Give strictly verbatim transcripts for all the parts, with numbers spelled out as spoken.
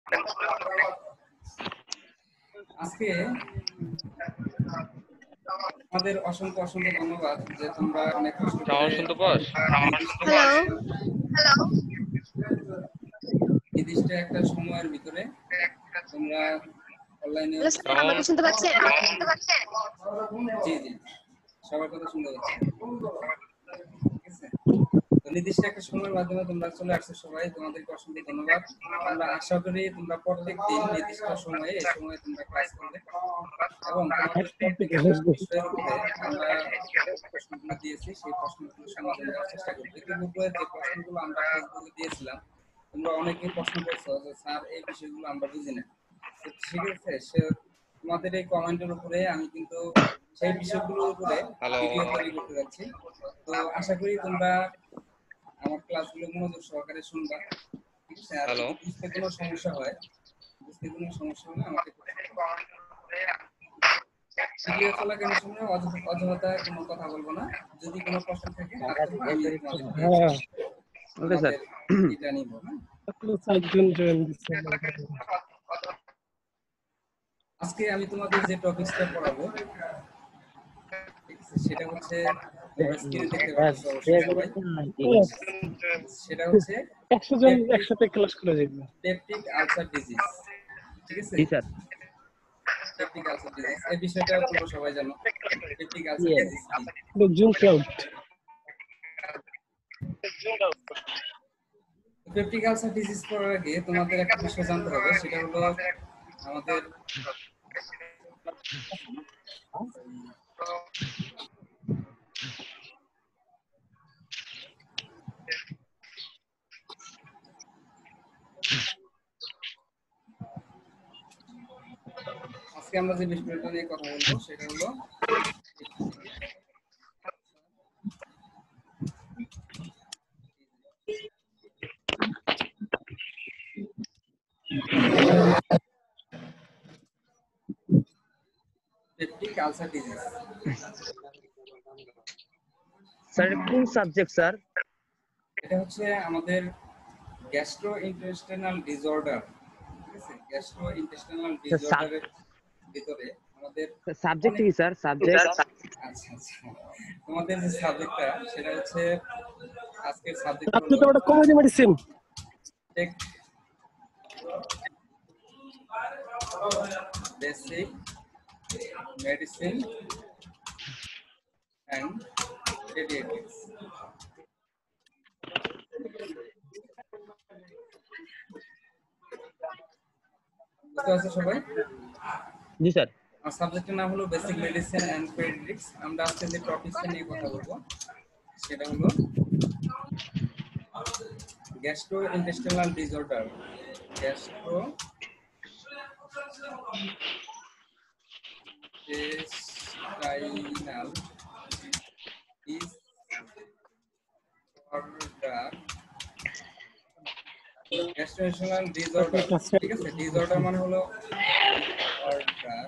আজকে আমাদের অসংখ্য অসংখ্য ধন্যবাদ যে তোমরা অনেক কষ্ট করে শুনতে পাস? হ্যালো হ্যালো নির্দিষ্ট একটা সময়ের ভিতরে তোমরা অনলাইনে আমাকে শুনতে পাচ্ছেন? জি জি সবার কথা শুনতে পাচ্ছি। ঠিক আছে, তো নির্দিষ্ট একটা সময়ের মাধ্যমে তোমরা চলে আসছো সবাই, তোমাদেরকে অসংখ্য ধন্যবাদ। আমরা আশা করি তোমরা প্রত্যেক দিন নির্দিষ্ট সময়ে এই সময়ে তোমরা ক্লাস করবে এবং তোমাদের প্রত্যেকটা বিষয়ের উপরে আমরা প্রশ্নগুলো দিয়েছি সেই প্রশ্নগুলো সমাধান করার চেষ্টা করবো। ইতিপূর্বে যে প্রশ্নগুলো আমরা ফেসবুকে দিয়েছিলাম তোমরা অনেকেই প্রশ্ন করছো যে স্যার এই বিষয়গুলো আমরা বুঝি না। ঠিক আছে, সে তোমাদের এই কমেন্টের উপরে আমি কিন্তু সেই বিষয়গুলোর উপরে ভিডিও তৈরি করতে যাচ্ছি। তো আশা করি তোমরা আমার ক্লাসগুলো মনোযোগ সহকারে শুনবা। ঠিক আছে, আর বুঝতে কোনো সমস্যা হয় বুঝতে কোনো সমস্যা হলে আমাকে ভিডিও চলাকালীন সময় অযথা কোনো কথা বলবো না। যদি কোনো প্রশ্ন থাকে আমি তোমাদের এটা নিব। আজকে আমি তোমাদের যে টপিকসটা পড়াবো সেটা হচ্ছে স্ক্রিনে দেখতে পাচ্ছ অবশ্যই সবাই, সেটা হচ্ছে একশো জন একসাথে ক্লাস করে যাবে পেপটিক আলসার ডিজিজ। ঠিক আছে, জি স্যার। পেপটিক আলসার ডিজিজ এই বিষয়টা তোমরা সবাই জানো। পেপটিক আলসার ডিজিজ কি zoom cloud peptic ulcer disease করার আগে তোমাদের একটা বিষয় জানতে হবে, সেটা হলো আমাদের আজকে আমরা যে বিষয়টা নিয়ে কথা বলবো সেটা হলো পেপটিক আলসার ডিজিজ। স্যার কোন সাবজেক্ট স্যার? এটা হচ্ছে আমাদের গ্যাস্ট্রো ইন্টেস্টাইনাল ডিসঅর্ডার। ঠিক আছে, গ্যাস্ট্রো ইন্টেস্টাইনাল ডিসঅর্ডারের ভিতরে আমাদের সাবজেক্ট কি স্যার? সাবজেক্ট আচ্ছা আচ্ছা তোমাদের যে সাবজেক্টটা সেটা হচ্ছে আজকের সাবজেক্ট আপনি তো ওটা comedy medicine basic medicine and paediatrics. বুঝতে পারছো সবাই? জি স্যার। আর সাবজেক্টের নাম হলো বেসিক মেডিসিন এন্ড পেডিয়াট্রিক্স। আমরা আজকে যে টপিকটা নিয়ে কথা বলবো সেটা হলো gastrointestinal disorder. Gastrointestinal disorder. Gastrointestinal disorder, ঠিক আছে, ডিসঅর্ডার মানে হলো অর্ডার।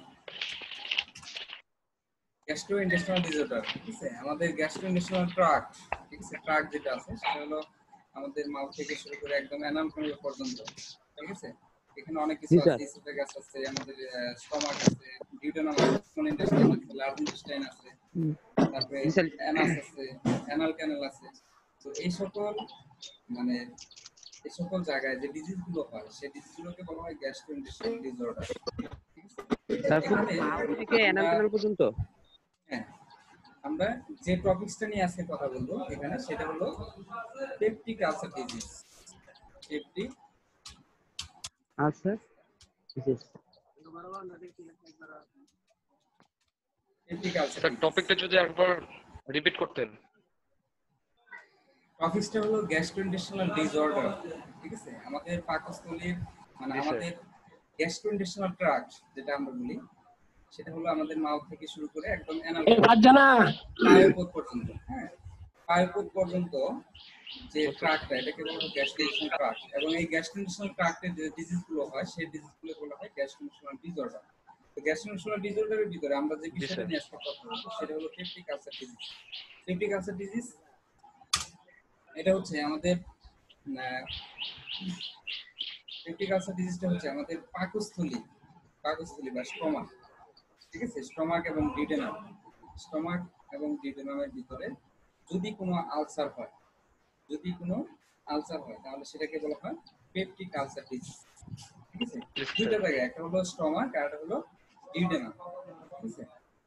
গ্যাস্ট্রোইন্টেস্টাইনাল ডিসঅর্ডার, ঠিক আছে, আমাদের গ্যাস্ট্রোইন্টেস্টাইনাল ট্র্যাক্ট, ঠিক আছে, ট্র্যাক্ট যেটা আছে সেটা হলো আমাদের মাউথ থেকে শুরু করে একদম অ্যানাল ক্যানাল পর্যন্ত। ঠিক আছে, এখানে অনেক কিছু আছে, ইসোফেগাস আছে, আমাদের স্টমাক আছে, ডিউডেনাম আছে, স্মল ইন্টেস্টাইন আছে, লার্জ ইন্টেস্টাইন আছে, তারপরে অ্যানাস আছে, অ্যানাল ক্যানাল আছে। তো এই সকল মানে এই সকল জায়গায় যে ডিজিজগুলো হয় সেই ডিজিজগুলোকে বলা হয় গ্যাস্ট্রোইন্টেস্টাইনাল ডিসঅর্ডার। তারপর মাউথ থেকে অ্যানাল ক্যানাল পর্যন্ত। হ্যাঁ, আমরা যে টপিকসটা নিয়ে আজকে কথা বলবো এখানে সেটা হলো peptic ulcer disease. Peptic ulcer disease. Peptic ulcer sir টপিকটা যদি একবার রিপিট করতেন। টপিকসটা হলো গ্যাস্ট্রোইন্টেস্টাইনাল ডিসঅর্ডার। ঠিক আছে, আমাদের পাকস্থলীর মানে আমাদের গ্যাস্ট্রোইন্টেস্টাইনাল ট্র্যাক্ট যেটা আমরা বলি সেটা হলো আমাদের মাউথ থেকে শুরু করে একদম অ্যানাল পায়োপথ পর্যন্ত। হ্যাঁ, পায়োপথ পর্যন্ত যে ট্র্যাক্টটা এটাকে বলা হয় গ্যাস্ট্রোইন্টেস্টাইনাল ট্র্যাক্ট, এবং এই গ্যাস্ট্রোইন্টেস্টাইনাল ট্র্যাক্টের যে ডিজিজগুলো হয় সেই ডিজিজগুলো বলা হয় গ্যাস্ট্রোইন্টেস্টাইনাল ডিসঅর্ডার। তো গ্যাস্ট্রোইন্টেস্টাইনাল ডিসঅর্ডারের ভিতরে আমরা যে বিষয়টা নিয়ে আজকে কথা বলবো সেটা হলো peptic ulcer disease. Peptic ulcer disease এটা হচ্ছে আমাদের পেপটিক আলসার ডিজিজটা হচ্ছে আমাদের পাকস্থলী পাকস্থলী বা স্টমাক, ঠিক আছে, স্টমাক এবং ডিউডেনাম, স্টমাক এবং ডিউডেনামের ভিতরে যদি কোনো আলসার হয়, যদি কোনো আলসার হয় তাহলে সেটাকে বলা হয় পেপটিক আলসার ডিজিজ, ঠিক আছে। দুইটা জায়গায়, একটা হলো স্টমাক আর একটা হলো ডিউডেনাম, ঠিক আছে।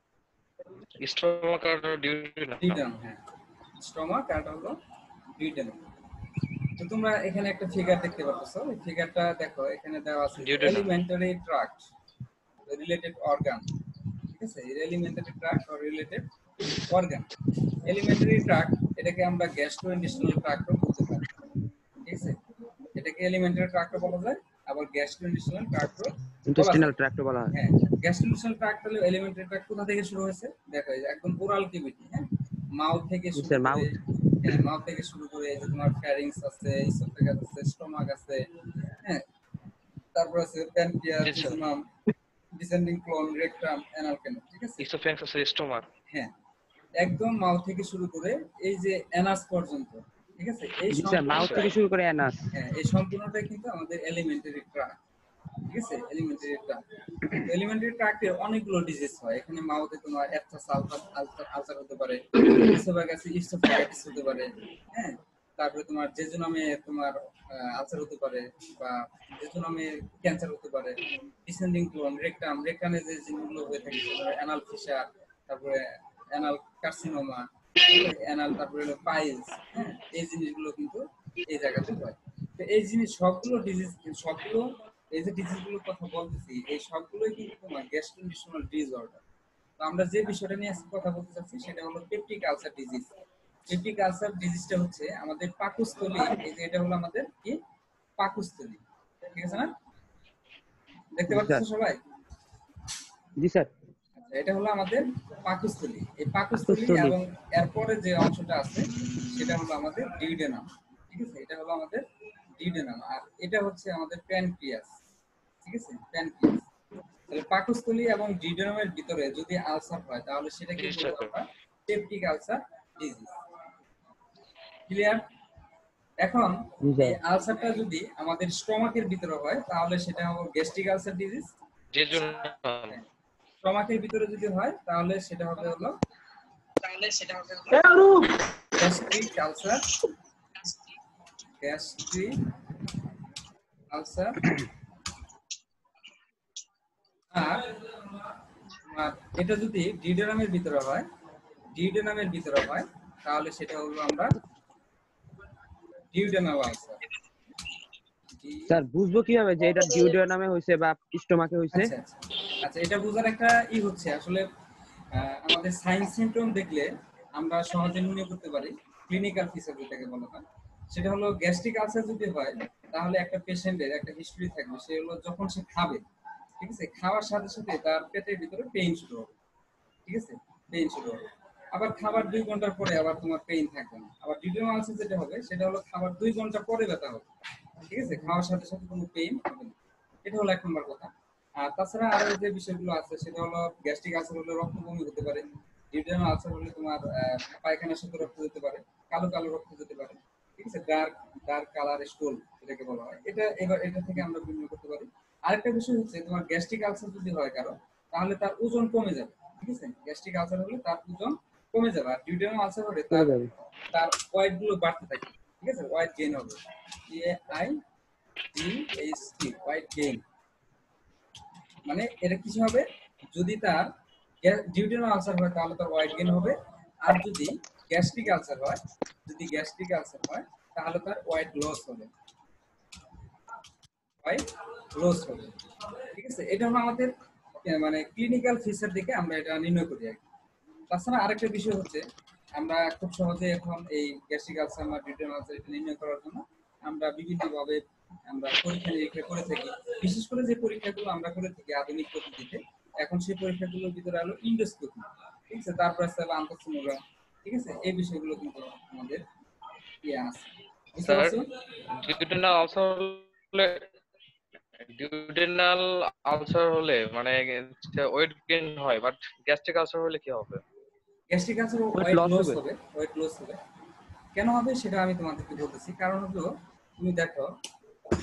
স্টমাক আর ডিউডেনাম। ডিউডেনাম, হ্যাঁ, স্টমাক আর একটা হলো ডিউডেনাম। তো তোমরা এখানে একটা ফিগার দেখতে পাচ্ছো, এই ফিগারটা দেখো, এখানে দেওয়া আছে এলিমেন্টারি ট্রাক্ট রিলেটেড অর্গান, ঠিক আছে, alimentary tract or related organ. Alimentary tract এটাকে আমরা গ্যাস্ট্রোইন্টেস্টিনাল ট্রাক্টও বলতে পারি, ঠিক আছে, এটাকে এলিমেন্টারি ট্রাক্টও বলা যায়, আবার গ্যাস্ট্রোইন্টেস্টিনাল ট্রাক্টও ইন্টেস্টিনাল ট্র্যাক্ট বলা হয়। হ্যাঁ, গ্যাস্ট্রোইন্টেস্টিনাল ট্রাক্ট হলো এলিমেন্টারি ট্রাক্ট কোথা থেকে শুরু হয়েছে দেখো, এই যে একদম ওরাল ক্যাভিটি, হ্যাঁ, মাউথ থেকে শুরু করে, হ্যাঁ, মাউথ থেকে শুরু করে এই যে তোমার ফ্যারিংস আছে, ইসোফেগাস আছে, স্টমাক আছে, হ্যাঁ, তারপর আছে pancreas, jejunum, descending colon, rectum, anal canal, ঠিক আছে, ইসোফ্যাগস আছে, স্টোমাক, হ্যাঁ, একদম মাউথ থেকে শুরু করে এই যে অ্যানাস পর্যন্ত, ঠিক আছে, এই মাউথ থেকে শুরু করে অ্যানাস, হ্যাঁ, এই সম্পূর্ণটাই কিন্তু আমাদের এলিমেন্টারি ট্রাক্ট, ঠিক আছে, এলিমেন্টারি ট্রাক্ট। এলিমেন্টারি ট্রাক্টের অনেকগুলো ডিজিজ হয়, এখানে মাউথে তোমার অ্যাপথাস আলসার আলসার হতে পারে, ইসোফেগাসে ইসোফেগাইটিস হতে পারে, হ্যাঁ, তারপরে তোমার জেজুনামে তোমার আলসার হতে পারে, বা জেজুনামে ক্যান্সার হতে পারে, ডিসেন্ডিং কোলন, রেকটাম, রেকটামে যে জিনিসগুলো হয়ে থাকে সেটা অ্যানাল ফিশার, তারপরে অ্যানাল কার্সিনোমা, অ্যানাল, তারপরে হলো পাইলস, হ্যাঁ, এই জিনিসগুলো কিন্তু এই জায়গাতে হয়। তো এই জিনিস সবগুলো ডিজিজ, সবগুলো এই যে ডিজিজগুলোর কথা বলতেছি, এই সবগুলোই কিন্তু তোমার গ্যাস্ট্রোইন্টেস্টিনাল ডিসঅর্ডার। তো আমরা যে বিষয়টা নিয়ে আজকে কথা বলতে চাচ্ছি সেটা হলো peptic ulcer disease. Peptic ulcer ডিজিজটা হচ্ছে আমাদের পাকস্থলী, এই যে এটা হলো আমাদের কি পাকস্থলী, ঠিক আছে না, দেখতে পাচ্ছেন সবাই? জি স্যার। আচ্ছা, এটা হলো আমাদের পাকস্থলী, এই পাকস্থলী এবং এরপরে যে অংশটা আছে সেটা হলো আমাদের ডিউডেনাম, ঠিক আছে, এটা হলো আমাদের ডিউডেনাম, আর এটা হচ্ছে আমাদের প্যানক্রিয়াস, ঠিক আছে, প্যানক্রিয়াস। তাহলে পাকস্থলী এবং ডিউডেনামের ভিতরে যদি আলসার হয় তাহলে সেটাকে বলবো আমরা পেপটিক আলসার ডিজিজ। ক্লিয়ার? এখন এই আলসারটা যদি আমাদের স্টমাকের ভিতরে হয় তাহলে সেটা হবে গ্যাস্ট্রিক আলসার ডিজিজ। স্টমাকের ভিতরে যদি হয় তাহলে সেটা হবে হলো তাহলে সেটা হবে গ্যাস্ট্রিক আলসার, গ্যাস্ট্রিক আলসার। আর এটা যদি ডিউডেনামের ভিতরে হয়, ডিউডেনামের ভিতরে হয় তাহলে সেটা হলো আমরা ডিউডেনাল আলসার। স্যার বুঝবো কিভাবে যে এটা ডিউডেনামে হইছে বা স্টমাকে হইছে? আচ্ছা আচ্ছা আচ্ছা এটা বোঝার একটা ই হচ্ছে আসলে আমাদের সাইন সিম্পটম দেখলে আমরা সহজে নির্ণয় করতে পারি ক্লিনিক্যাল ফিচার যেটাকে বলা হয়। সেটা হলো গ্যাস্ট্রিক আলসার যদি হয় তাহলে একটা পেশেন্টের একটা হিস্টরি থাকবে, সে হলো যখন সে খাবে, ঠিক আছে, খাওয়ার সাথে সাথে তার পেটের ভিতরে পেইন শুরু হবে, ঠিক আছে, পেইন শুরু হবে। আবার খাবার দুই ঘন্টার পরে আবার তোমার পেইন থাকবে না। আবার ডিউডেনাল আলসার যেটা হবে সেটা হলো খাবার দুই ঘন্টা পরে ব্যথা হবে, ঠিক আছে, খাওয়ার সাথে সাথে কোনো পেইন হবে না। এটা হলো এক নম্বর কথা। আর তাছাড়া আরো যে বিষয়গুলো আছে সেটা হলো গ্যাস্ট্রিক আলসার হলে রক্ত বমি হতে পারে, ডিউডেনাল আলসার হলে তোমার পায়খানার সাথে রক্ত যেতে পারে, কালো কালো রক্ত যেতে পারে, ঠিক আছে, ডার্ক ডার্ক কালার স্টোল এটাকে বলা হয়। এটা এবার এটা থেকে আমরা নির্ণয় করতে পারি। আরেকটা বিষয় হচ্ছে তোমার গ্যাস্ট্রিক আলসার যদি হয় কারো তাহলে তার ওজন কমে যাবে, ঠিক আছে, গ্যাস্ট্রিক আলসার হলে তার ওজন কমে যাবে। আর ডিউডেনাল আলসার হলে তার তার ওয়েট গুলো বাড়তে থাকে, ঠিক আছে, ওয়েট গেইন হবে, A I G H T, weight gain. মানে এটা কিছু হবে, যদি তার ডিউডেনাল আলসার হয় তাহলে তার ওয়েট গেইন হবে, আর যদি গ্যাস্ট্রিক আলসার হয়, যদি গ্যাস্ট্রিক আলসার হয় তাহলে তার ওয়েট লস হবে, ওয়েট লস হবে, ঠিক আছে। এটা হলো আমাদের মানে ক্লিনিক্যাল ফিচার দেখে আমরা এটা নির্ণয় করি আর কি। তাছাড়া আরেকটা বিষয় হচ্ছে আমরা খুব সহজে এখন এই গ্যাস্ট্রিক আলসার বা ডিউডেনাল আলসার এটা নির্ণয় করার জন্য আমরা বিভিন্নভাবে আমরা পরীক্ষা নিরীক্ষা করে থাকি। বিশেষ করে যে পরীক্ষাগুলো আমরা করে থাকি আধুনিক পদ্ধতিতে, এখন সেই পরীক্ষাগুলোর ভিতরে হলো ইন্ডোস্কোপি, ঠিক আছে, তারপর আছে আলট্রাসোনোগ্রাম, ঠিক আছে, এই বিষয়গুলো কিন্তু আমাদের ইয়ে আছে। স্যার ডিউডেনাল আলসার হলে ডিউডেনাল আলসার হলে মানে ওয়েট গেইন হয়, বাট গ্যাস্ট্রিক আলসার হলে কি হবে? গ্যাস্ট্রিক আলসার ওয়েট লস হবে, ওয়েট লস হবে। কেন হবে সেটা আমি তোমাদেরকে বলতেছি। কারণ হলো তুমি দেখো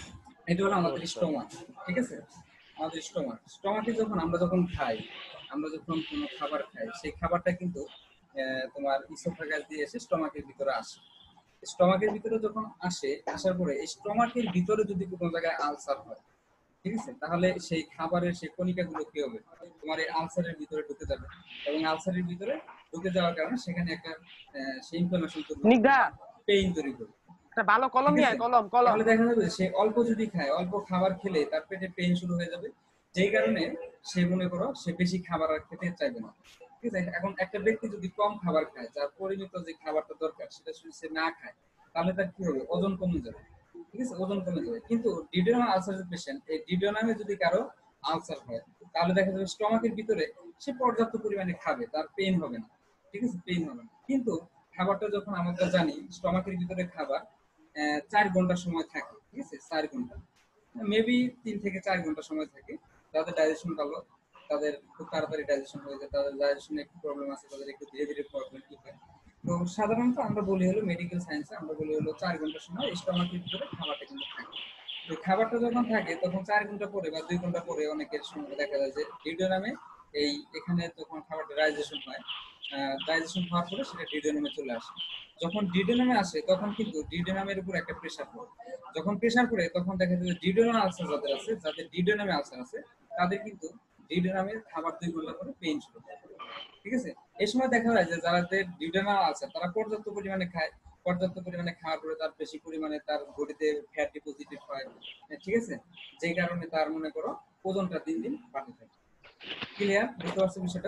এটা হলো আমাদের স্টোমাক, ঠিক আছে? আমাদের স্টোমাক স্টোমাকে যখন আমরা যখন খাই, আমরা যখন কোনো খাবার খাই, সেই খাবারটা কিন্তু আহ, তোমার ইসোফেগাস দিয়ে এসে স্টোমাকের ভিতরে আসে। স্টোমাকের ভিতরে যখন আসে, আসার পরে এই স্টোমাকের ভিতরে যদি কোনো জায়গায় আলসার হয়, ঠিক আছে, তাহলে সেই খাবারের সেই কণিকাগুলো কি হবে, তোমার এই আলসারের ভিতরে ঢুকে যাবে, এবং আলসারের ভিতরে ঢুকে যাওয়ার কারণে সেখানে একটা আহ, সেই ইনফ্লামেশন তৈরি হবে, নিগদা পেইন তৈরি করবে। একটা ভালো কলম ঠিক নিয়ে আছে, আয়, কলম কলম তাহলে দেখা যাবে সে অল্প যদি খায়, অল্প খাবার খেলে তার পেটে পেইন শুরু হয়ে যাবে, যেই কারণে সে মনে করো সে বেশি খাবার আর খেতে চাইবে না। ঠিক আছে, এখন একটা ব্যক্তি যদি কম খাবার খায়, যার পরিমিত যে খাবারটা দরকার সেটা যদি সে না খায়, তাহলে তার কি হবে, ওজন কমে যাবে। ঠিক আছে, ওজন কমে যাবে। কিন্তু ডিডিওনাল আলসার পেশেন্ট, এই ডিডিওনামে যদি কারো আলসার হয়, তাহলে দেখা যাবে স্টমাকের ভিতরে সে পর্যাপ্ত পরিমাণে খাবে, তার পেইন হবে না। ঠিক আছে, পেইন হবে না। কিন্তু খাবারটা যখন আমরা জানি স্টমাকের ভিতরে খাবার আহ, চার ঘন্টা সময় থাকে, ঠিক আছে, চার ঘন্টা, মেবি তিন থেকে চার ঘন্টা সময় থাকে। যাদের ডাইজেশন ভালো, তাদের খুব তাড়াতাড়ি ডাইজেশন হয়ে যায়, তাদের ডাইজেশনে একটু প্রবলেম আছে, তাদের একটু ধীরে ধীরে প্রবলেম হয়। তো সাধারণত আমরা বলি হলো মেডিকেল সায়েন্সে আমরা বলি হলো চার ঘন্টা সময় স্টমাকের ভিতরে খাবারটা কিন্তু থাকে। তো খাবারটা যখন থাকে তখন চার ঘন্টা পরে বা দুই ঘন্টা পরে অনেকের সময় দেখা যায় যে ডিডিওনামে এই এখানে যখন খাবারটা ডাইজেশন হয়, ডাইজেশন হওয়ার পরে সেটা ডিডিওনামে চলে আসে। যখন ডিডিওনামে আসে তখন কিন্তু ডিডিওনামের উপর একটা প্রেসার পড়ে। যখন প্রেসার পড়ে তখন দেখা যায় যে ডিডিওনাল আলসার যাদের আছে, যাদের ডিডিওনামে আলসার আছে, তাদের কিন্তু ডিডিওনামে খাবার দুই ঘন্টা পরে পেইন শুরু হয়। ঠিক আছে, এই সময় দেখা যায় যে যাদের ডিউডেনাল আলসার তারা পর্যাপ্ত পরিমাণে খায়, পর্যাপ্ত পরিমাণে খাওয়ার পরে তার বেশি পরিমাণে তার বডিতে ফ্যাট ডিপোজিটেড হয়। ঠিক আছে, যেই কারণে তার মনে করো ওজনটা দিন দিন বাড়তে থাকে। ক্লিয়ার, বুঝতে পারছো বিষয়টা?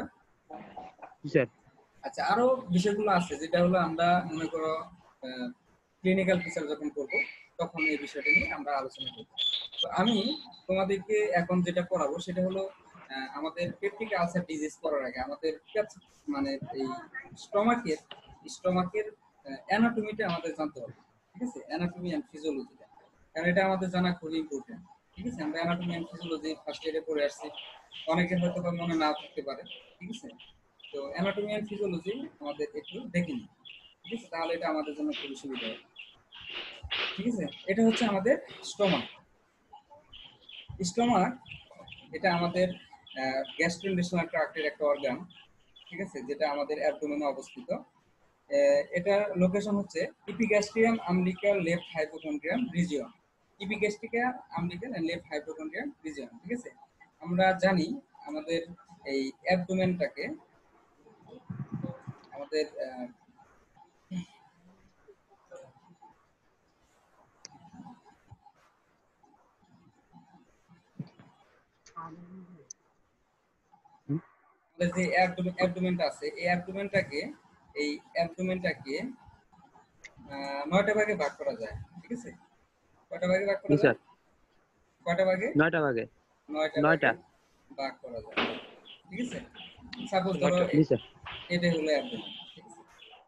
স্যার আচ্ছা, আরো বিষয়গুলো আছে যেটা হলো আমরা মনে করো ক্লিনিক্যাল ফিচার যখন করবো তখন এই বিষয়টা নিয়ে আমরা আলোচনা করব। তো আমি তোমাদেরকে এখন যেটা করাবো সেটা হলো আহ, আমাদের পেপটিক আলসার ডিজিজ করার আগে আমাদের পেপ- মানে এই স্টমাকের স্টমাকের অ্যানাটমিটা আমাদের জানতে হবে। ঠিক আছে, অ্যানাটমি অ্যান্ড ফিজিওলজিটা, কারণ এটা আমাদের জানা খুবই ইম্পর্টেন্ট। ঠিক আছে, আমরা অ্যানাটমি অ্যান্ড ফিজিওলজি ফার্স্ট ইয়ারে পড়ে আসছি, অনেকের হয়তো বা মনে নাও থাকতে পারে। ঠিক আছে, তো অ্যানাটমি অ্যান্ড ফিজিওলজি আমাদের একটু দেখে নিই। ঠিক আছে, তাহলে এটা আমাদের জন্য খুবই সুবিধা হবে। ঠিক আছে, এটা হচ্ছে আমাদের স্টোমাক। স্টোমাক এটা আমাদের গ্যাস্ট্রোইন্টেস্টাইনাল ট্র্যাক্টের একটা অর্গান। ঠিক আছে, যেটা আমাদের অ্যাবডোমেনে অবস্থিত। আহ, এটার লোকেশন হচ্ছে epigastrium umbilical left hypochondrium region. Epigastric umbilical and left hypochondrium region. ঠিক আছে, আমরা জানি আমাদের এই অ্যাবডোমেনটাকে আমাদের আহ, আমাদের যে অ্যাবডোমেনটা আছে, এই অ্যাবডোমেনটাকে এই অ্যাবডোমেনটাকে আহ, নয়টা ভাগে ভাগ করা যায়। ঠিক আছে, কয়টা ভাগে ভাগ করা জি স্যার যায়? কয়টা ভাগে? নয়টা ভাগে নয়টা নয়টা ভাগে ভাগ করা যায়। ঠিক আছে, সাপোজ ধরো নয়টা। জি স্যার এটাই হলো অ্যাবডোমেন। ঠিক আছে,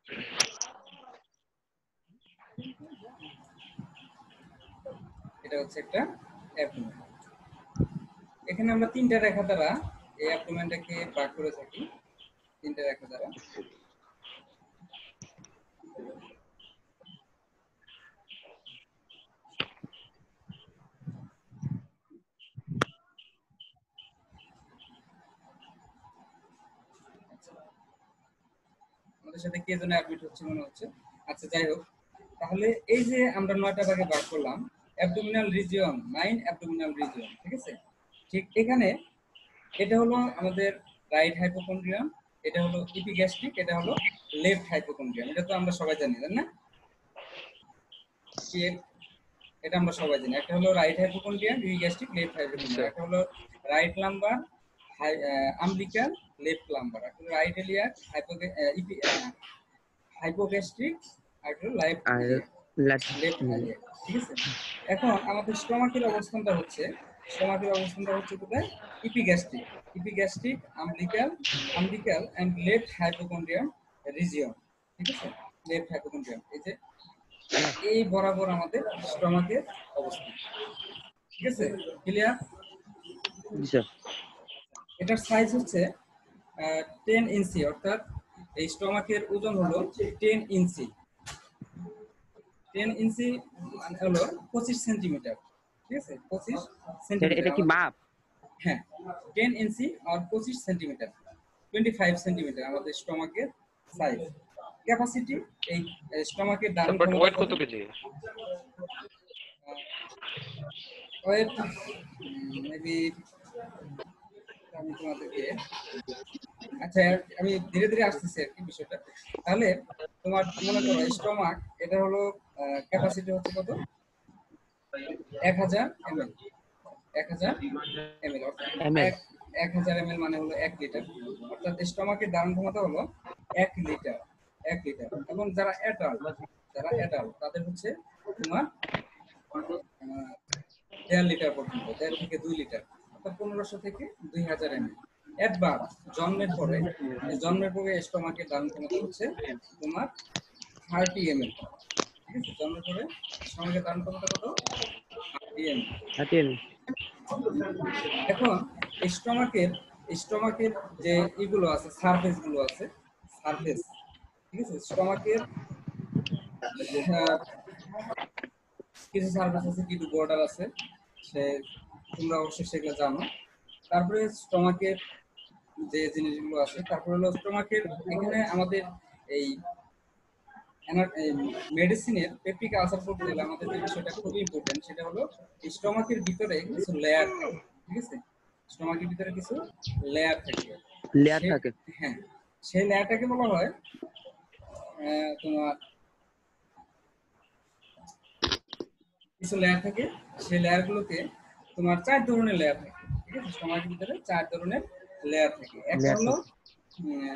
এটা হচ্ছে একটা অ্যাবডোমেন। এখানে আমরা তিনটা রেখা দ্বারা এই অ্যাবডোমেনটাকে ভাগ করে থাকি, তিনটা রেখা দ্বারা। আমাদের সাথে কে যেন অ্যাডমিট হচ্ছে মনে হচ্ছে। আচ্ছা, যাই হোক, তাহলে এই যে আমরা নয়টা ভাগে ভাগ করলাম, abdominal region, nine abdominal region. ঠিক আছে, ঠিক এখানে এটা হলো আমাদের রাইট হাইপোকন্ড্রিয়াম, এটা হলো ইপিগ্যাস্ট্রিক, এটা হলো লেফট হাইপোকন্ড্রিয়াম। এটা তো আমরা সবাই জানি, তাই না? কি এটা আমরা সবাই জানি। একটা হলো right hypochondrium epigastric, left hypochondrium. একটা হলো right lumbar umbilical, left lumbar. একটা হলো রাইট এলিয়াক হাইপোগ্যাস্ট্রিক, আর একটা হলো লেফট আর এলিয়াক, লেফট লেফট এলিয়াক। ঠিক আছে, এখন আমাদের স্টোমাকের অবস্থানটা হচ্ছে স্টোমাকের অবস্থানটা হচ্ছে কোথায়? Epigastric, epigastric umbilical umbilical and left hypochondrium region. ঠিক আছে, লেফট হাইপোকন্ড্রিয়াম, এই যে এই বরাবর আমাদের স্টোমাকের অবস্থান। ঠিক আছে, ক্লিয়ার? জি স্যার এটার সাইজ হচ্ছে টেন ইঞ্চি, অর্থাৎ এই স্টোমাকের ওজন হলো টেন ইঞ্চি। টেন ইঞ্চি মানে হলো পঁচিশ সেন্টিমিটার। ঠিক আছে পঁচিশ এটা সেন্টিমিটার এটা কি আমাদের মাপ? হ্যাঁ টেন ইঞ্চি আর পঁচিশ সেন্টিমিটার টোয়েন্টি ফাইভ সেন্টিমিটার আমাদের স্টমাকের সাইজ ক্যাপাসিটি এই স্টমাকের ধারণ বাট ক্ষমতা ওয়েট কত কত কেজি? ওয়েট মেবি আমি তোমাদেরকে আচ্ছা আমি ধীরে ধীরে আসতেছি আর কি বিষয়টা তাহলে তোমার মনে করো স্টমাক এটা হলো ক্যাপাসিটি হচ্ছে কত এক হাজার এমএল এক হাজার এমএল অর্থাৎ এমএল। এক এক হাজার এমএল মানে হলো এক লিটার অর্থাৎ স্টমাকের ধারণ ক্ষমতা হলো এক লিটার এক লিটার এবং যারা অ্যাডাল্ট যারা অ্যাডাল্ট তাদের হচ্ছে তোমার আহ, দেড় লিটার পর্যন্ত দেড় থেকে দুই লিটার অর্থাৎ পনেরোশো থেকে দুই হাজার এমএল একবার জন্মের পরে এই জন্মের পরে স্টমাকের ধারণ ক্ষমতা হচ্ছে তোমার থার্টি এমএল ঠিক আছে জন্মের পরে স্টমাকের ধারণ ক্ষমতা কত থার্টি এমএল হাতিয়ে এখন স্টমাকের স্টমাকের যে এগুলো আছে সারফেস গুলো আছে সারফেস ঠিক আছে স্টমাকের কিছু সারফেস আছে কিছু বর্ডার আছে সে তোমরা অবশ্যই সেগুলো জানো তারপরে স্টমাকের যে জিনিসগুলো আছে তারপরে হলো স্টমাকের এখানে আমাদের এই মেডিসিনের পেপটিক আলসার করতে গেলে আমাদের যে বিষয়টা খুবই ইম্পর্টেন্ট সেটা হলো স্টমাকের ভিতরে কিছু লেয়ার থাকে ঠিক আছে স্টমাকের ভিতরে কিছু লেয়ার থাকে লেয়ার সে- থাকে। হ্যাঁ সেই লেয়ারটাকে বলা হয় আহ, তোমার কিছু লেয়ার থাকে সেই লেয়ার গুলোকে তোমার চার ধরনের লেয়ার থাকে ঠিক আছে স্টমাকের ভিতরে চার ধরনের লেয়ার থাকে একটা Layer হলো উম,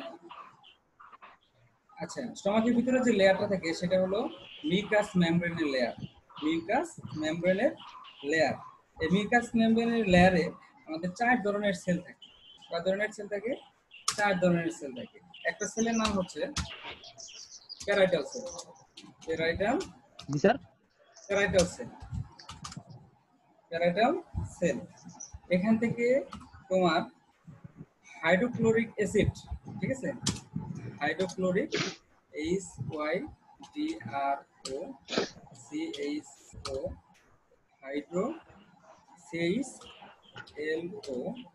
আচ্ছা স্টমাকের ভিতরে যে লেয়ারটা থাকে সেটা হলো মিউকাস মেমব্রেনের লেয়ার মিউকাস মেমব্রেনের লেয়ার এই মিউকাস মেমব্রেনের লেয়ারে আমাদের চার ধরনের সেল থাকে কয় ধরনের সেল থাকে চার ধরনের সেল থাকে একটা সেলের নাম হচ্ছে প্যারাইটাল সেল প্যারাইটাল জি sir. Parietal cell parietal cell এখান থেকে তোমার হাইড্রোক্লোরিক অ্যাসিড ঠিক আছে hydrochloric H Y D R O C H O hydro C H L O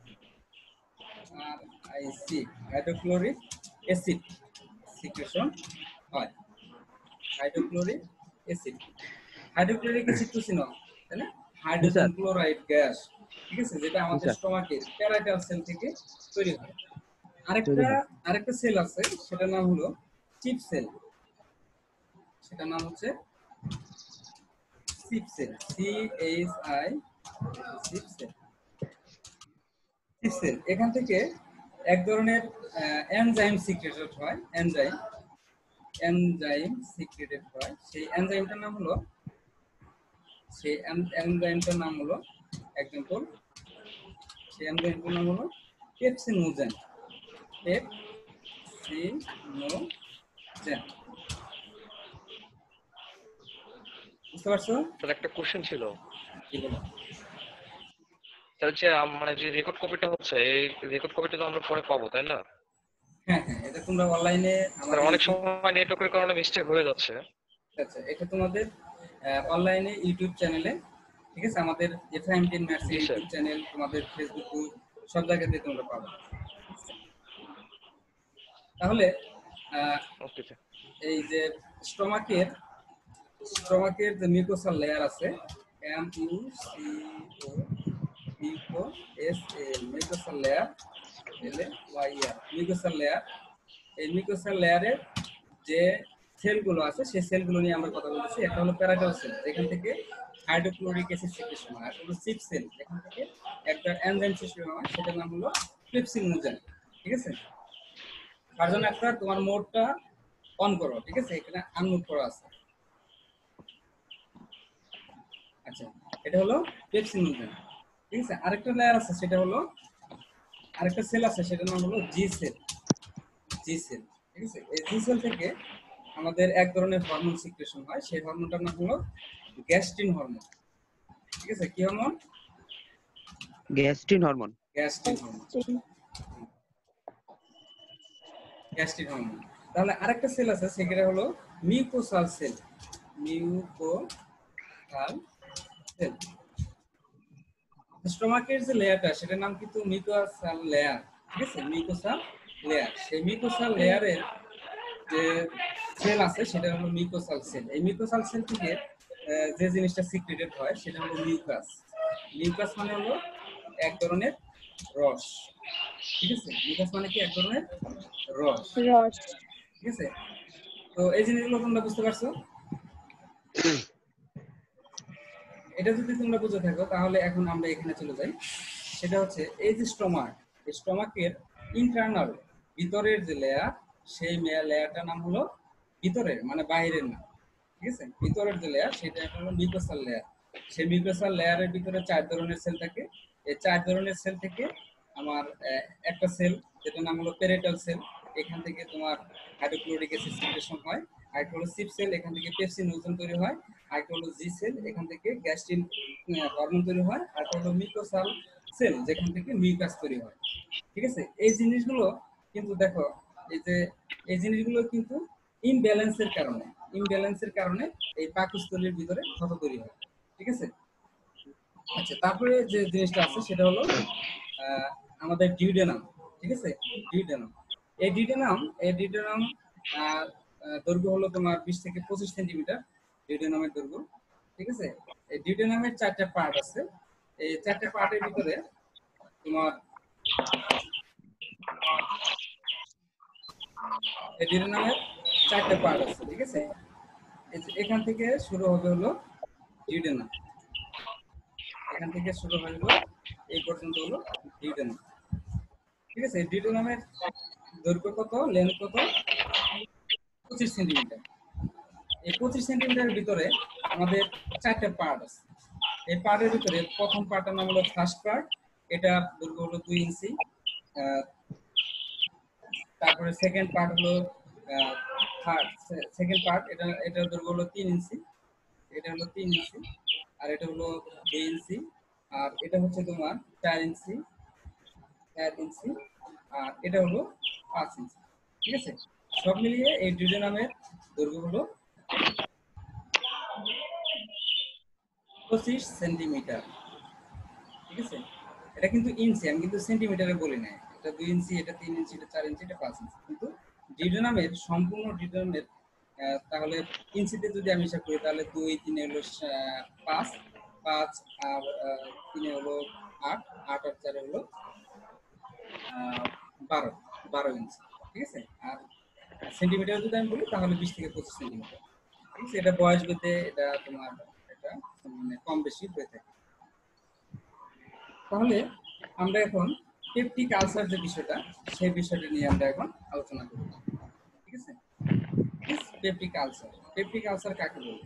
R I C hydrochloric acid secretion হয় হাইড্রোক্লোরিক অ্যাসিড হাইড্রোক্লোরিক অ্যাসিড তো চিনো তাই না হাইড্রোজেন ক্লোরাইড গ্যাস ঠিক আছে যেটা আমাদের স্যার। স্টমাকের প্যারাইটাল সেল থেকে তৈরি হয় আরেকটা তৈরি হয়। আরেকটা সেল আছে সেটার নাম হলো চিপ সেল সেটার নাম হচ্ছে chief cell C H I chief cell chief cell এখান থেকে এক ধরনের এনজাইম সিক্রেটেড হয় এনজাইম এনজাইম সিক্রেটেড হয় সেই এনজাইমটার নাম হলো সেই এনজাইমটার নাম হলো এক্সাম্পল সেই এনজাইমটার নাম হলো পেপসিনোজেন পেপসিনোজেন বুঝতে পারছো স্যার একটা কোশ্চেন ছিল কি বলো স্যার হচ্ছে আম- মানে যে রেকর্ড কপিটা হচ্ছে এই রেকর্ড কপিটা তো আমরা পরে পাবো তাই না? হ্যাঁ হ্যাঁ এটা তোমরা অনলাইনে স্যার আমাদের অনেক সময় নেটওয়ার্কের কারণে মিস্টেক হয়ে যাচ্ছে। আচ্ছা এটা তোমাদের অনলাইনে ইউটিউব চ্যানেলে ঠিক আছে আমাদের এফএম টেন ম্যাথস জি, স্যার। ইউটিউব চ্যানেল তোমাদের ফেসবুক গ্রুপ সব জায়গাতে তোমরা পাবে তাহলে আহ, ওকে স্যার। এই যে স্টমাকের স্টমাকের যে মিউকোসাল লেয়ার আছে M U C O muco S L mucosal layer L A Y R mucosal layer এই মিউকোসাল লেয়ারের যে সেলগুলো আছে সেই সেলগুলো নিয়ে আমরা কথা বলতেছি একটা হলো প্যারাইটাল সেল যেখান থেকে হাইড্রোক্লোরিক অ্যাসিড সিক্রেশন হয় আর হলো চিপ সেল যেখান থেকে একটা এনজাইম সৃষ্টি হয় সেটার নাম হলো পেপসিনোজেন ঠিক আছে তার জন্য একটা তোমার মোডটা অন করো ঠিক আছে এখানে আনমোড করা আছে আচ্ছা এটা হলো পেপসিনোজেন ঠিক আছে আরেকটা লেয়ার আছে সেটা হলো আরেকটা সেল আছে সেটার নাম হলো জি সেল জি সেল ঠিক আছে এই জি সেল থেকে আমাদের এক ধরনের হরমোন সিক্রেশন হয় সেই হরমোনটার নাম হলো গ্যাস্ট্রিন হরমোন ঠিক আছে কি hormone gastrin hormone. Gastrin hormone gastrin hormone তাহলে আরেকটা সেল আছে সেটা হলো মিউকোসাল সেল মিউকোসাল সেল স্টোমাকের যে লেয়ারটা সেটার নাম কিন্তু মিউকাসাল লেয়ার, ঠিক আছে? মিউকাসাল লেয়ার, সেই মিউকাসাল লেয়ারের যে সেল আছে সেটা হলো মিউকোসাল সেল। এই মিউকোসাল সেল থেকে আহ, যে জিনিসটা সিক্রেটেড হয় সেটা হলো মিউকাস। মিউকাস মানে হলো এক ধরনের রস, ঠিক আছে? মিউকাস মানে কি? এক ধরনের রস, রস। ঠিক আছে? তো এই জিনিসগুলো তোমরা বুঝতে পারছো? এটা যদি তোমরা বুঝে থাকো তাহলে এখন আমরা এখানে চলে যাই। সেটা হচ্ছে এই যে স্টোমাক, এই স্টোমাকের ইন্টারনাল ভিতরের যে লেয়ার, সেই লেয়ারটার নাম হলো ভিতরের মানে বাইরের না, ঠিক আছে? ভিতরের যে লেয়ার সেটা হলো মিউকোসাল লেয়ার। সেই মিউকোসাল লেয়ারের ভিতরে চার ধরনের সেল থাকে। এই চার ধরনের সেল থেকে আমার আহ, একটা সেল যেটার নাম হলো প্যারেটাল সেল, এখান থেকে তোমার হাইড্রোক্লোরিক অ্যাসিড সিক্রেশন হয়। আরেকটা হলো সিপ সেল, এখান থেকে পেপসিন ওজন তৈরি হয়। আরেকটা হলো জি সেল, এখান থেকে গ্যাস্ট্রিন হরমোন তৈরি হয়। আরেকটা হলো মিউকোসাল সেল, যেখান থেকে মিউকাস তৈরি হয়, ঠিক আছে? এই জিনিসগুলো কিন্তু দেখো, এই যে এই জিনিসগুলো কিন্তু ইমব্যালেন্সের কারণে ইমব্যালেন্সের কারণে এই পাকস্থলীর ভিতরে ক্ষত তৈরি হয়, ঠিক আছে? আচ্ছা, তারপরে যে জিনিসটা আছে সেটা হলো আহ, আমাদের ডিউডেনাম, ঠিক আছে? ডিউডেনাম, এই ডিউডেনাম এই ডিউডেনাম আহ, আহ, দৈর্ঘ্য হলো তোমার বিশ থেকে পঁচিশ সেন্টিমিটার ডিউডেনামের দৈর্ঘ্য, ঠিক আছে? এই ডিউডেনামের চারটা পার্ট আছে। এই চারটা পার্টের ভিতরে তোমার এই ডিউডেনামের চারটা পার্ট আছে, ঠিক আছে? এই যে এখান থেকে শুরু হবে হলো ডিউডেনাম, এখান থেকে শুরু হয়ে হলো এই পর্যন্ত হলো ডিউডেনাম, ঠিক আছে? এই ডিউডেনামের দৈর্ঘ্য কত, লেন্থ কত? পঁচিশ সেন্টিমিটার। এই পঁচিশ সেন্টিমিটারের ভিতরে আমাদের চারটা পার্ট আছে। এই পার্টের ভিতরে প্রথম পার্টের নাম হলো ফার্স্ট পার্ট, এটার দৈর্ঘ্য হলো দুই ইঞ্চি। আহ, তারপরে সেকেন্ড পার্ট হলো থার্ড সেকেন্ড পার্ট, এটা এটার দৈর্ঘ্য হলো তিন ইঞ্চি, এটা হলো তিন ইঞ্চি। আর এটা হলো দুই ইঞ্চি। আর এটা হচ্ছে তোমার চার ইঞ্চি, চার ইঞ্চি। আর এটা হলো পাঁচ ইঞ্চি, ঠিক আছে? সব মিলিয়ে এই ডিউডেনামের দৈর্ঘ্য হলো পঁচিশ সেন্টিমিটার, ঠিক আছে? এটা কিন্তু ইঞ্চি, আমি কিন্তু সেন্টিমিটারে বলি নাই। এটা দুই ইঞ্চি, এটা তিন ইঞ্চি, এটা চার ইঞ্চি, এটা পাঁচ ইঞ্চি। কিন্তু ডিউডেনামের সম্পূর্ণ ডিউডেনামের আহ, তাহলে ইঞ্চিতে যদি আমি হিসাব করি তাহলে দুই তিনে হলো আহ, পাঁচ, পাঁচ আর আহ, তিনে হলো আট, আট আর চারে হলো আহ, বারো, বারো ইঞ্চি, ঠিক আছে? আর সেন্টিমিটার যদি আমি বলি তাহলে বিশ থেকে পঁচিশ সেন্টিমিটার, ঠিক আছে? এটা বয়স ভেদে এটা তোমার এটা মানে কম বেশি হয়ে থাকে। তাহলে আমরা এখন পেপটিক আলসার যে বিষয়টা, সেই বিষয়টা নিয়ে আমরা এখন আলোচনা করব, ঠিক আছে? পেপটিক আলসার, পেপটিক আলসার কাকে বলে?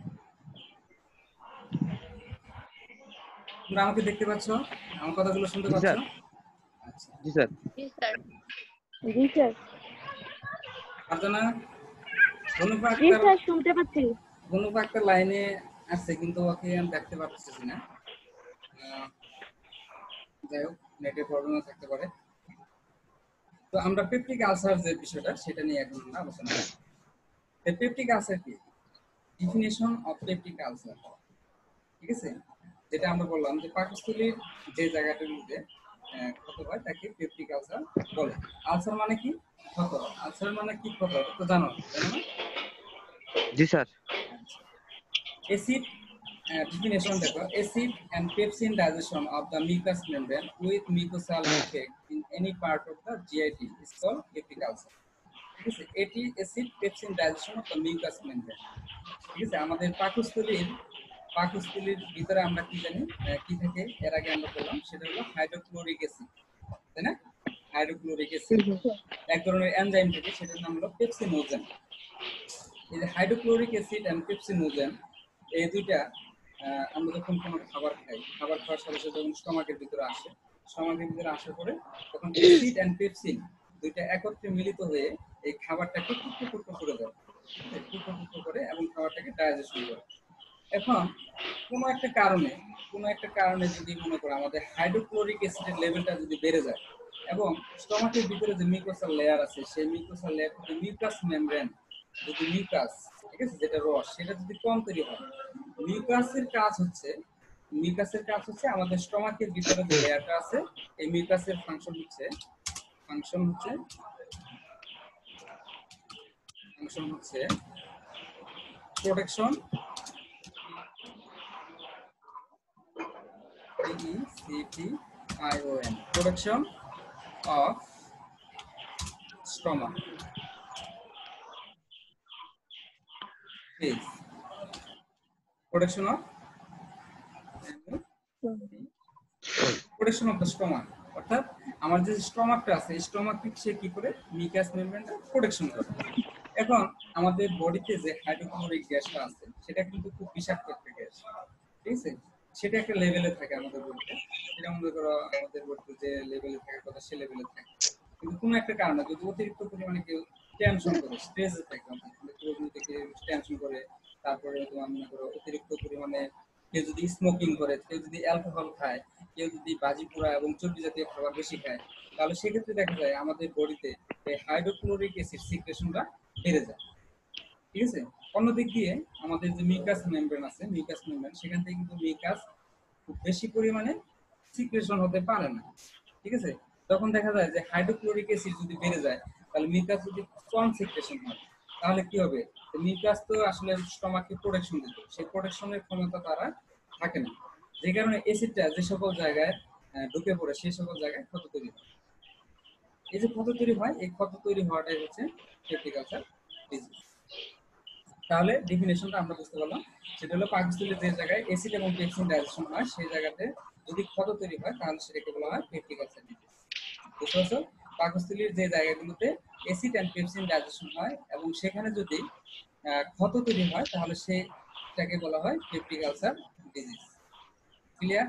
তোমরা আমাকে দেখতে পাচ্ছ? আমার কথাগুলো শুনতে জি পাচ্ছ? স্যার। আচ্ছা, জি স্যার। জি স্যার। জি স্যার। ফারজানা, গনুপা জি আক্তার, স্যার, শুনতে পাচ্ছি। গনুপা আক্তার লাইনে আসছে কিন্তু ওকে আমি দেখতে পাচ্ছি না। আহ, যাই হোক, নেটের প্রবলেম থাকতে পারে। তো আমরা পেপটিক আলসার যে বিষয়টা সেটা নিয়ে এখন আমরা আলোচনা করব। পেপটিক আলসার কি? ডিফিনিশন অফ পেপটিক আলসার, ঠিক আছে? যেটা আমরা বললাম যে পাকস্থলীর যে জায়গাটার মধ্যে আহ, ক্ষত হয় তাকে পেপটিক আলসার বলে। আলসার মানে কি? ক্ষত। আলসার মানে কি? ক্ষত, এটা তো জানো, জানো না? জি স্যার। Acid uh, definition দেখো, acid and pepsin digestion of the mucous membrane with mucosal defect in any part of the G I T is called peptic ulcer, ঠিক আছে? এটি acid pepsin digestion of the mucous membrane, ঠিক আছে? আমাদের পাকস্থলীর পাকস্থলীর ভিতরে আমরা কি জানি আহ, কি থাকে, এর আগে আমরা বললাম সেটা হলো হাইড্রোক্লোরিক অ্যাসিড, তাই না? হাইড্রোক্লোরিক অ্যাসিড এক ধরনের এনজাইম থাকে, সেটার নাম হলো পেপসিনোজেন। এই যে হাইড্রোক্লোরিক অ্যাসিড এন্ড পেপসিনোজেন, এই দুইটা আহ, আমরা যখন কোনো খাবার খাই, খাবার খাওয়ার সাথে সাথে যখন স্টমাকের ভিতরে আসে, স্টমাকের ভিতরে আসার পরে তখন অ্যাসিড এন্ড পেপসিন দুইটা একত্রে মিলিত হয়ে এই খাবারটাকে টুকরো টুকরো করে দেয়, টুকরো টুকরো করে এবং খাবারটাকে ডাইজেশন করে। এখন কোনো একটা কারণে কোনো একটা কারণে যদি মনে করো আমাদের হাইড্রোক্লোরিক অ্যাসিডের লেভেলটা যদি বেড়ে যায় এবং স্টমাকের ভিতরে যে মিউকোসাল লেয়ার আছে সেই মিউকোসাল লেয়ার থেকে মিউকাস মেমব্রেন, যদি মিউকাস, ঠিক আছে, যেটা রস, সেটা যদি কম তৈরি হয়, মিউকাসের কাজ হচ্ছে মিউকাসের কাজ হচ্ছে আমাদের স্টমাকের ভিতরে যে লেয়ারটা আছে এই মিউকাসের ফাংশন হচ্ছে ফাংশন হচ্ছে ফাংশন হচ্ছে protection P E C T I O N protection of stomach is protection of protection of the stomach অর্থাৎ আমার যে স্টমাকটা আছে স্টমাককে সে কি করে মিউকাস মেমব্রেনটা প্রোটেকশন করে। এখন আমাদের বডিতে যে হাইড্রোক্লোরিক গ্যাসটা আছে সেটা কিন্তু খুব বিষাক্ত একটা গ্যাস, ঠিক আছে? সেটা একটা লেভেলে থাকে আমাদের বডিতে, সেটা মনে করো আমাদের বডিতে যে লেভেলে থাকার কথা সে লেভেলে থাকে, কিন্তু কোনো একটা কারণে যদি অতিরিক্ত পরিমাণে কেউ টেনশন করে স্ট্রেসে থাকে থেকে টেনশন করে, তারপরে তোমার মনে করো অতিরিক্ত পরিমাণে কেউ যদি স্মোকিং করে, কেউ যদি অ্যালকোহল খায়, কেউ যদি বাজি পোড়া এবং চর্বি জাতীয় খাবার বেশি খায়, তাহলে সেক্ষেত্রে দেখা যায় আমাদের বডিতে এই হাইড্রোক্লোরিক অ্যাসিড সিক্রেশনটা বেড়ে যায়, ঠিক আছে? অন্যদিক দিয়ে আমাদের যে মিউকাস মেমব্রেন আছে মিউকাস মেমব্রেন সেখান থেকে কিন্তু মিউকাস খুব বেশি পরিমাণে সিক্রেশন হতে পারে না, ঠিক আছে? তখন দেখা যায় যে হাইড্রোক্লোরিক অ্যাসিড যদি বেড়ে যায় তাহলে মিউকাস যদি কম সিক্রেশন হয় তাহলে কি হবে, মিউকাস তো আসলে স্টমাককে প্রোটেকশন দিত, সেই প্রোটেকশনের ক্ষমতা তারা থাকে না, যে কারণে অ্যাসিডটা যে সকল জায়গায় ঢুকে পড়ে সেই সকল জায়গায় ক্ষত তৈরি হয়। এই যে ক্ষত তৈরি হয় এই ক্ষত তৈরি হওয়াটাই হচ্ছে পেপটিক আলসার ডিজিজ। তাহলে ডেফিনেশনটা আমরা বুঝতে পারলাম, সেটা হলো পাকস্থলীর যে জায়গায় অ্যাসিড এবং পেপসিন ডাইজেশন হয় সেই জায়গাতে যদি ক্ষত তৈরি হয় তাহলে সেটাকে বলা হয় পেপটিক আলসার ডিজিজ। বুঝতে পারছো? পাকস্থলীর যে জায়গাগুলোতে অ্যাসিড এন্ড পেপসিন ডাইজেশন হয় এবং সেখানে যদি ক্ষত তৈরি হয় তাহলে সেটাকে বলা হয় পেপটিক আলসার ডিজিজ। ক্লিয়ার?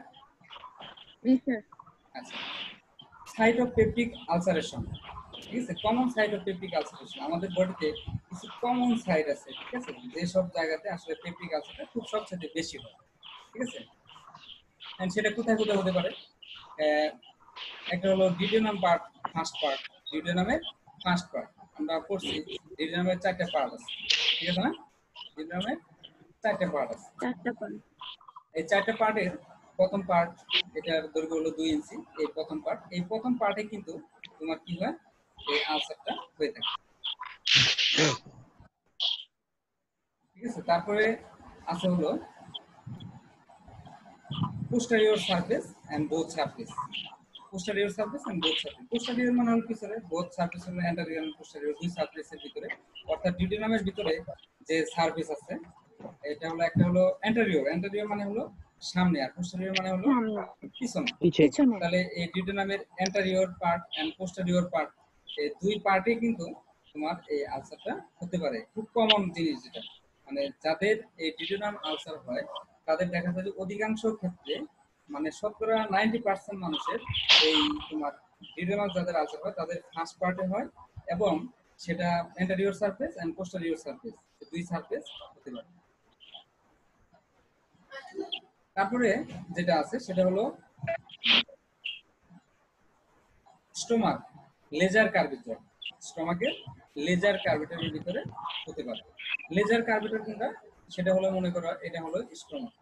আচ্ছা, সাইট অফ পেপটিক আলসারেশন, ঠিক আছে? Common site of peptic ulceration, আমাদের বডিতে কিছু কমন সাইট আছে, ঠিক আছে, যে সব জায়গাতে আসলে পেপটিক আলসারটা খুব সবচেয়ে বেশি হয়, ঠিক আছে? এন্ড সেটা কোথায় কোথায় হতে পারে? একটা হলো ডিউডেনাম পার্ট, ফার্স্ট পার্ট, ডিউডেনামের ফার্স্ট পার্ট আমরা পড়ছি, ডিউডেনামের চারটা পার্ট আছে, ঠিক আছে না? ডিউডেনামের চারটা পার্ট আছে, চারটা পার্ট। এই চারটা পার্টের প্রথম পার্ট, এটার দৈর্ঘ্য হলো দুই ইঞ্চি, এই প্রথম পার্ট, এই প্রথম পার্টে কিন্তু তোমার কি হয় এই আলসারটা হয়ে থাকে, ঠিক আছে? তারপরে আছে হলো posterior surface and both surface, posterior surface and both surface, posterior মানে হলো পিছনে, both surface হলো anterior and posterior, দুই সারফেসের ভিতরে, অর্থাৎ ডিউডেনামের ভিতরে যে সারফেস আছে এটা হলো একটা হলো anterior, anterior মানে হলো সামনে, আর posterior মানে হলো পিছনে। পিছনে। তাহলে এই ডিউডেনামের anterior part and posterior part এই দুই পার্টে কিন্তু তোমার এই আলসারটা হতে পারে, খুব কমন জিনিস যেটা, মানে যাদের এই ডিউডেনাম আলসার হয় তাদের দেখা যায় যে অধিকাংশ ক্ষেত্রে মানে শতকরা নব্বই পার্সেন্ট মানুষের এই তোমার ডিউডেনাম যাদের আলসার হয় তাদের ফার্স্ট পার্টে হয় এবং সেটা anterior surface and posterior surface দুই সারফেস হতে পারে। তারপরে যেটা আছে সেটা হলো স্টোমাক লেজার কার্ভেচার, স্টোমাকের লেজার কার্ভেচারের ভিতরে হতে পারে। লেজার কার্ভেচার কোনটা? সেটা হলো মনে করো এটা হলো স্টোমাক,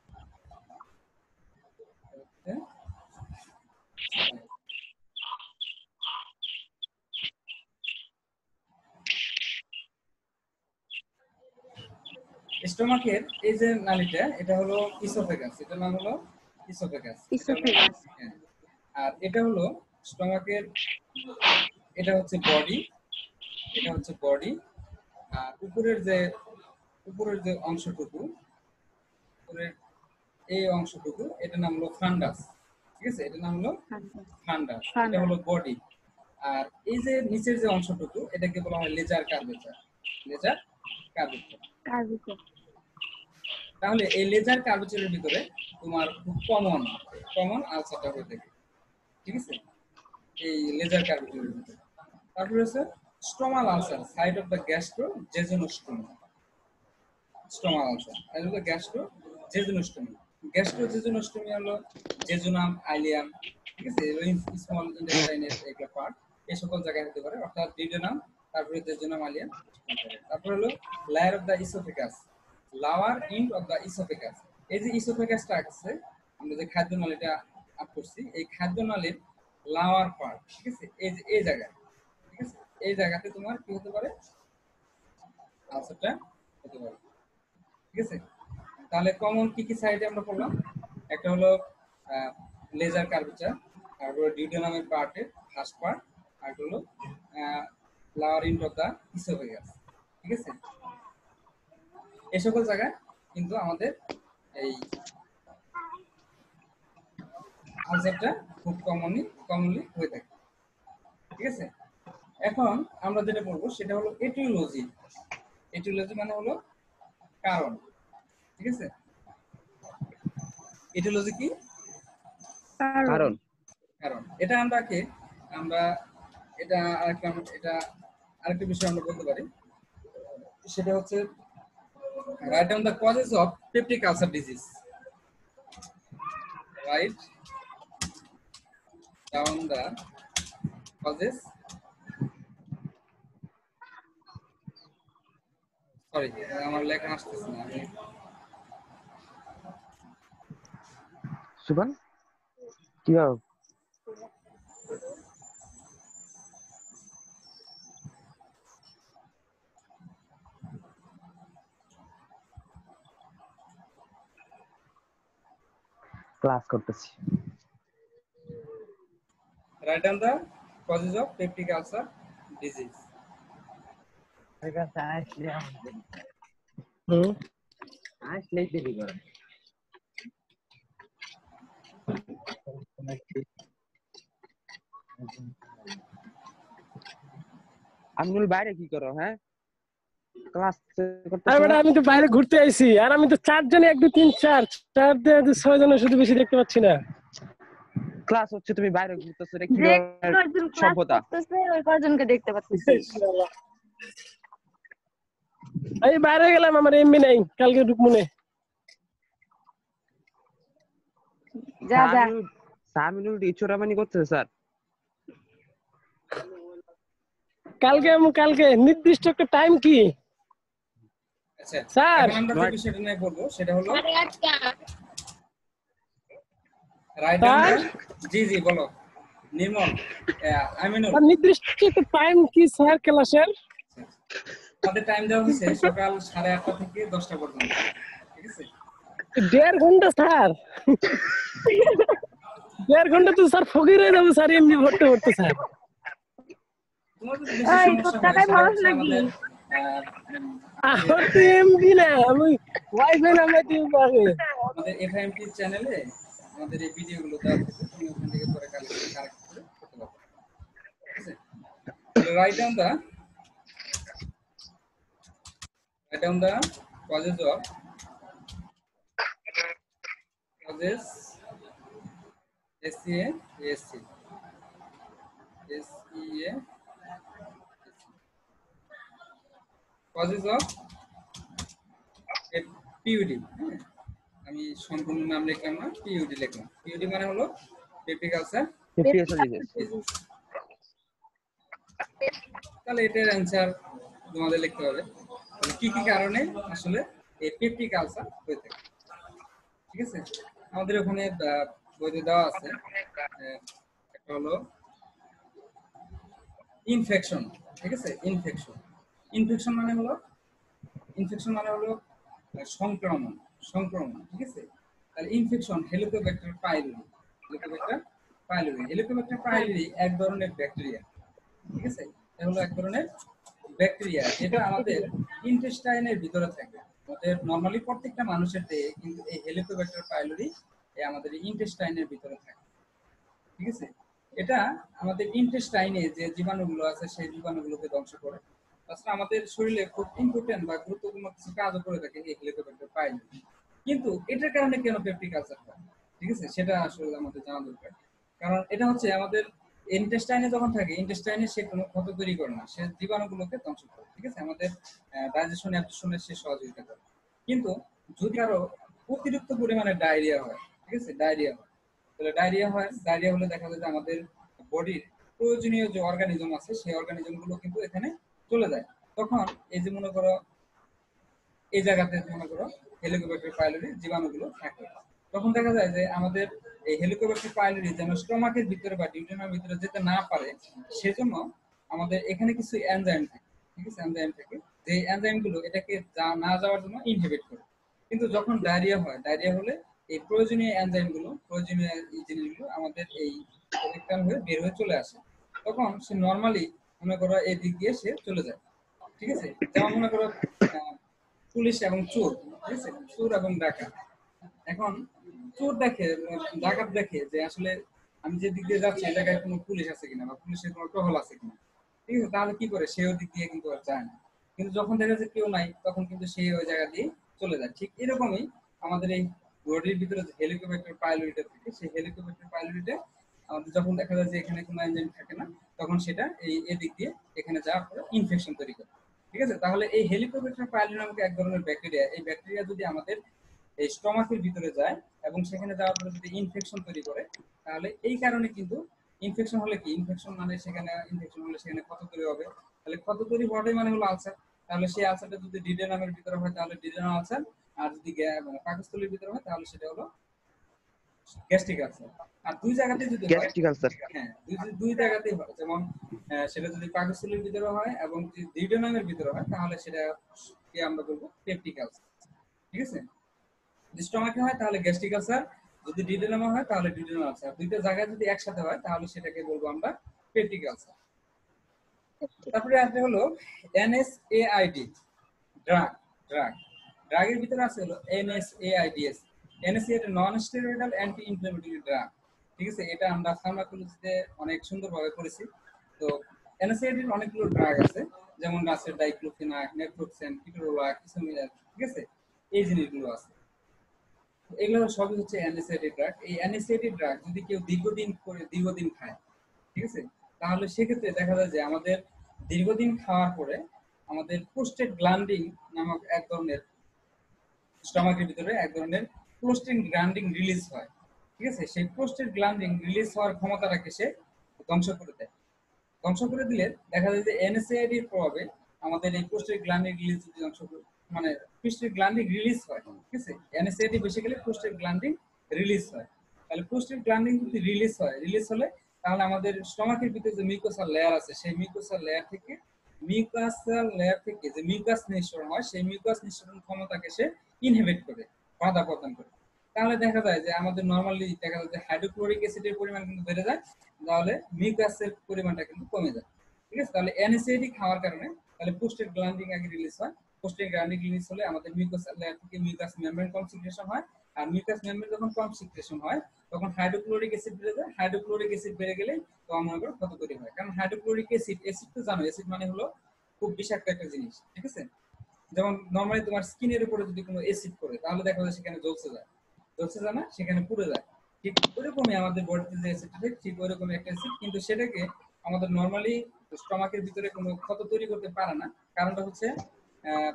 স্টোমাকের এই যে নালীটা এটা হলো ইসোফেগাস, এটার নাম হলো ইসোফেগাস, ইসোফেগাস। আর এটা হলো স্টোমাকের, এটা হচ্ছে বডি, এটা হচ্ছে বডি, আর উপরের যে উপরের যে অংশটুকু, উপরের এই অংশটুকু এটার নাম হলো ফান্ডাস, ঠিক আছে? এটার নাম হলো ফান্ডাস, এটা হলো বডি, আর এই যে নিচের যে অংশটুকু এটাকে বলা হয় লেজার কার্ভেচার, লেজার কার্ভেচার। তাহলে এই লেজার কার্ভেচারের ভিতরে তোমার খুব কমন কমন আলসারটা হয়ে থাকে, ঠিক আছে? এই লেজার কার্ভেচারের ভিতরে। তারপরে হচ্ছে stomal ulcer, site of the gastrojejunostomy, stomal ulcer এটা হলো গ্যাস্ট্রোজেজোনোস্টোমি। গ্যাস্ট্রোজেজোনোস্টোমি হলো জেজুনাম, আইলিয়াম, ঠিক আছে, স্মল ইন্টেস্টাইনের একটা পার্ট, এই সকল জায়গায় হতে পারে, অর্থাৎ ডিউডেনাম, তারপরে জেজুনাম, আইলিয়াম। তারপরে হলো layer of the oesophagus, lower end of the oesophagus, এই যে ইসোফেগাসটা আছে, আমরা যে খাদ্যনালীটা আপ করছি, এই খাদ্যনালীর লাওয়ার পার্ট, ঠিক আছে, এই যে এই জায়গায়, ঠিক আছে, এই জায়গাতে তোমার কি হতে পারে, আলসারটা হতে পারে, ঠিক আছে। তাহলে কমন কি কি সাইডে আমরা পড়লাম, একটা হলো লেজার কার্ভেচার, আর হলো ডিউডেনামের পার্টের ফার্স্ট পার্ট, আর হলো lower end of the oesophagus, ঠিক আছে। এই সকল জায়গায় কিন্তু আমাদের এই আলসারটা খুব কমনলি কমনলি হয়ে থাকে, ঠিক আছে। এখন আমরা যেটা বলবো সেটা হলো এটিওলজি। এটিওলজি মানে হলো কারণ, ঠিক আছে। এটিওলজি কি? কারণ। কারণ এটা আমরা কি আমরা এটা আরেকটা এটা আরেকটা বিষয় আমরা বলতে পারি, সেটা হচ্ছে write down the causes of peptic ulcer disease. Write down the causes, sorry আমার লেখা আসতেছে না, আমি সুবান কি হবে? ক্লাস করতেছি। write down the causes of peptic ulcer disease. হুম আসলেই দেরি করে। আমিনুল বাইরে কি করো? হ্যাঁ ক্লাস আরে বেটা, আমি তো বাইরে ঘুরতে আইছি, আর আমি তো চারজনে এক দুই তিন চার চার দিয়ে ছয় জনের শুধু বেশি দেখতে পাচ্ছি না। ক্লাস হচ্ছে, তুমি বাইরে ঘুরতেছো, এটা কি যে ধরনের কয়জন ক্লাস সভ্যতা? করতেছে ওই কয়জনকে দেখতে পাচ্ছি। আমি বাইরে গেলাম, আমার এমবি নাই, কালকে ঢুকমুনে। যা যা সামিনুল সামিনুল ইচোরামানি করতেছে স্যার। কালকে আমি কালকে নির্দিষ্ট একটা টাইম কি আচ্ছা স্যার? এখন আমরা যে বিষয়টা নিয়ে বলবো সেটা হলো সাড়ে আটটা। রাইট ডাউন দ্য, জি জি বলো নির্মল, আমিনুল। আর নির্দিষ্ট একটা টাইম কি স্যার ক্লাসের? আমাদের টাইম দেওয়া হয়েছে সকাল সাড়ে আটটা থেকে দশটা পর্যন্ত, ঠিক আছে। দেড় ঘন্টা স্যার, দেড় ঘন্টা তো স্যার ফকির হয়ে যাবো স্যার এমনি ভরতে ভরতে স্যার। তোমার যদি বেশি এই সমস্যা তোর হয় টাকায় সেটা খরচ হচ্ছে নাকি? আমাদের আহ, আমার তো এমবি না, আমি ওয়াইফাই নামাই দিব আগে। আমাদের এফএমটি চ্যানেলে আমাদের এই ভিডিওগুলো দেওয়া থাকে, তুমি ওখান থেকে পরে কালেক্ট কালেক্ট করে করতে পারবে, ঠিক আছে। তাহলে write down the write down the causes of causes S C A S C S E A causes of P U D, আমি সম্পূর্ণ নাম লিখলাম না, P U D লিখলাম। P U D মানে হলো পেপটিক আলসার। তাহলে এটার অ্যান্সার তোমাদের লিখতে হবে, তাহলে কি কি কারণে আসলে এই পেপটিক আলসার হয়ে থাকে, ঠিক আছে। আমাদের ওখানে বইতে দেওয়া আছে, একটা হলো ইনফেকশন, ঠিক আছে। ইনফেকশন ইনফেকশন মানে হলো ইনফেকশন মানে হলো সংক্রমণ, সংক্রমণ, ঠিক আছে। তাহলে infection Helicobacter pylori, Helicobacter pylori Helicobacter pylori এক ধরনের ব্যাকটেরিয়া, ঠিক আছে। এটা হলো এক ধরনের ব্যাকটেরিয়া যেটা আমাদের ইন্টেস্টাইনের ভিতরে থাকে। আমাদের নরমালি প্রত্যেকটা মানুষের দেহে কিন্তু এই হেলিকোব্যাক্টার পাইলোরি এই আমাদের ইন্টেস্টাইনের ভিতরে থাকে, ঠিক আছে। এটা আমাদের ইন্টেস্টাইনে যে জীবাণুগুলো আছে সেই জীবাণুগুলোকে ধ্বংস করে। তাছাড়া আমাদের শরীরে খুব ইম্পর্টেন্ট বা গুরুত্বপূর্ণ কিছু কাজও করে থাকে এই হেলিকোব্যাক্টার পাইলোরি। কিন্তু এটার কারণে কেন পেপটিক আলসার হয়, ঠিক আছে, সেটা আসলে আমাদের জানা দরকার। কারণ এটা হচ্ছে আমাদের ইন্টেস্টাইনে যখন থাকে, ইন্টেস্টাইনে সে কোনো ক্ষত তৈরি করে না, সে জীবাণুগুলোকে ধ্বংস করে, ঠিক আছে, আমাদের ডাইজেশন অ্যাবজর্পশনে সে সহযোগিতা করে। কিন্তু যদি আরো অতিরিক্ত পরিমাণে ডায়রিয়া হয়, ঠিক আছে, ডায়রিয়া হয়, তাহলে ডায়রিয়া হয় ডায়রিয়া হলে দেখা যায় যে আমাদের বডির প্রয়োজনীয় যে অর্গানিজম আছে সেই অর্গানিজম গুলো কিন্তু এখানে চলে যায়। তখন এই যে মনে করো এই জায়গাতে মনে করো হেলিকোব্যাক্টার পাইলোরি জীবাণুগুলো থাকে। তখন দেখা যায় যে আমাদের এই হেলিকোব্যাক্টার পাইলোরি যেন স্টোমাকের ভিতরে বা ডিউডেনামের ভিতরে যেতে না পারে, সেজন্য আমাদের এখানে কিছু এনজাইম থাকে, ঠিক আছে, এনজাইম থাকে যে এনজাইমগুলো এটাকে না যাওয়ার জন্য ইনহিবিট করে। কিন্তু যখন ডায়রিয়া হয়, ডায়রিয়া হলে এই প্রয়োজনীয় এনজাইমগুলো, প্রয়োজনীয় এই জিনিসগুলো আমাদের এই রেকটাম হয়ে বের হয়ে চলে আসে। তখন সে নর্মালি মনে করো এই দিক দিয়ে সে চলে যায়, ঠিক আছে। যেমন মনে করো পুলিশ এবং চোর, ঠিক আছে, চোর এবং ডাকাত। এখন চোর দেখে, ডাকাত দেখে যে আসলে আমি যে দিক দিয়ে যাচ্ছি এই জায়গায় কোনো পুলিশ আছে কিনা বা পুলিশের কোনো টহল আছে কিনা, ঠিক আছে, তাহলে কি করে সে ওই দিক দিয়ে কিন্তু আর যায় না। কিন্তু যখন দেখা যায় কেউ নাই, তখন কিন্তু সে ওই জায়গা দিয়ে চলে যায়। ঠিক এরকমই আমাদের এই বডির ভিতরে যে হেলিকোব্যাক্টার পাইলোরিটা থাকে, সেই হেলিকোব্যাক্টার পাইলোরিটা আমাদের যখন দেখা যায় যে এখানে কোনো এনজাইম থাকে না, তখন সেটা এই এদিক দিয়ে এখানে যাওয়ার পরে ইনফেকশন তৈরি করে, ঠিক আছে। তাহলে এই হেলিকোব্যাক্টার পাইলোরি নামক এক ধরনের ব্যাকটেরিয়া, এই ব্যাকটেরিয়া যদি আমাদের এই স্টোমাকের ভিতরে যায় এবং সেখানে যাওয়ার পরে যদি ইনফেকশন তৈরি করে, তাহলে এই কারণে কিন্তু ইনফেকশন হলে কি, ইনফেকশন মানে সেখানে ইনফেকশন হলে সেখানে ক্ষত তৈরি হবে। তাহলে ক্ষত তৈরি হওয়াটাই মানে হলো আলসার। তাহলে সেই আলসারটা যদি ডিডেনামের ভিতরে হয় তাহলে ডিডেনাম আলসার, আর যদি মানে পাকস্থলীর ভিতরে হয় তাহলে সেটা হলো গ্যাস্ট্রিক আলসার। আর দুই জায়গাতে যদি হয়, গ্যাস্ট্রিক আলসার। হ্যাঁ দুই দুই জায়গাতেই হয়। যেমন সেটা যদি পাকস্থলীর ভিতরে হয় এবং যদি ডিডেনামের ভিতরে হয় তাহলে সেটা কি আমরা বলবো পেপটিক আলসার, ঠিক আছে। যদি স্টোমাকে হয় তাহলে গ্যাস্ট্রিক আলসার, যদি ডিডেনামে হয় তাহলে ডিডেনাল আলসার। দুইটা জায়গায় যদি একসাথে হয় তাহলে সেটাকে বলবো আমরা পেপটিক আলসার। তারপরে আসবে হলো এনএসএআইডি, ড্রাগ। ড্রাগ ড্রাগের ভিতরে আছে হলো এনএসএআইডিএস। এনএসএ এটা non steroidal anti inflammatory drug, ঠিক আছে। এটা আমরা ফার্মাকোলজিতে অনেক সুন্দরভাবে পড়েছি। তো এনএসএআইডির অনেকগুলো ড্রাগ আছে, যেমন আছে ডাইক্লোফেনাক, নেপ্রোক্সেন, কিটোরোলাক, ইসোমিলাক, ঠিক আছে, এই জিনিসগুলো আছে। এগুলো সবই হচ্ছে অ্যানেসিডি ড্রাগ। এই অ্যানেসিডি ড্রাগ যদি কেউ দীর্ঘদিন করে দীর্ঘদিন খায়, ঠিক আছে, তাহলে সেক্ষেত্রে দেখা যায় যে আমাদের দীর্ঘদিন খাওয়ার পরে আমাদের প্রোস্টেগ্ল্যান্ডিন নামক এক ধরনের স্টোমাকের ভিতরে এক ধরনের প্রোস্টেগ্ল্যান্ডিন রিলিজ হয়, ঠিক আছে। সেই প্রোস্টেগ্ল্যান্ডিন রিলিজ হওয়ার ক্ষমতাটাকে সে ধ্বংস করে দেয়। ধ্বংস করে দিলে দেখা যায় যে এনএসএআইডি এর প্রভাবে আমাদের এই প্রোস্টেগ্ল্যান্ডিন রিলিজ যদি ধ্বংস করে, মানে প্রোস্টেগ্ল্যান্ডিন রিলিজ হয়, ঠিক আছে। এনএসএআইডি বেসিক্যালি প্রোস্টেগ্ল্যান্ডিন রিলিজ হয়। তাহলে প্রোস্টেগ্ল্যান্ডিন যদি রিলিজ হয়, রিলিজ হলে তাহলে আমাদের স্টোমাকের ভিতরে যে মিউকাসাল লেয়ার আছে, সেই মিউকাসাল লেয়ার থেকে মিউকাসাল লেয়ার থেকে যে মিউকাস নিঃসরণ হয়, সেই মিউকাস নিঃসরণ ক্ষমতাকে সে ইনহিবিট করে, বাধা প্রদান করে। তাহলে দেখা যায় যে আমাদের নরমালি দেখা যায় যে হাইড্রোক্লোরিক অ্যাসিডের পরিমাণ কিন্তু বেড়ে যায়, তাহলে মিউকাসের পরিমাণটা কিন্তু কমে যায়, ঠিক আছে। তাহলে এনএসএআইডি খাওয়ার কারণে তাহলে প্রোস্টেগ্ল্যান্ডিন আগে রিলিজ হয়, প্রোস্টেগ্ল্যান্ডিন রিলিজ হলে আমাদের মিউকাসাল লেয়ার থেকে মিউকাস মেমব্রেন কম সিক্রেশন হয়, আর মিউকাস মেমব্রেন যখন কম সিক্রেশন হয় তখন হাইড্রোক্লোরিক অ্যাসিড বেড়ে যায়। হাইড্রোক্লোরিক অ্যাসিড বেড়ে গেলে তো মনে করো ক্ষত তৈরি হয়, কারণ হাইড্রোক্লোরিক অ্যাসিড, অ্যাসিড তো জানো, অ্যাসিড মানে হলো খুব বিষাক্ত একটা জিনিস, ঠিক আছে। যেমন নরমালি তোমার স্কিনের উপরে যদি কোনো অ্যাসিড পড়ে তাহলে দেখা যায় সেখানে জ্বলছে যায়, জ্বলছে যায় না, সেখানে পুড়ে যায়। ঠিক ওইরকমই আমাদের বডিতে যে অ্যাসিড থাকে ঠিক ওইরকম একটা অ্যাসিড, কিন্তু সেটাকে আমাদের নরমালি স্টোমাকের ভিতরে কোনো ক্ষত তৈরি করতে পারে না। কারণটা হচ্ছে আহ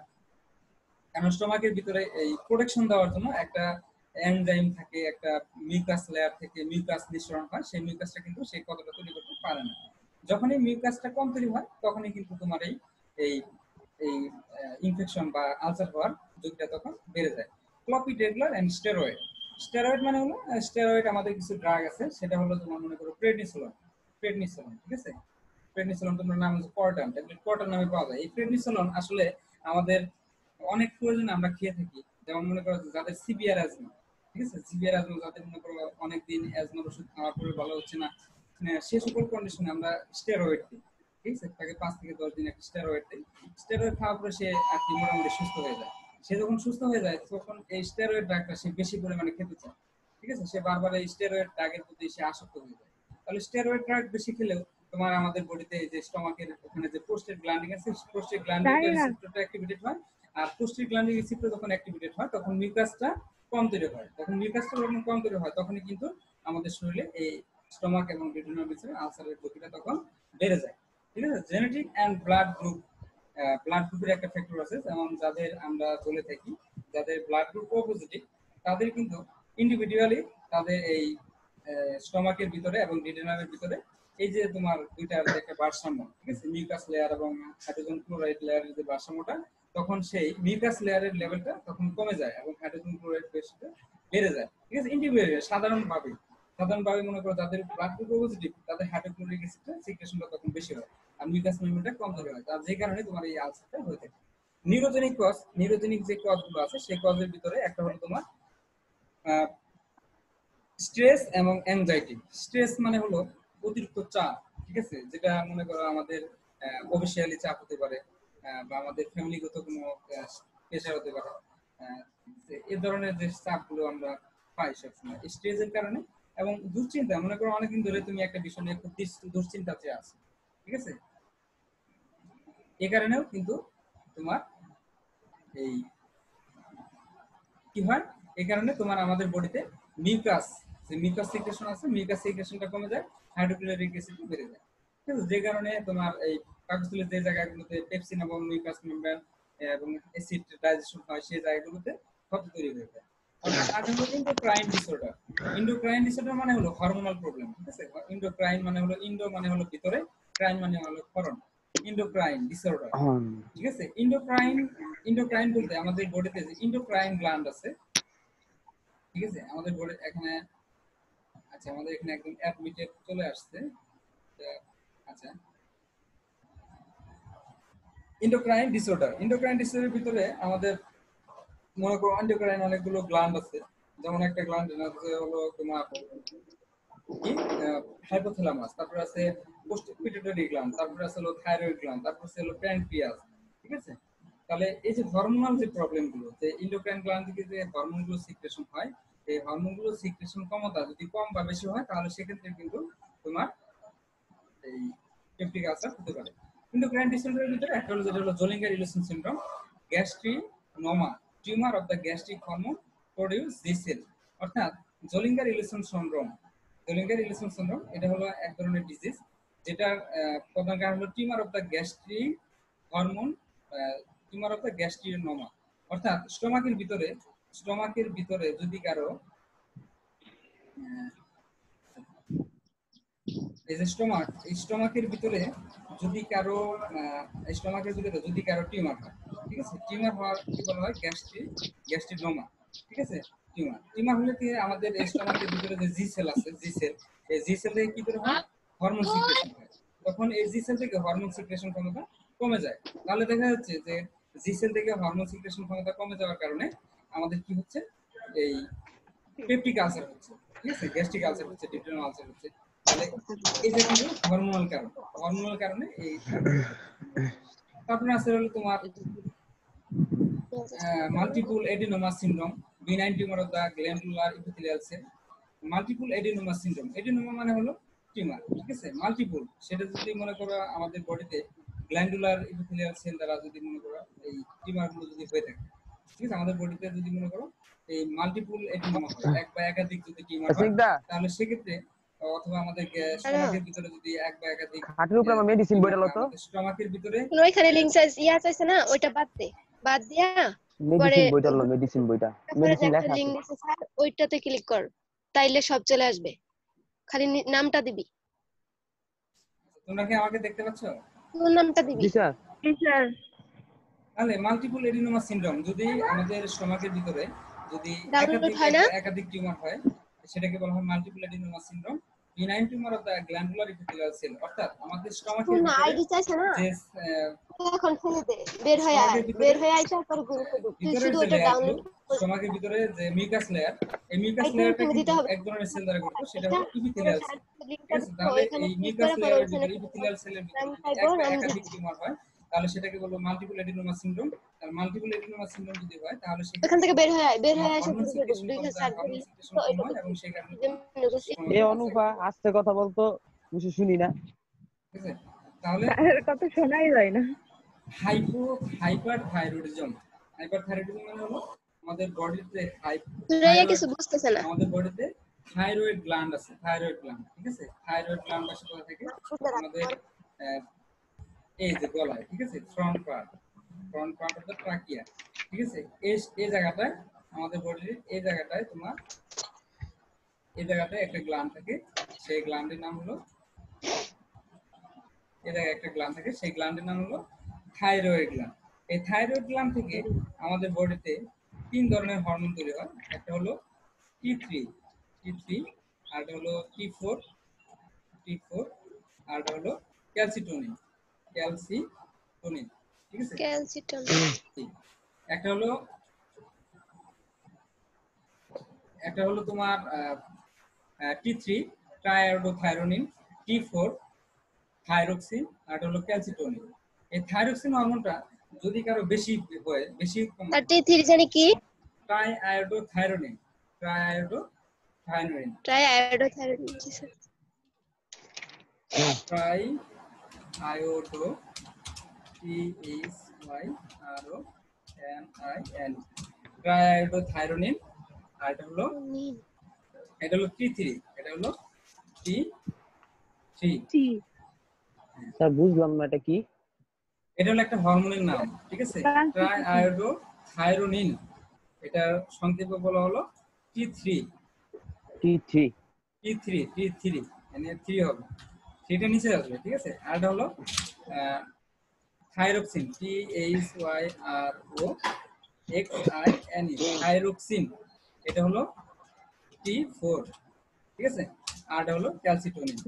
কারণ স্টোমাকের ভিতরে এই প্রোটেকশন দেওয়ার জন্য একটা এনজাইম থাকে, একটা মিউকাস লেয়ার থেকে মিউকাস নিঃসরণ হয়, সেই মিউকাসটা কিন্তু সেই ক্ষতটা তৈরি করতে পারে না। যখনই মিউকাসটা কম তৈরি হয় তখনই কিন্তু তোমার এই এই এই ইনফেকশন বা আলসার হওয়ার ঝুঁকিটা তখন বেড়ে যায়। ক্লপিডোগ্রাল এন্ড স্টেরয়েড। স্টেরয়েড মানে হলো স্টেরয়েড আমাদের কিছু ড্রাগ আছে, সেটা হলো তোমার মনে করো প্রেডনিসোলন। প্রেডনিসোলন, ঠিক আছে। প্রেডনিসোলন তোমার নাম হচ্ছে কর্টান, ট্যাবলেট কর্টান নামে পাওয়া যায়। এই প্রেডনিসোলন আসলে আমাদের অনেক প্রয়োজন আমরা খেয়ে থাকি। যেমন মনে করো যাদের সিভিয়ার অ্যাজমা, ঠিক আছে, সিভিয়ার অ্যাজমা যাদের মনে করো অনেকদিন অ্যাজমার ওষুধ খাওয়ার পরে ভালো হচ্ছে না, সে সকল কন্ডিশনে আমরা স্টেরয়েড দিই, ঠিক আছে। তাকে পাঁচ থেকে দশ দিন একটা স্টেরয়েড দিই। স্টেরয়েড খাওয়ার পরে সে আর কি মোটামুটি সুস্থ হয়ে যায়। সে যখন সুস্থ হয়ে যায় তখন এই স্টেরয়েড ড্রাগটা সে বেশি পরিমাণে খেতে চায়, ঠিক আছে। সে বারবার এই স্টেরয়েড ড্রাগের প্রতি সে আসক্ত হয়ে যায়। তাহলে স্টেরয়েড ড্রাগ বেশি খেলেও তোমার আমাদের বডিতে যে স্টোমাকের ওখানে যে প্রোস্টেগ্ল্যান্ডিন আছে, প্রোস্টেগ্ল্যান্ডিন রিসেপ্টরটা অ্যাক্টিভেটেড হয়। আর প্রোস্টেগ্ল্যান্ডিন রিসেপ্টর যখন অ্যাক্টিভেটেড হয় তখন মিউকাসটা কম তৈরি হয়। তখন মিউকাসটা যখন কম তৈরি হয় তখনই কিন্তু আমাদের শরীরে এই স্টোমাক এবং ডিডেনামের ভিতরে আলসারের ঝুঁকিটা তখন বেড়ে যায়, ঠিক আছে। Genetic and blood group, blood গ্রুপের একটা ফ্যাক্টর আছে, যেমন যাদের আমরা বলে থাকি যাদের ব্লাড গ্রুপ ও পজিটিভ, তাদের কিন্তু ইন্ডিভিজুয়ালি তাদের এই স্টোমাকের ভিতরে এবং ডিডেনামের ভিতরে এই যে তোমার দুইটার একটা ভারসাম্য, ঠিক আছে, মিউকাস লেয়ার এবং হাইড্রোজেন ক্লোরাইড লেয়ারের যে ভারসাম্যটা তখন সেই মিউকাস লেয়ারের লেভেলটা তখন কমে যায় এবং হাইড্রোজেন ক্লোরাইড বেশিটা বেড়ে যায়। ঠিক আছে, ইন্ডিভিজুয়ালি সাধারণভাবে সাধারণভাবে মনে করো যাদের ব্লাড গ্রুপ পজিটিভ তাদের হাইড্রোক্লোরিক অ্যাসিডটা সিক্রেশনটা তখন বেশি হয় আর মিউকাস মেমব্রেনটা কম ধরে হয়, তার যে কারণে তোমার এই আলসারটা হয়ে থাকে। নিউরোজেনিক কজ, নিউরোজেনিক যে কজগুলো আছে সেই কজের ভিতরে একটা হলো তোমার স্ট্রেস এবং অ্যাংজাইটি। স্ট্রেস মানে হলো অতিরিক্ত চাপ, ঠিক আছে, যেটা মনে করো আমাদের অফিসিয়ালি চাপ হতে পারে বা আমাদের ফ্যামিলিগত কোনো প্রেশার হতে পারে। এই ধরনের যে চাপগুলো আমরা পাই সবসময় স্ট্রেসের কারণে। এবং দুশ্চিন্তা, মনে করো অনেকদিন ধরে তুমি একটা বিষয় নিয়ে খুব দুশ্চিন্তাতে আছো, ঠিক আছে, এই কারণেও কিন্তু তোমার এই কি হয়, এই কারণে তোমার আমাদের বডিতে মিউকাস, যে মিউকাস সিক্রেশন আছে, মিউকাস সিক্রেশনটা কমে যায়, হাইড্রোক্লোরিক অ্যাসিড বেড়ে যায়। ঠিক আছে, যে কারণে তোমার এই পাকস্থলীর যে জায়গাগুলোতে পেপসিন এবং মিউকাস মেমব্রেন এবং অ্যাসিড ডাইজেশন হয় সেই জায়গাগুলোতে ক্ষতি তৈরি হয়ে যায়। অর্থাৎ আর হলো ইন্ডোক্রাইন ডিসঅর্ডার। ইন্ডোক্রাইন ডিসঅর্ডার মানে হলো হরমোনাল প্রবলেম। ঠিক আছে, ইন্ডোক্রাইন মানে হলো, ইন্ডো মানে হলো ভিতরে, ক্রাইন মানে হলো ক্ষরণ, ইন্ডোক্রাইন ডিসঅর্ডার। ঠিক আছে, ইন্ডোক্রাইন, ইন্ডোক্রাইন বলতে আমাদের বডিতে যে ইন্ডোক্রাইন গ্ল্যান্ড আছে, ঠিক আছে, আমাদের বডি এখানে, আচ্ছা আমাদের এখানে একদম অ্যাডমিটেড চলে আসছে। আচ্ছা, ইন্ডোক্রাইন ডিসঅর্ডার, ইন্ডোক্রাইন ডিসঅর্ডারের ভিতরে আমাদের মনে করো ইন্ডোক্রাইন অনেকগুলো গ্ল্যান্ড আছে। যেমন একটা গ্ল্যান্ড আছে হলো তোমার কি হাইপোথ্যালামাস, তারপর আছে পিটুইটারি গ্ল্যান্ড, তারপর আছে হলো থাইরয়েড গ্ল্যান্ড, তারপর আছে হলো প্যানক্রিয়াস। ঠিক আছে, তাহলে এই যে হরমোনাল যে প্রবলেমগুলো, যে ইন্ডোক্রাইন গ্ল্যান্ড থেকে যে হরমোনগুলো সিক্রেশন হয়, এই হরমোনগুলো সিক্রেশন ক্ষমতা যদি কম বা বেশি হয় তাহলে সেক্ষেত্রে কিন্তু তোমার এই পেপটিক আলসার হতে পারে। ইন্ডোক্রাইন ডিসঅর্ডারের ভিতরে একটা হলো যেটা হলো Zollinger Ellison syndrome, gastrinoma, tumour of the gastric hormone produce this cell. অর্থাৎ Zollinger Ellison syndrome, Zollinger Ellison syndrome এটা হলো এক ধরনের ডিজিজ যেটার প্রধান কারণ হলো tumour of the gastric hormone, tumour of the gastrinoma. অর্থাৎ স্টোমাকের ভিতরে, স্টোমাকের ভিতরে যদি কারো এই যে স্টোমাক, স্টোমাকের ভিতরে যদি কারো স্টোমাকের ভিতরে যদি কারো টিউমার হয়, ঠিক আছে, টিউমার হওয়ার কি বলা হয় গ্যাস্ট্রিক, গ্যাস্ট্রিনোমা। ঠিক আছে, টিউমার, টিউমার হলে কি আমাদের স্টোমাকের ভিতরে যে জি সেল আছে, জি সেল, এই জি সেল থেকে কি করে হয় হরমোন সিক্রেশন হয়, তখন এই জি সেল থেকে হরমোন সিক্রেশন ক্ষমতা কমে যায়। তাহলে দেখা যাচ্ছে যে জি সেল থেকে হরমোন সিক্রেশন ক্ষমতা কমে যাওয়ার কারণে আমাদের কি হচ্ছে, এই পেপটিক আলসার হচ্ছে, ঠিক আছে, গ্যাস্ট্রিক আলসার হচ্ছে, ডিপটেনাল আলসার হচ্ছে। তাহলে এই যে কিন্তু হরমোনাল কারণ, হরমোনাল কারণে এই। তারপরে আছে হলো তোমার multiple adenoma syndrome, benign tumour of the glandular epithelial cell. Multiple adenoma syndrome, adenoma মানে হলো টিউমার, ঠিক আছে, মাল্টিপল সেটা যদি মনে করো আমাদের বডিতে গ্ল্যান্ডুলার ইপিথেলিয়াল সেল দ্বারা যদি মনে করো এই টিউমারগুলো যদি হয়ে থাকে, ঠিক আছে, আমাদের বডিতে যদি মনে করো এই মাল্টিপল এডিনোমা হয়, এক বা একাধিক যদি টিউমার হয় তাহলে সেক্ষেত্রে, অথবা আমাদের স্টোমাকের ভিতরে যদি এক বা একাধিক, হাটের উপরে আমার মেডিসিন বইটা লতো, স্টোমাকের ভিতরে ওইখানে লিংক চাইছ ইয়া চাইছে না, ওইটা বাদ দে, বাদ দিয়া পরে মেডিসিন বইটা লো, মেডিসিন বইটা, মেডিসিন লেখা আছে, লিংক দিছে স্যার, ওইটাতে ক্লিক কর, তাইলে সব চলে আসবে, খালি নামটা দিবি। তোমরা কি আমাকে দেখতে পাচ্ছ? তোর নামটা দিবি। জি স্যার, জি স্যার। তাহলে মাল্টিপল এডিনোমা সিনড্রোম যদি আমাদের স্টোমাকের ভিতরে যদি ডাউনলোড একাধিক হয় না, একাধিক টিউমার হয় সেটাকে বলা হয় multiple adenoma syndrome, benign tumour of the glandular epithelial cell. অর্থাৎ আমাদের স্টোমাকের কোন ভিতরে আইডি চাইছে না, যে এখন ফেলে দে, বের হয়ে আয়, বের হয়ে আইসা পরে গ্রুপে ঢুক, তুই শুধু ওটা ডাউনলোড কর। স্টোমাকের ভিতরে যে মিউকাস লেয়ার, এই মিউকাস লেয়ারটা কিন্তু এক ধরনের সেল দ্বারা গঠিত, সেটা হলো ইপিথেলিয়াল সেল। ঠিক আছে, তাহলে এই মিউকাস লেয়ারের ভিতরে ইপিথেলিয়াল সেলের ভিতরে একাধিক টিউমার হয় তাহলে সেটাকে বলবো মাল্টিপল এডিনোমা সিনড্রোম। আর মাল্টিপল এডিনোমা সিনড্রোম যদি হয় তাহলে এখান থেকে বের হয়ে আয়, বের হয়ে আইসা গ্রুপে ঢুক, দুই হাজার সাত ধরি তো এটা এবং সেই কারণে এ অনুপা আস্তে কথা বলতো, কিছু শুনি না। ঠিক আছে, তাহলে স্যারের কথা শোনাই যায় না। Hypo hyperthyroidism, hyperthyroidism মানে হলো আমাদের বডিতে তুই কিছু বুঝতেছ না, আমাদের বডিতে থাইরয়েড গ্ল্যান্ড আছে, থাইরয়েড গ্ল্যান্ড, ঠিক আছে, থাইরয়েড গ্ল্যান্ড আসে কোথা থেকে, আমাদের এই যে গলায়, ঠিক আছে, front part, front part of the trachea, ঠিক আছে, এই এই জায়গাটায় আমাদের বডির এই জায়গাটায় তোমার এই জায়গাটায় একটা গ্ল্যান্ড থাকে, সেই গ্ল্যান্ডের নাম হলো, এই জায়গায় একটা গ্ল্যান্ড থাকে, সেই গ্ল্যান্ডের নাম হলো থাইরয়েড গ্ল্যান্ড। এই থাইরয়েড গ্ল্যান্ড থেকে আমাদের বডিতে তিন ধরনের হরমোন তৈরি হয়। একটা হলো টি থ্রি টি থ্রি আর একটা হলো টি ফোর টি ফোর আর একটা হলো ক্যালসিটোনিন ক্যালসিটোনিন ঠিক আছে। ক্যালসিটোনিন একটা হলো একটা হলো তোমার T three triiodothyronine, T four thyroxine আর হলো ক্যালসিটোনিন। এই থাইরক্সিন হরমোনটা যদি কারো বেশি হয়, বেশি আর টি থ্রি জানি কি? ট্রাইআয়োডোথাইরোনিন ট্রাইআয়োডোথাইরোনিন ট্রাইআয়োডোথাইরোনিন জি স্যার। Triiodo T H Y R O N I N triiodothyronine আর এটা হলো এটা হলো টি থ্রি এটা হলো টি থ্রি। স্যার বুঝলাম না এটা কি। এটা হলো একটা হরমোনের নাম ঠিক আছে। ট্রাইআয়োডোথাইরোনিন এটা সংক্ষেপে বলা হলো T three T three T three T three মানে থ্রি হবে, থ্রিটা নিচে আসবে ঠিক আছে। আর এটা হলো thyroxine T H Y R O X I N E thyroxine এটা হলো টি ফোর ঠিক আছে। আর এটা হলো ক্যালসিটোনিন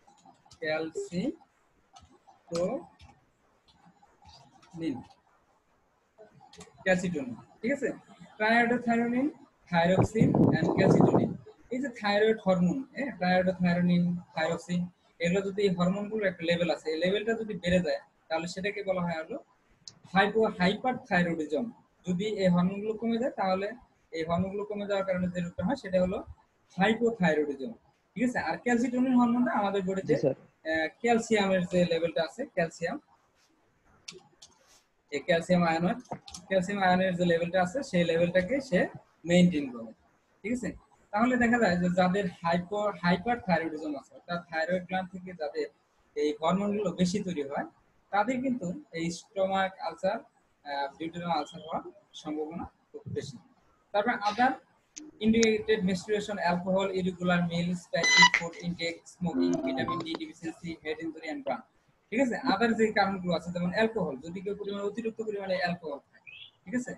ক্যালসিটোনিন ক্যালসিটোনিন ঠিক আছে। ট্রাইআয়োডোথাইরোনিন, থাইরক্সিন এন্ড ক্যালসিটোনিন এই যে থাইরয়েড হরমোন হ্যাঁ ট্রাইআয়োডোথাইরোনিন, থাইরক্সিন এগুলো যদি এই হরমোনগুলোর একটা লেভেল আছে, এই লেভেলটা যদি বেড়ে যায় তাহলে সেটাকে বলা হয় হলো হাইপো হাইপারথাইরয়েডিজম। যদি এই হরমোনগুলো কমে যায় তাহলে এই হরমোনগুলো কমে যাওয়ার কারণে যে রোগটা হয় সেটা হলো হাইপোথাইরয়েডিজম ঠিক আছে। আর ক্যালসিটোনিন হরমোনটা আমাদের বডিতে ক্যালসিয়ামের যে লেভেলটা আছে ক্যালসিয়াম এই ক্যালসিয়াম আয়ন ক্যালসিয়াম আয়নের যে লেভেলটা আছে সেই লেভেলটাকে সে মেইনটেইন করে ঠিক আছে। তাহলে দেখা যায় যে যাদের হাইপো হাইপারথাইরয়েডিজম আছে অর্থাৎ থাইরয়েড গ্ল্যান্ড থেকে যাদের এই হরমোনগুলো বেশি তৈরি হয় তাদের কিন্তু এই স্টোমাক আলসার, ডিউটেনাল আলসার হওয়ার সম্ভাবনা খুব বেশি। তারপর other indicated menstruation, alcohol, irregular meal, spicy food intake, smoking, vitamin D deficiency, head injury and burn ঠিক আছে। আদার যে কারণগুলো আছে যেমন অ্যালকোহল, যদি কেউ পরিমাণে অতিরিক্ত পরিমাণে অ্যালকোহল খায় ঠিক আছে,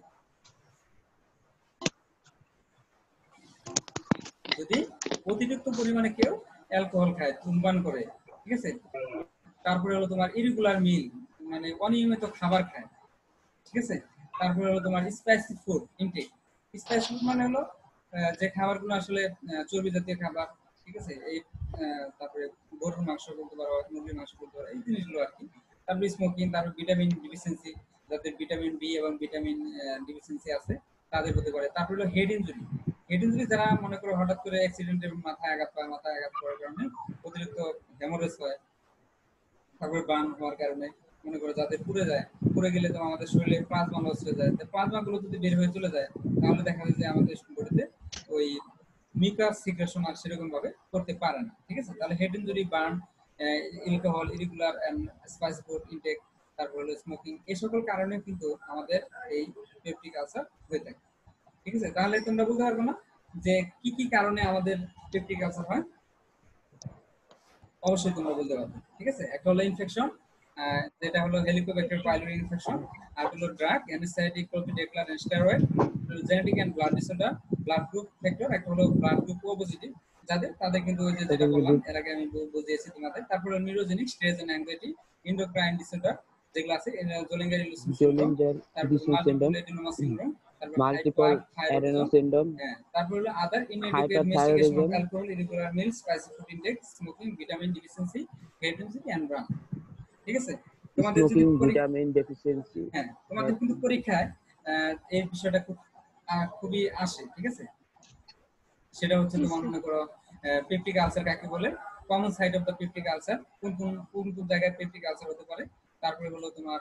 যদি অতিরিক্ত পরিমাণে কেউ অ্যালকোহল খায় ধূমপান করে ঠিক আছে। তারপরে হলো তোমার ইরেগুলার মিল মানে অনিয়মিত খাবার খায় ঠিক আছে। তারপরে হলো তোমার spicy food intake, spicy food মানে হলো যে খাবারগুলো আসলে চর্বি জাতীয় খাবার ঠিক আছে। এই তারপরে গরুর মাংস বলতে পারো, মুরগির মাংস বলতে পারো, এই জিনিসগুলো আর কি। তারপরে স্মোকিং, তারপর ভিটামিন ডিফিসিয়েন্সি, যাদের ভিটামিন বি এবং ভিটামিন ডিফিসিয়েন্সি আছে তাদের হতে পারে। তারপরে হলো হেড ইনজুরি, হেড ইনজুরি যারা মনে করো হঠাৎ করে অ্যাক্সিডেন্টে মাথায় আঘাত পায়, মাথায় আঘাত পড়ার কারণে অতিরিক্ত হেমোরেজ হয়, তারপরে বার্ন হওয়ার কারণে মনে করো যাদের পুড়ে যায়, পুড়ে গেলে তো আমাদের শরীরে প্লাজমা লস হয়ে যায়, প্লাজমা গুলো যদি বের হয়ে চলে যায় তাহলে দেখা যায় যে আমাদের বডিতে ওই মিউকাস সিক্রেশন আর সেরকম ভাবে করতে পারে না ঠিক আছে। তাহলে head injury, burn, alcohol, irregular and spicy food intake, তারপর হলো স্মোকিং, এই সকল কারণে কিন্তু আমাদের এই পেপটিক আলসার হয়ে থাকে ঠিক আছে। তাহলে তোমরা বুঝতে পারবে না যে কি কি কারণে আমাদের পেপটিক আলসার হয়, অবশ্যই তোমরা বলতে পারবে ঠিক আছে। একটা হলো ইনফেকশন, যেটা হলো হেলিকোব্যাক্টের পাইলোরি ইনফেকশন, আর হলো ড্রাগ, অ্যানেস্থেটিক, প্রোপিডেক্লার and steroid, genetic and blood disorder, blood group factor, একটা হলো ব্লাড গ্রুপ ও পজিটিভ যাদের, তাদের কিন্তু ওই যে যেটা বললাম এর আগে আমি বুঝিয়েছি তোমাদের। তারপরে neurogenic, stress and anxiety, endocrine disorder যেগুলো আছে, জোলিঙ্গার ইলুশন সিনড্রোম, তারপর মাল্টিপল এডিনোমা সিনড্রোম, তারপর মাল্টিপল অ্যাডেনো সিনড্রোম, হ্যাঁ তারপর হলো other inadequate mastication of alcohol, irregular meal, spicy food intake, smoking, vitamin deficiency, head injury and burn ঠিক আছে। তোমাদের যদি ভিটামিন ডেফিসিয়েন্সি হ্যাঁ তোমাদের কিন্তু পরীক্ষায় এই বিষয়টা খুব খুবই আসে ঠিক আছে। সেটা হচ্ছে তোমার মনে করো পেপটিক আলসার কাকে বলে, common site of the peptic ulcer, কোন কোন কোন কোন জায়গায় পেপটিক আলসার হতে পারে, তারপরে হলো তোমার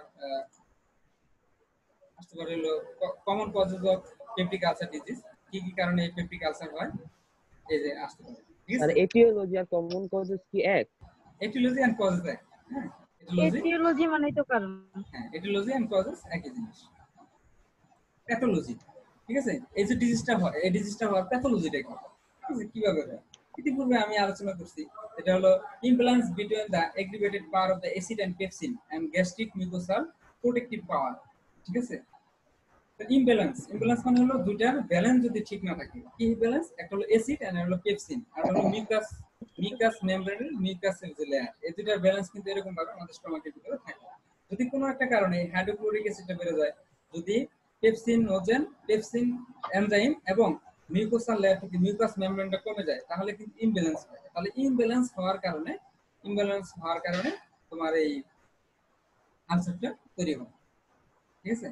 আসতে পারে হলো common causes of peptic ulcer disease, কি কি কারণে এই পেপটিক আলসার হয় এই যে আসতে পারে ঠিক আছে। আর এটিওলজি আর কমন কজেস কি এক? এটিওলজি এন্ড কজেস এক, হ্যাঁ এটিওলজি মানে তো কারণ, হ্যাঁ এটিওলজি এন্ড কজেস একই জিনিস। প্যাথোলজি ঠিক আছে, এই যে ডিজিজটা হয় এই ডিজিজটা হওয়ার প্যাথোলজিটা কি ঠিক আছে, কিভাবে হয় ইতিপূর্বে আমি আলোচনা করছি। এটা হলো imbalance between the aggregated power of the acid and pepsin and gastric mucosal protective power ঠিক আছে? তো ইমব্যালেন্স, ইমব্যালেন্স মানে হলো দুইটার ব্যালেন্স যদি ঠিক না থাকে। কি ব্যালেন্স? একটা হলো অ্যাসিড আর একটা হলো পেপসিন, আর একটা হলো মিউকাস, মিউকাস মেমব্রেনের মিউকাসের যে লেয়ার, এই দুইটার ব্যালেন্স কিন্তু এরকম ভাবে আমাদের স্টমাকের ভিতরে থাকে। যদি কোনো একটা কারণে হাইড্রোক্লোরিক অ্যাসিডটা বেড়ে যায়, যদি পেপসিন নোজেন, পেপসিন এনজাইম এবং মিউকোসাল লেয়ার থেকে মিউকাস মেমব্রেনটা কমে যায়, তাহলে কিন্তু ইমব্যালেন্স হয়। তাহলে ইমব্যালেন্স হওয়ার কারণে ইমব্যালেন্স হওয়ার কারণে তোমার এই আলসারটা তৈরি হয়। ঠিক আছে?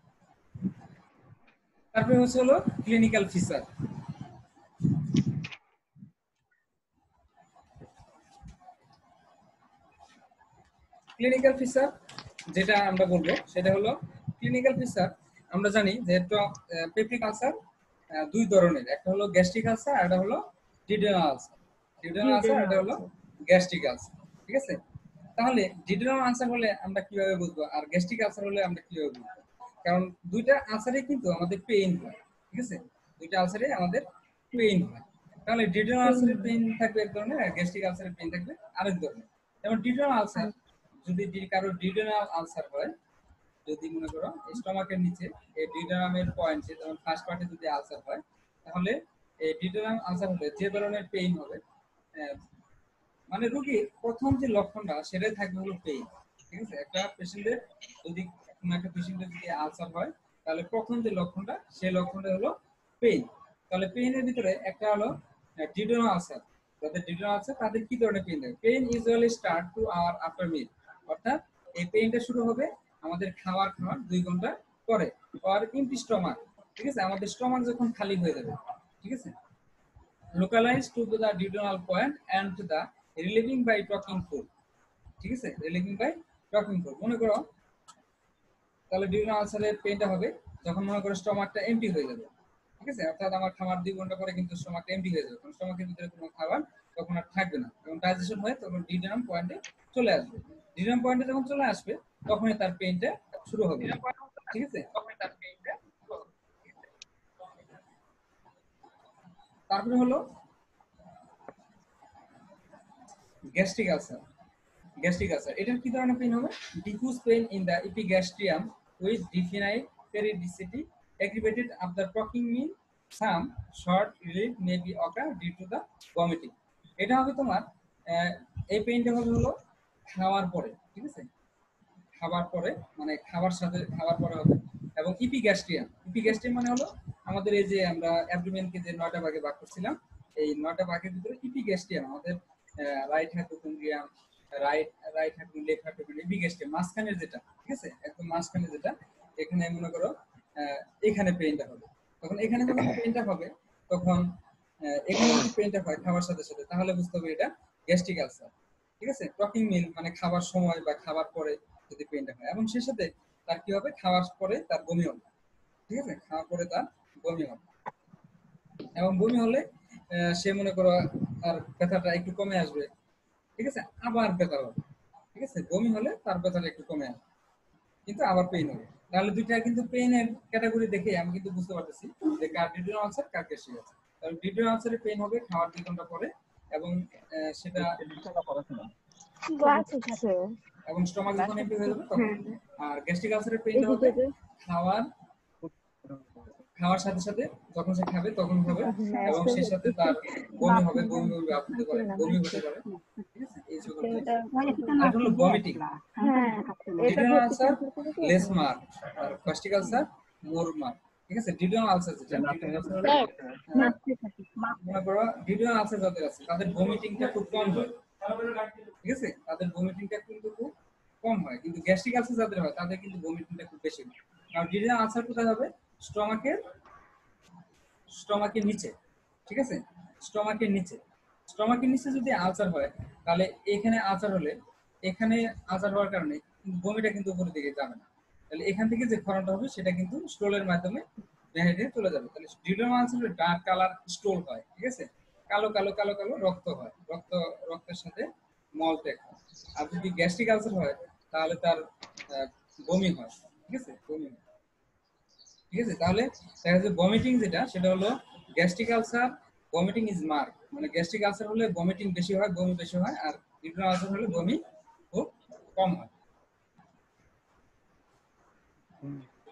তারপরে হচ্ছে হলো ক্লিনিক্যাল ফিচার। ক্লিনিক্যাল ফিচার যেটা আমরা বলবো সেটা হলো ক্লিনিক্যাল ফিচার। আমরা জানি যে পেপটিক আলসার দুই ধরনের, একটা হলো গ্যাস্ট্রিক আলসার আর একটা হলো ডিউডেনাল আলসার। ডিউডেনাল আলসার আর একটা হলো গ্যাস্ট্রিক আলসার। ঠিক আছে? তাহলে ডিউডেনাল আলসার হলে আমরা কিভাবে বুঝবো আর গ্যাস্ট্রিক আলসার হলে আমরা কিভাবে বুঝবো? কারণ দুইটা আলসারে কিন্তু আমাদের পেইন হয়। ঠিক আছে? দুইটা আলসারে আমাদের পেইন হয়। তাহলে ডিউডেনাল আলসারের পেইন থাকবে এক ধরনের আর গ্যাস্ট্রিক আলসারের পেইন থাকবে আরেক ধরনের। যেমন ডিউডেনাল আলসার, যদি কারো ডিউডেনাল আলসার হয়, যদি মনে করো স্টমাকের নিচে এই ডিউডেনামের পয়েন্টে যেমন ফার্স্ট পার্টে যদি আলসার হয়, তাহলে এই ডিউডেনাল আলসার হলে যে ধরনের পেইন হবে, মানে রোগীর প্রথম যে লক্ষণটা সেটাই থাকবে হলো পেইন। ঠিক আছে? একটা পেশেন্টের যদি কোনো একটা পেশেন্টের যদি আলসার হয়, তাহলে প্রথম যে লক্ষণটা সেই লক্ষণটা হলো পেইন। তাহলে পেইনের ভিতরে একটা হলো ডিউডেনাল আলসার। যাদের ডিউডেনাল আলসার তাদের কি ধরনের পেইন থাকে? Pain usually start two hour after meal, অর্থাৎ এই পেইনটা শুরু হবে আমাদের খাওয়ার খাওয়ার দুই ঘন্টা পরে, আর এমটি স্টমাক। ঠিক আছে? আমাদের স্টমাক যখন খালি হয়ে যাবে। ঠিক আছে? localized to the duodenal point and to the relieving by talking food. ঠিক আছে? Relieving by talking food. মনে করো তাহলে ডিউডেনাল আলসারের পেইনটা হবে যখন মনে করো স্টমাকটা এমটি হয়ে যাবে। ঠিক আছে? অর্থাৎ আমার খাবার দুই ঘন্টা পরে কিন্তু স্টমাকটা এমটি হয়ে যাবে, কারণ স্টমাকের ভিতরে কোনো খাবার তখন আর থাকবে না, এবং ডাইজেশন হয় তখন ডিউডেনাম পয়েন্টে চলে আসবে। ডিউডেনাম পয়েন্টে যখন চলে আসবে তখনই তার পেইনটা শুরু হবে। ঠিক আছে? তারপরে হলো গ্যাস্ট্রিক আলসার। গ্যাস্ট্রিক আলসার এটার কি ধরনের পেইন হবে? Diffuse pain in the epigastrium with definite periodicity aggravated after talking meal. Some short relief may be occur due to the vomiting. এটা হবে তোমার এই পেইনটা হবে হলো খাওয়ার পরে। ঠিক আছে? খাবার পরে মানে খাবার সাথে খাবার পরে হবে, এবং ইপিগ্যাস্ট্রিয়াম। ইপিগ্যাস্ট্রিয়াম মানে হলো আমাদের এই যে আমরা অ্যাবডোমেনকে যে নয়টা ভাগে ভাগ করছিলাম, এই নয়টা ভাগের ভিতরে ইপিগ্যাস্ট্রিয়াম আমাদের right hypochondrium, right right hypochondrium, left hypochondrium, epigastrium মাঝখানের যেটা। ঠিক আছে? একদম মাঝখানে যেটা, এখানে মনে করো এখানে পেইনটা হবে। তখন এখানে যখন পেইনটা হবে তখন এখানে যদি পেইনটা হয় খাবার সাথে সাথে, তাহলে বুঝতে হবে এটা গ্যাস্ট্রিক আলসার। ঠিক আছে? টকিং মিল মানে খাবার সময় বা খাবার পরে যদি পেইনটা হয়, এবং সেই সাথে তার কি হবে, খাওয়ার পরে তার বমি হবে। ঠিক আছে? খাওয়ার পরে তার বমি হবে, এবং বমি হলে সে মনে করো তার ব্যথাটা একটু কমে আসবে। ঠিক আছে? আবার ব্যথা হবে। ঠিক আছে? বমি হলে তার ব্যথাটা একটু কমে আসবে, কিন্তু আবার পেইন হবে। তাহলে দুইটা কিন্তু পেইনের ক্যাটাগরি দেখে আমি কিন্তু বুঝতে পারতেছি যে কার ডিউডেনাল আলসার কার গ্যাস্ট্রিক আলসার। কারণ ডিউডেনাল আলসারের পেইন হবে খাওয়ার দুই ঘন্টা পরে, এবং সেটা এবং স্টমাক যখন এমটি হয়ে যাবে তখন। আর গ্যাস্ট্রিক আলসারের পেইনটা হবে খাওয়ার খাওয়ার সাথে সাথে যখন সে খাবে তখন হবে, এবং সেই সাথে তার বমি হবে, বমি বমি ভাব হতে পারে, বমি হতে পারে। ঠিক আছে? এই সকল আর হলো vomiting. Duodenal ulcer less mark আর গ্যাস্ট্রিক আলসার মোর মার্ক। ঠিক আছে? ডিউডেনাল আলসার যেটা ডিউডেনাল আলসার হলো মনে করো ডিউডেনাল আলসার যাদের আছে তাদের ভমিটিংটা খুব কম হয়। ঠিক আছে? তাদের ভমিটিংটা কিন্তু খুব কম হয়, কিন্তু গ্যাস্ট্রিক আলসার যাদের হয় তাদের কিন্তু ভমিটিংটা খুব বেশি হয়। কারণ ডিউডেনাল আলসার কোথায় হবে? স্টমাকের স্টমাকের নিচে। ঠিক আছে? স্টমাকের নিচে স্টমাকের নিচে যদি আলসার হয়, তাহলে এখানে আলসার হলে এখানে আলসার হওয়ার কারণে বমিটা কিন্তু উপরের দিকে যাবে না। তাহলে এখান থেকে যে ক্ষরণটা হবে সেটা কিন্তু স্টোলের মাধ্যমে বাইরে চলে যাবে। তাহলে ডিউডেনাল আলসার হলে ডার্ক কালার স্টোল হয়। ঠিক আছে? কালো কালো কালো কালো রক্ত হয়, রক্ত রক্তের সাথে মল ত্যাগ হয়। আর যদি গ্যাস্ট্রিক আলসার হয় তাহলে তার বমি হয়। ঠিক আছে? বমি হয়। ঠিক আছে? তাহলে দেখা যাচ্ছে ভমিটিং যেটা সেটা হলো gastric ulcer vomiting is mark, মানে গ্যাস্ট্রিক আলসার হলে ভমিটিং বেশি হয়, বমি বেশি হয়, আর ডিউডেনাল আলসার হলে বমি খুব কম হয়।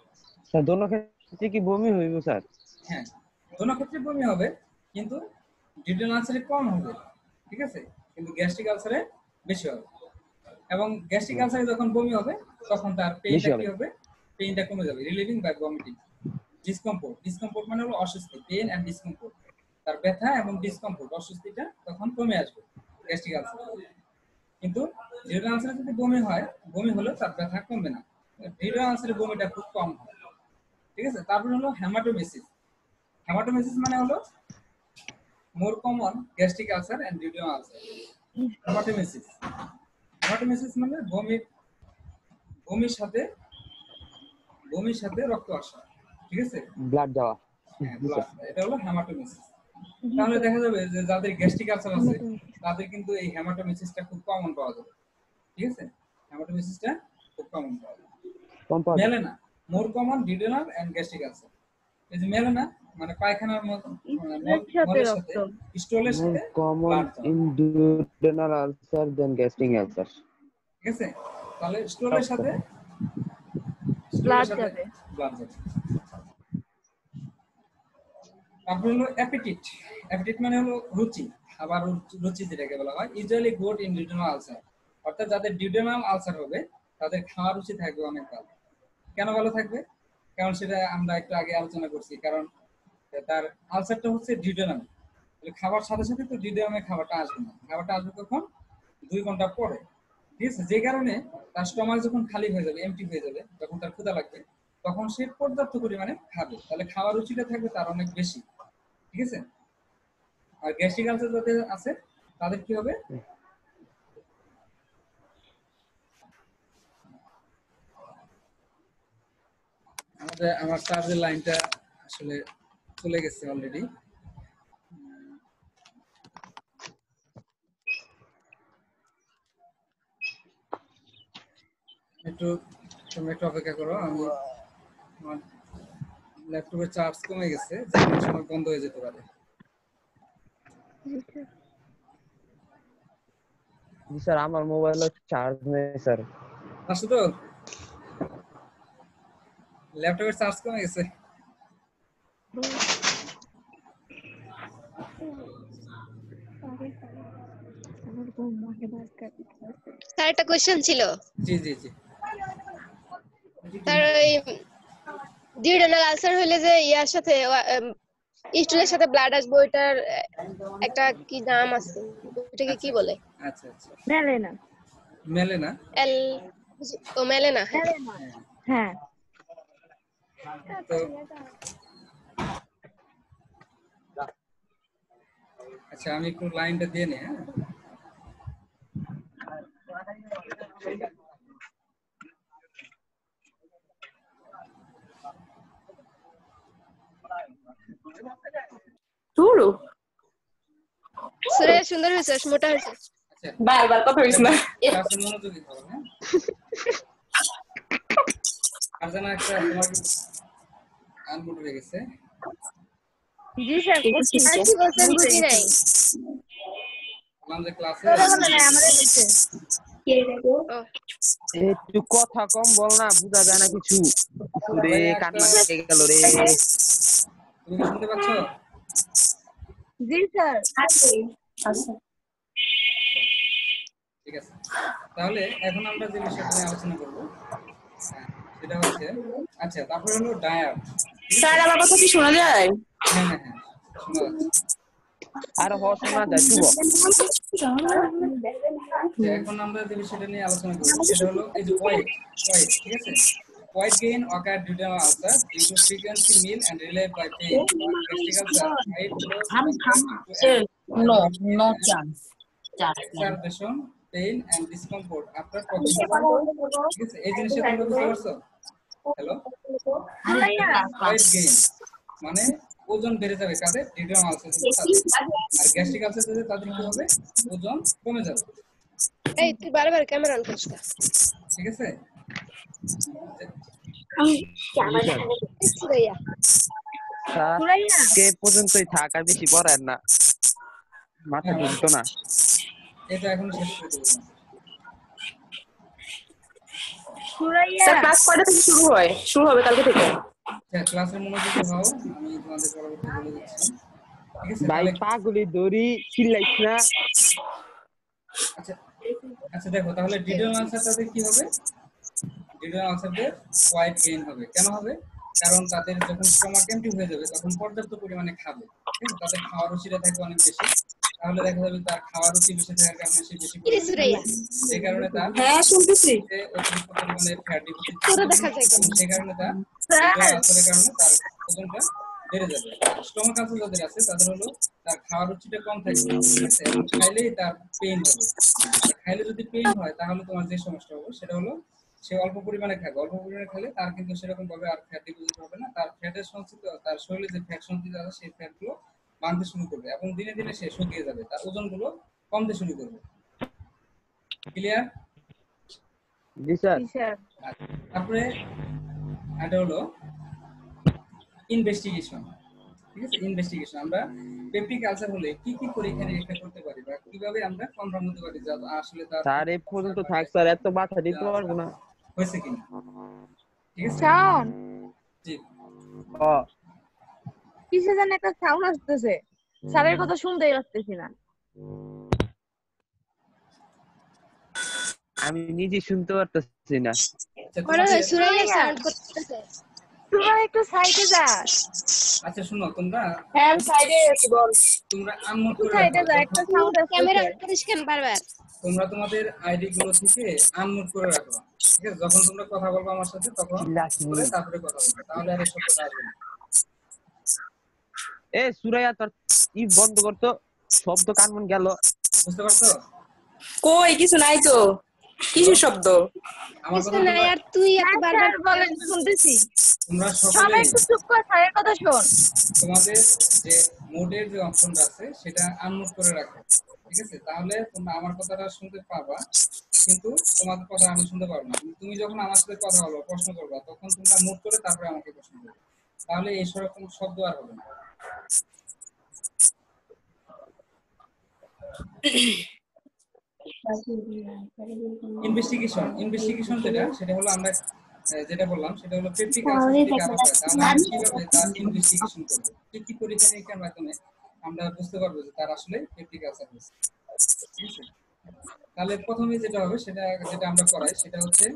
স্যার দোনো ক্ষেত্রে কি বমি হইব স্যার? হ্যাঁ, দোনো ক্ষেত্রে বমি হবে, কিন্তু ডিউডেনাল আলসারে কম হবে, ঠিক আছে, কিন্তু গ্যাস্ট্রিক আলসারে বেশি হবে। এবং গ্যাস্ট্রিক আলসারে যখন বমি হবে তখন তার পেইনটা কি হবে, পেইনটা কমে যাবে, relieving by vomiting. Discomfort, discomfort মানে হলো অস্বস্তি, পেইন এন্ড ডিসকমফোর্ট, তার ব্যথা এবং ডিসকমফোর্ট, অস্বস্তিটা তখন কমে আসবে গ্যাস্ট্রিক আলসার। কিন্তু ডিউডেনাল আলসারে যদি বমি হয়, বমি হলে তার ব্যথা কমবে না, ডিউডেনাল আলসারে বমিটা খুব কম হয়, ঠিক আছে। তারপর হলো হেমাটোমেসিস। হেমাটোমেসিস মানে হলো more common gastric ulcer and duodenal ulcer. Haematemesis, haematemesis মানে বমির বমির সাথে বমির সাথে রক্ত আসা, ঠিক আছে, ব্লাড দেওয়া। হ্যাঁ ব্লাড, এটা হলো হেমাটোমেসিস। তাহলে দেখা যাবে যে যাদের গ্যাস্ট্রিক আলসার আছে তাদের কিন্তু এই হেমাটোমেসিসটা খুব কমন পাওয়া যাবে, ঠিক আছে, হেমাটোমেসিসটা খুব কমন পাওয়া যাবে। Melaena, more common duodenal and gastric ulcer. এই যে মেলেনা মানে পায়খানার মতো মলের সাথে স্টোলের সাথে common in duodenal ulcer then gastric ulcer, ঠিক আছে। তাহলে স্টোলের সাথে ব্লাড যাবে, ব্লাড যাবে। তারপর হলো অ্যাপিটিট। অ্যাপিটিট মানে হলো রুচি, আবার রুচি যেটাকে বলা হয় usually good in duodenal ulcer, অর্থাৎ যাদের ডিউডেনাল আলসার হবে তাদের খাওয়ার রুচি থাকবে অনেক ভালো। কেন ভালো থাকবে? কারণ সেটা আমরা একটু আগে আলোচনা করছি, কারণ তার আলসারটা হচ্ছে ডিউডেনাল, খাবার সাথে সাথে তো ডিউডেনামে খাবারটা আসবে না, খাবারটা আসবে কখন? দুই ঘন্টা পরে, ঠিক আছে। যে কারণে তার স্টমাক যখন খালি হয়ে যাবে, এমটি হয়ে যাবে, যখন তার ক্ষুধা লাগবে তখন সে পর্যাপ্ত পরিমাণে খাবে, তাহলে খাওয়ার রুচিটা থাকবে তার অনেক বেশি, ঠিক আছে। আর গ্যাস্ট্রিক আলসার যাদের আছে তাদের কি হবে? আমাদের আমার চার্জের লাইনটা আসলে চলে গেছে অলরেডি। একটু তুমি একটু অপেক্ষা করো, আমি আমার ল্যাপটপের চার্জ কমে গেছে, যে কোনো সময় বন্ধ হয়ে যেতে পারে। জি স্যার, আমার মোবাইলে চার্জ নেই স্যার। আসো তো, ল্যাপটপের চার্জ কমে গেছে। স্যার একটা কোশ্চেন ছিল। জি জি জি। স্যার ওই ডিউডেনাল আলসার হলে যে ইয়ার সাথে স্টুলের সাথে ব্লাড আসবে, ওইটার একটা কি নাম আছে, ওটাকে কি বলে? আচ্ছা আচ্ছা, মেলে না, মেলে না, এল ও মেলে না, হ্যাঁ হ্যাঁ। তো আচ্ছা আমি একটু লাইনটা দিয়ে নিই। হ্যাঁ, শুরু সুরে সুন্দর হয়েছে, মোটা হয়েছে। আচ্ছা বারবার কথা হইছ না। ক্লাসে মনোযোগী হও। হ্যাঁ, আর জানা একটা তোমার আনমোড হয়ে গেছে। জি স্যার, আর কি বলছেন বুঝি নাই। বললাম যে ক্লাসে আমাদের হচ্ছে একটু কথা কম বল না, বুঝা যায় না কিছু। রে কান্না লেগে গেল রে। তুমি কি শুনতে পাচ্ছ? জি স্যার। আচ্ছা ঠিক আছে, তাহলে এখন আমরা যে বিষয়টা নিয়ে আলোচনা করব সেটা হচ্ছে, আচ্ছা তারপরে হলো ডায়াট। স্যার, আমার কথা কি শোনা যায়? হ্যাঁ হ্যাঁ হ্যাঁ শোনা যাচ্ছে। আর হ শোনা যায় শুভ। যে এখন আমরা যে বিষয়টা নিয়ে আলোচনা করব সেটা হলো এই যে ওয়েট ওয়েট ঠিক আছে। Weight gain occur due to ulcer due to frequency meal and relieved by pain. Gastric ulcer, weight loss occurs due to No, no chance. exacerbation, pain and discomfort after pregnancy. ঠিক আছে, এই জিনিসটা তোমরা বুঝতে পারছো? Hello, wait gain মানে ওজন বেড়ে যাবে কাদের? ডিউডেনাল আলসার তাদের। আর গ্যাস্ট্রিক আলসার যাদের তাদের কি হবে? ওজন কমে যাবে। এই তুই বারবার ক্যামেরা অন করিস না, ঠিক আছে। কে পর্যন্তই থাক, আর বেশি পড়ার না, মাথা ঢুকতো না। এটা এখন শেষ করে দেব। সুরাইয়া স্যার, ক্লাস কয়টা থেকে শুরু হয়? শুরু হবে কালকে থেকে। ক্লাসের মনোযোগী হও, আমি তোমাদের পরবর্তী বলে দিচ্ছি। ঠিক আছে, ভাই তাহলে পাগলি দড়ি চিল্লাইছ না। আচ্ছা আচ্ছা দেখো, তাহলে ডিডল আনসারটাতে কি হবে? ডিডল আনসারদের ওয়াইট গেইন হবে। কেন হবে? কারণ তাদের যখন স্টমাক এমটি হয়ে যাবে তখন পর্যাপ্ত পরিমাণে খাবে। ঠিক আছে, তাদের খাওয়ার রুচিটা থাকবে অনেক বেশি। তাহলে দেখা যাবে তার খাওয়ার রুচি বেশি থাকার কারণে সে বেশি কিরে সুরাইয়া এই কারণে তার হ্যাঁ শুনতেছি। অতিরিক্ত পরিমাণে ফ্যাট ডিপোজিট তোরা দেখা যায় কেন? সেই কারণে তার স্যার আলসারের কারণে তার ওজনটা বেড়ে যাবে। স্টমাক আলসার যাদের আছে তাদের হলো তার খাওয়ার রুচিটা কম থাকবে। ঠিক আছে, এবং খাইলেই তার পেইন হবে। খাইলে যদি পেইন হয় তাহলে তোমার যে সমস্যা হবে সেটা হলো সে অল্প পরিমাণে খাবে। অল্প পরিমাণে খেলে তার কিন্তু সেরকম ভাবে আর ফ্যাট ডিপোজিট হবে না। তার ফ্যাটের সঞ্চিত তার শরীরে যে ফ্যাট সঞ্চিত আছে সেই ফ্যাটগুলো বাড়তে শুরু করবে এবং দিনে দিনে সে শুকিয়ে যাবে, তার ওজনগুলো কমতে শুরু করবে। ক্লিয়ার? জি স্যার। জি স্যার। তারপরে এটা হলো ইনভেস্টিগেশন। ঠিক আছে, ইনভেস্টিগেশন আমরা পেপটিক আলসার হলে কি কি পরীক্ষা নিরীক্ষা করতে পারি বা কিভাবে আমরা কনফার্ম হতে পারি যে আসলে তার স্যার এই পর্যন্ত থাক স্যার, এত মাথা দিতে পারবো না। হয়েছে কিনা। ঠিক আছে, সাউন্ড জি ও কিসে জানি একটা সাউন্ড আসতেছে, স্যারের কথা শুনতেই পারতেছি না। আমি নিজে শুনতে পারতেছি না। আচ্ছা, ওরা তোমাদের- সুরাইয়া সাউন্ড করতেছে। তোমরা একটু সাইডে যাস। আচ্ছা শোনো, তোমরা হ্যাঁ আমি সাইডে আছি, বল। তোমরা আনমোড একটু করে সাইডে রাখো। যা, একটা যখন সাউন্ড ক্যামেরা আসতেছে। অন করিস কেন বারবার? তোমরা তোমাদের আইডি গুলো থেকে আনমোড করে রাখো। ঠিক আছে, যখন তোমরা কথা বলবো আমার সাথে তখন চিল্লাসনি। করে তারপরে কথা বলবে, তাহলে আর এই শব্দটা আসবে না। এ সুরাইয়া তোর ই বন্ধ করতো, শব্দ কানমন গেল। বুঝতে পারছো? কই কিছু নাই তো, কিসের শব্দ? আমার কিছু কথা নাই, তোমরা- আর তুই এত হ্যাঁ, বারবার স্যার বলেন, শুনতেছি। তোমরা সবাই সকলে একটু চুপ কর, স্যারের কথা শোন। তোমাদের যে মোডের যে অপশনটা আছে সেটা আনমোড করে রাখো। ঠিক আছে, তাহলে তোমরা আমার কথাটা শুনতে পাবা কিন্তু তোমাদের কথা আমি শুনতে পারবো না। তুমি যখন আমার সাথে কথা বলবা, প্রশ্ন করবা, তখন তোমরা মোড করে তারপরে আমাকে প্রশ্ন করবে, তাহলে এই সেরকম শব্দ আর হবে না। ইনভেস্টিগেশন ইনভেস্টিগেশন যেটা সেটা হলো আমরা আহ, যেটা বললাম সেটা হলো পেপটিক আলসার যদি কারো হয় তাহলে আমরা কিভাবে তার ইনভেস্টিগেশন করব, কি কি পরীক্ষা নিরীক্ষার মাধ্যমে আমরা বুঝতে পারবো যে তার আসলে পেপটিক আলসার হয়েছে। ঠিক আছে, তাহলে প্রথমে যেটা হবে সেটা যেটা আমরা করাই সেটা হচ্ছে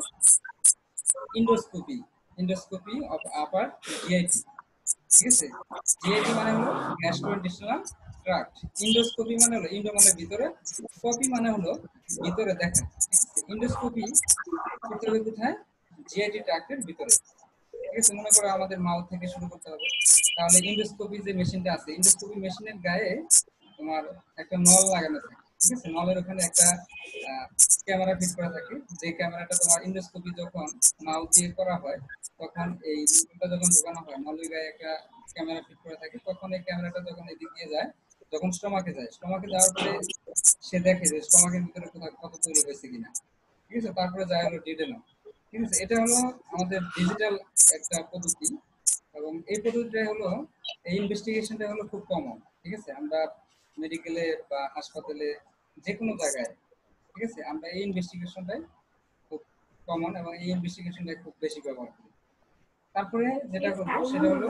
endoscopy endoscopy of upper GIT. ঠিক আছে, জিআইটি মানে হলো গ্যাস্ট্রোইন্টেস্টিনাল ট্রাক্ট। ইন্ডোস্কোপি মানে হলো ইন্ডো মানে ভিতরে, স্কোপি মানে হলো ভিতরে দেখা। ঠিক আছে, ইন্ডোস্কোপি করতে হবে কোথায়? জিআইটি ট্রাক্টের ভিতরে। ঠিক আছে, মনে করো আমাদের মাউথ থেকে শুরু করতে হবে, তাহলে ইন্ডোস্কোপি যে মেশিনটা আছে ইন্ডোস্কোপি মেশিনের গায়ে তোমার একটা নল লাগানো থাকে। ঠিক আছে, নলের ওখানে একটা ক্যামেরা ফিট করা থাকে, যে ক্যামেরাটা তোমার ইন্ডোস্কোপি যখন মাউথ দিয়ে করা হয় তখন এই নলটা যখন ঢোকানো হয় নলের গায়ে একটা ক্যামেরা ফিট করা থাকে, তখন এই ক্যামেরাটা যখন এদিক দিয়ে যায়, যখন স্টোমাকে যায়, স্টোমাকে যাওয়ার পরে সে দেখে যে স্টোমাকের ভিতরে কোথাও কত তৈরি হয়েছে কিনা। ঠিক আছে, তারপরে যায় হলো ডিডেনম। ঠিক আছে, এটা হলো আমাদের ডিজিটাল একটা পদ্ধতি এবং এই পদ্ধতিটা হলো এই ইনভেস্টিগেশনটা হলো খুব কমন। ঠিক আছে, আমরা মেডিকেলে বা হাসপাতালে যে কোনো জায়গায়, ঠিক আছে, আমরা এই ইনভেস্টিগেশনটাই খুব কমন এবং এই ইনভেস্টিগেশনটা খুব বেশি ব্যবহার করি। তারপরে যেটা করবো সেটা হলো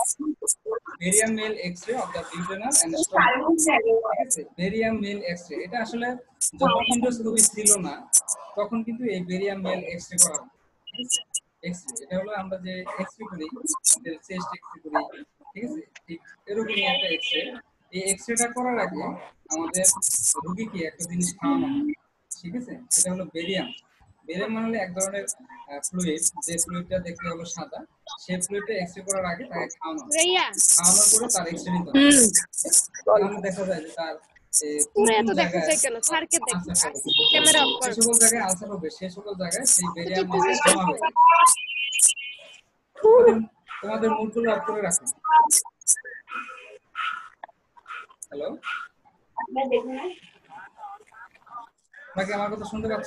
barium meal X-ray of the duodenal and stomach. ঠিক আছে, বেরিয়াম মেল এক্স-রে এটা আসলে যখন ইন্ডোস্কোপি ছিল না তখন কিন্তু এই বেরিয়াম মেল এক্স-রে করা হতো। ঠিক আছে, এক্স-রে এটা হলো আমরা যে এক্স-রে করি, আমাদের চেস্ট এক্স-রে করি, ঠিক আছে, ঠিক এরকমই একটা এক্স-রে। এই এক্স-রেটা করার আগে আমাদের রোগীকে একটা জিনিস খাওয়ানো হয়। ঠিক আছে, এটা হলো বেরিয়াম। বেরিয়াম মানে হলো এক ধরনের ফ্লুইড, যে ফ্লুইডটা দেখতে হলো সাদা, সেই ফ্লুইডটা এক্স-রে করার আগে তাকে খাওয়ানো হয়। সুরাইয়া খাওয়ানোর পরে তার এক্স-রে নিতে হয়। তাহলে দেখা যায় যে তার এই কোন তোরা কোন এত দেখা জায়গায় যায় কেন? স্যারকে দেখ, আলসার হবে, ক্যামেরা অফ কর। যে সকল জায়গায় আলসার হবে সেই সকল জায়গায় সেই বেরিয়াম তুই মেল জমা হবে। তোমাদের- তোমাদের মুখগুলো অফ করে রাখো। হ্যালো, বাকি আমার কথা শুনতে পাচ্ছ?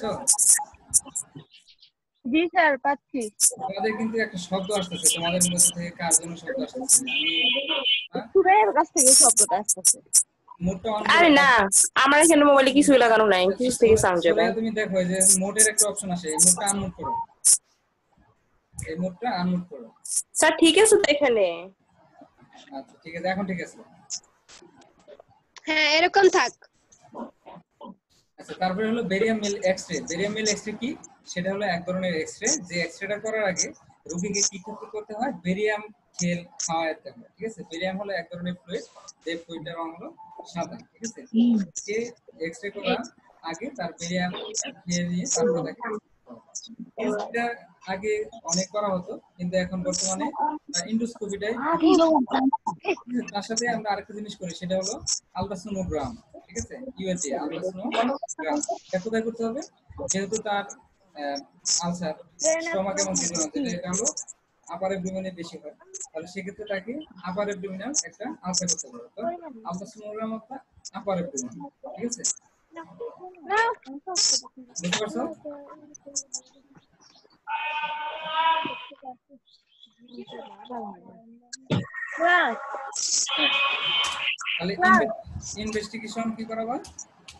জি স্যার, পাচ্ছি। তোমাদের কিন্তু একটা শব্দ আসতেছে, তোমাদের মধ্যে থেকে কার জন্য শব্দ আসতেছে? আমি হ্যাঁ? সুরাইয়ের কাছ থেকে শব্দটা আসতেছে। মুডটা অন আরে না, আমার এখানে মোবাইলে কিছুই লাগানো নাই, কিছু থেকে সাউন্ড যাবে। তুমি দেখো এই যে মোডের একটা অপশন আছে, এই মোডটা আনমোড করো। এই মোডটা আনমোড করো। স্যার ঠিক আছে তো এখানে? আচ্ছা ঠিক আছে, এখন ঠিক আছে। হ্যাঁ এরকম থাক। আচ্ছা তারপরে হলো barium meal X-ray. Barium meal X-ray কি? সেটা হলো এক ধরনের এক্সরে, যে এক্সরেটা করার আগে রোগীকে কি করতে হয়? বেরিয়াম খেল খাওয়াতে হয়, ঠিক আছে? বেরিয়াম হলো এক ধরনের ফ্লুইড, যে ফ্লুইডটার রং হলো সাদা, ঠিক আছে? কে এক্সরে করার আগে তার বেরিয়াম খেয়ে নিয়ে তারপর তাকে এটা আগে অনেক করা হতো, কিন্তু এখন বর্তমানে ইন্ডোস্কোপিটাই। তার সাথে আমরা আরেকটা জিনিস করি, সেটা হলো আলট্রাসোনোগ্রাম, ঠিক আছে? USG ultrasonogram. এটা কোথায় করতে হবে? যেহেতু তার আলসার স্টমাক এবং যেটা এটা হলো আপার অ্যাবডোমেনে বেশি হয়, তাহলে সেক্ষেত্রে তাকে আপার অ্যাবডোমিনাল একটা আলসার করতে হবে। তো আলট্রাসোনোগ্রাম অফ আপার অ্যাবডোমেন, ঠিক আছে? বুঝতে পারছো? তাহলে ইনভেস্টিগেশন কি করা হয়?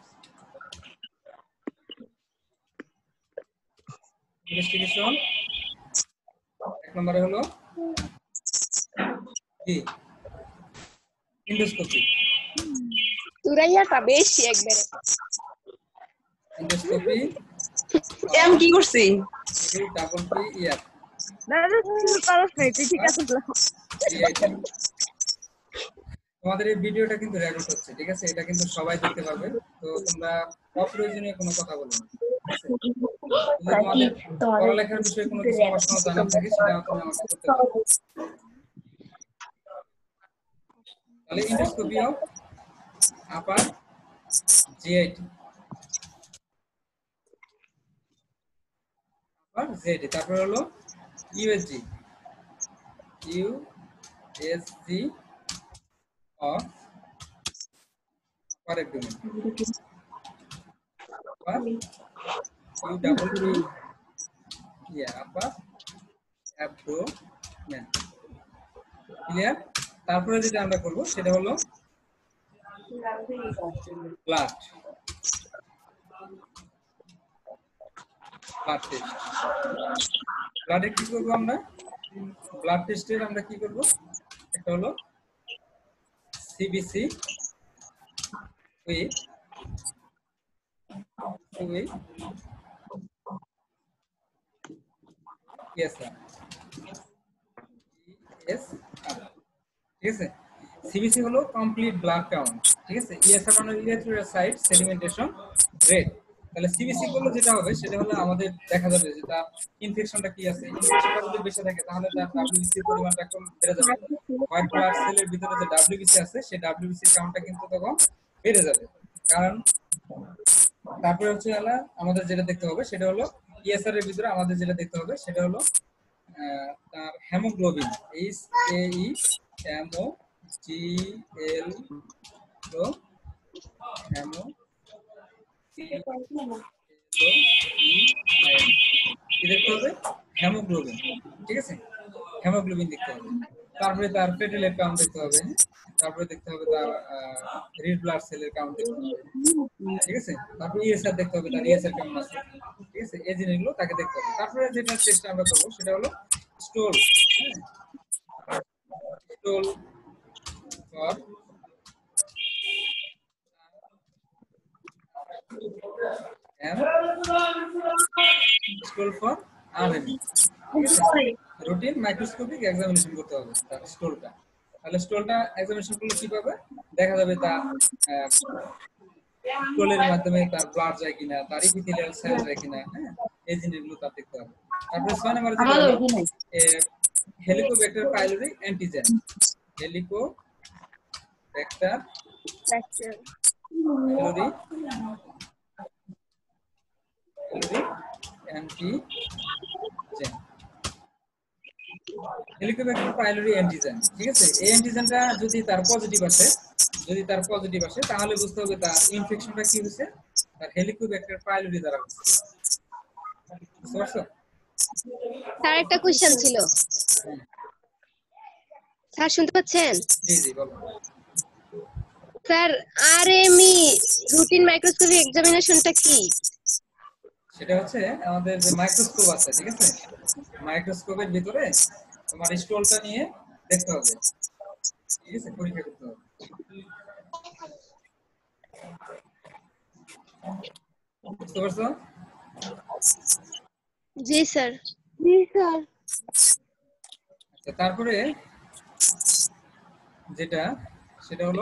ইনভেস্টিগেশন এক নম্বরে হলো কি? ইন্ডোস্কোপি। তুরাইয়াটা বেশি একবারে। ইন্ডোস্কোপি এম কি করছি? এই ডাবল পি ইয়ার না না তুই পারছ না, তুই ঠিক আছে। তোমাদের এই ভিডিওটা কিন্তু রেকর্ড হচ্ছে, ঠিক আছে? এটা কিন্তু সবাই দেখতে পারবে, তো তোমরা অপ্রয়োজনীয় কোনো কথা বলো না, ঠিক আছে? যদি তোমাদের পড়ালেখার বিষয়ে কোনো কিছু প্রশ্ন জানার থাকে সেটা তুমি আমাকে করতে পারো। তাহলে endoscopy of upper GIT, upper GIT. তারপর হলো USG, USG of upper abdomen, upper U double P yeah upper abdomen, clear? তারপরে যেটা আমরা করব সেটা হলো ব্লাড ব্লাড টেস্ট। ব্লাডে কি করব আমরা? ব্লাড টেস্টের আমরা কি করব? একটা হলো CBC with with ESR, ESR, ঠিক আছে? সিবিসি হলো কমপ্লিট ব্লাড কাউন্ট, ঠিক আছে? ইএসআর মানে ইরিথ্রোসাইট সেডিমেন্টেশন রেট। তাহলে সিবিসি করলে যেটা হবে সেটা হলো আমাদের দেখা যাবে যে তার ইনফেকশনটা কি আছে। ইনফেকশনটা যদি বেশি থাকে তাহলে তার ডাব্লিউবিসি পরিমাণটা একদম বেড়ে যাবে। হোয়াইট ব্লাড সেলের ভিতরে যে ডাব্লিউবিসি আছে সেই ডাব্লিউবিসি কাউন্টটা কিন্তু তখন বেড়ে যাবে। কারণ তারপরে হচ্ছে হলো আমাদের যেটা দেখতে হবে সেটা হলো ইএসআর এর ভিতরে আমাদের যেটা দেখতে হবে সেটা হলো তার হেমোগ্লোবিন, এইচ এ ই হেমো জি এল ও হেমো কি দেখতে হবে? হেমোগ্লোবিন, ঠিক আছে? হেমোগ্লোবিন দেখতে হবে। তারপরে তার প্লেটলেট কাউন্ট দেখতে হবে, তারপরে দেখতে হবে তার রেড ব্লাড সেলের কাউন্ট দেখতে হবে, ঠিক আছে? তারপরে ইএসআর দেখতে হবে, তার ইএসআর কেমন আছে, ঠিক আছে? এই জিনিসগুলো তাকে দেখতে হবে। তারপরে যেটা টেস্ট আমরা করব সেটা হলো stool, stool for stool for RME, ঠিক আছে? রুটিন মাইক্রোস্কোপিক এক্সামিনেশন করতে হবে তার স্টোলটা। তাহলে স্টোলটা এক্সামিনেশন করলে কি পাবে? দেখা যাবে তার স্টোলের মাধ্যমে তার ব্লাড যায় কিনা, তার ইপিথেলিয়াল সেল যায় কিনা, হ্যাঁ, এই জিনিসগুলো তার দেখতে হবে। তারপরে ছয় নম্বরে যেটা হলো Helicobacter pylori antigen, Helicobacter pylori antigen, Helicobacter pylori antigen, ঠিক আছে? এই অ্যান্টিজেনটা যদি তার পজিটিভ আসে, যদি তার পজিটিভ আসে তাহলে বুঝতে হবে তার ইনফেকশনটা কি হয়েছে, তার হেলিকোব্যাক্টার পাইলোরি দ্বারা হচ্ছে। বুঝতে পারছো? স্যার একটা কোশ্চেন ছিল। স্যার শুনতে পাচ্ছেন? জি জি বলো। স্যার আরএমই রুটিন মাইক্রোস্কোপিক এক্সামিনেশনটা কি? সেটা হচ্ছে আমাদের যে মাইক্রোস্কোপ আছে, ঠিক আছে, মাইক্রোস্কোপের ভিতরে তোমার স্টোলটা নিয়ে দেখতে হবে, ঠিক আছে, পরীক্ষা করতে হবে। বুঝতে পারছো? জি স্যার। জি স্যার। আচ্ছা, তারপরে যেটা সেটা হলো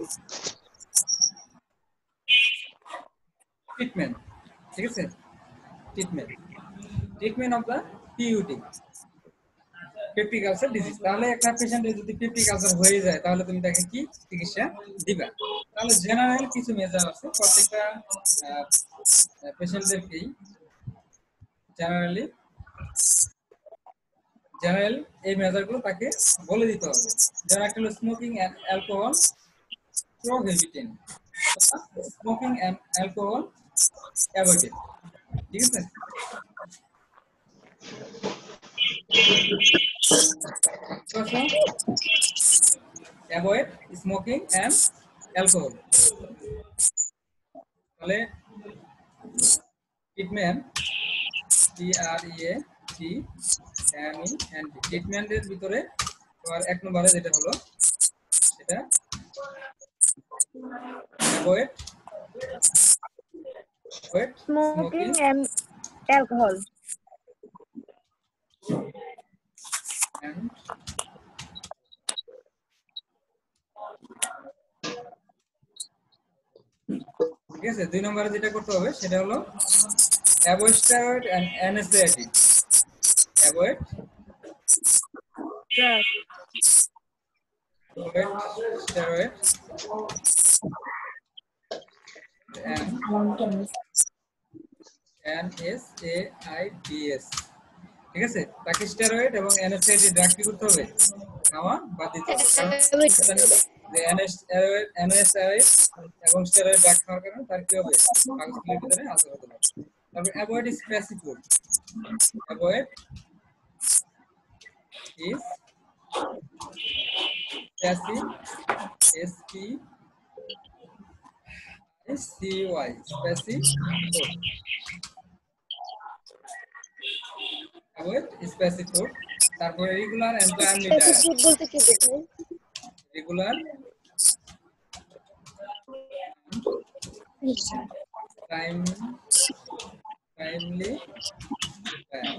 ট্রিটমেন্ট, ঠিক আছে, treatment treatment of the PUD, peptic ulcer disease. তাহলে একটা পেশেন্টের যদি পেপটিক আলসার হয়ে যায় তাহলে তুমি তাকে কি চিকিৎসা দিবা? তাহলে জেনারেল কিছু মেজার আছে প্রত্যেকটা পেশেন্টদেরকেই জেনারেলি জেনারেল এই মেজারগুলো তাকে বলে দিতে হবে। যেমন একটা হলো smoking and alcohol prohibited, smoking and alcohol avoided, ঠিক আছে। Avoid smoking and alcohol. তাহলে treatment T R E A T M E N T, ট্রিটমেন্টের ভিতরে তোমার এক নম্বরে যেটা হলো সেটা avoid avoid smoking smoking and alcohol. And ঠিক আছে। দুই নম্বরে যেটা করতে হবে সেটা হলো avoid steroid and anaesthetic, avoid sir avoid steroid and N S A I D S, ঠিক আছে। তাকে স্টেরয়েড এবং অ্যানেস্থেটিক ড্রাগ কি করতে হবে? খাওয়া বাদ দিতে হবে। যে অ্যানেস্থেটিক অ্যানেস্থেটিক এবং স্টেরয়েড ড্রাগ খাওয়ার কারণে তার কি হবে? পাকস্থলীর ভিতরে আলসার হতে পারে। তারপর avoid spicy food, avoid is spicy, S P I C Y, spicy food, avoid spicy food. তারপরে regular and timely diet, food বলতে কি বোঝায়? Regular time timely diet.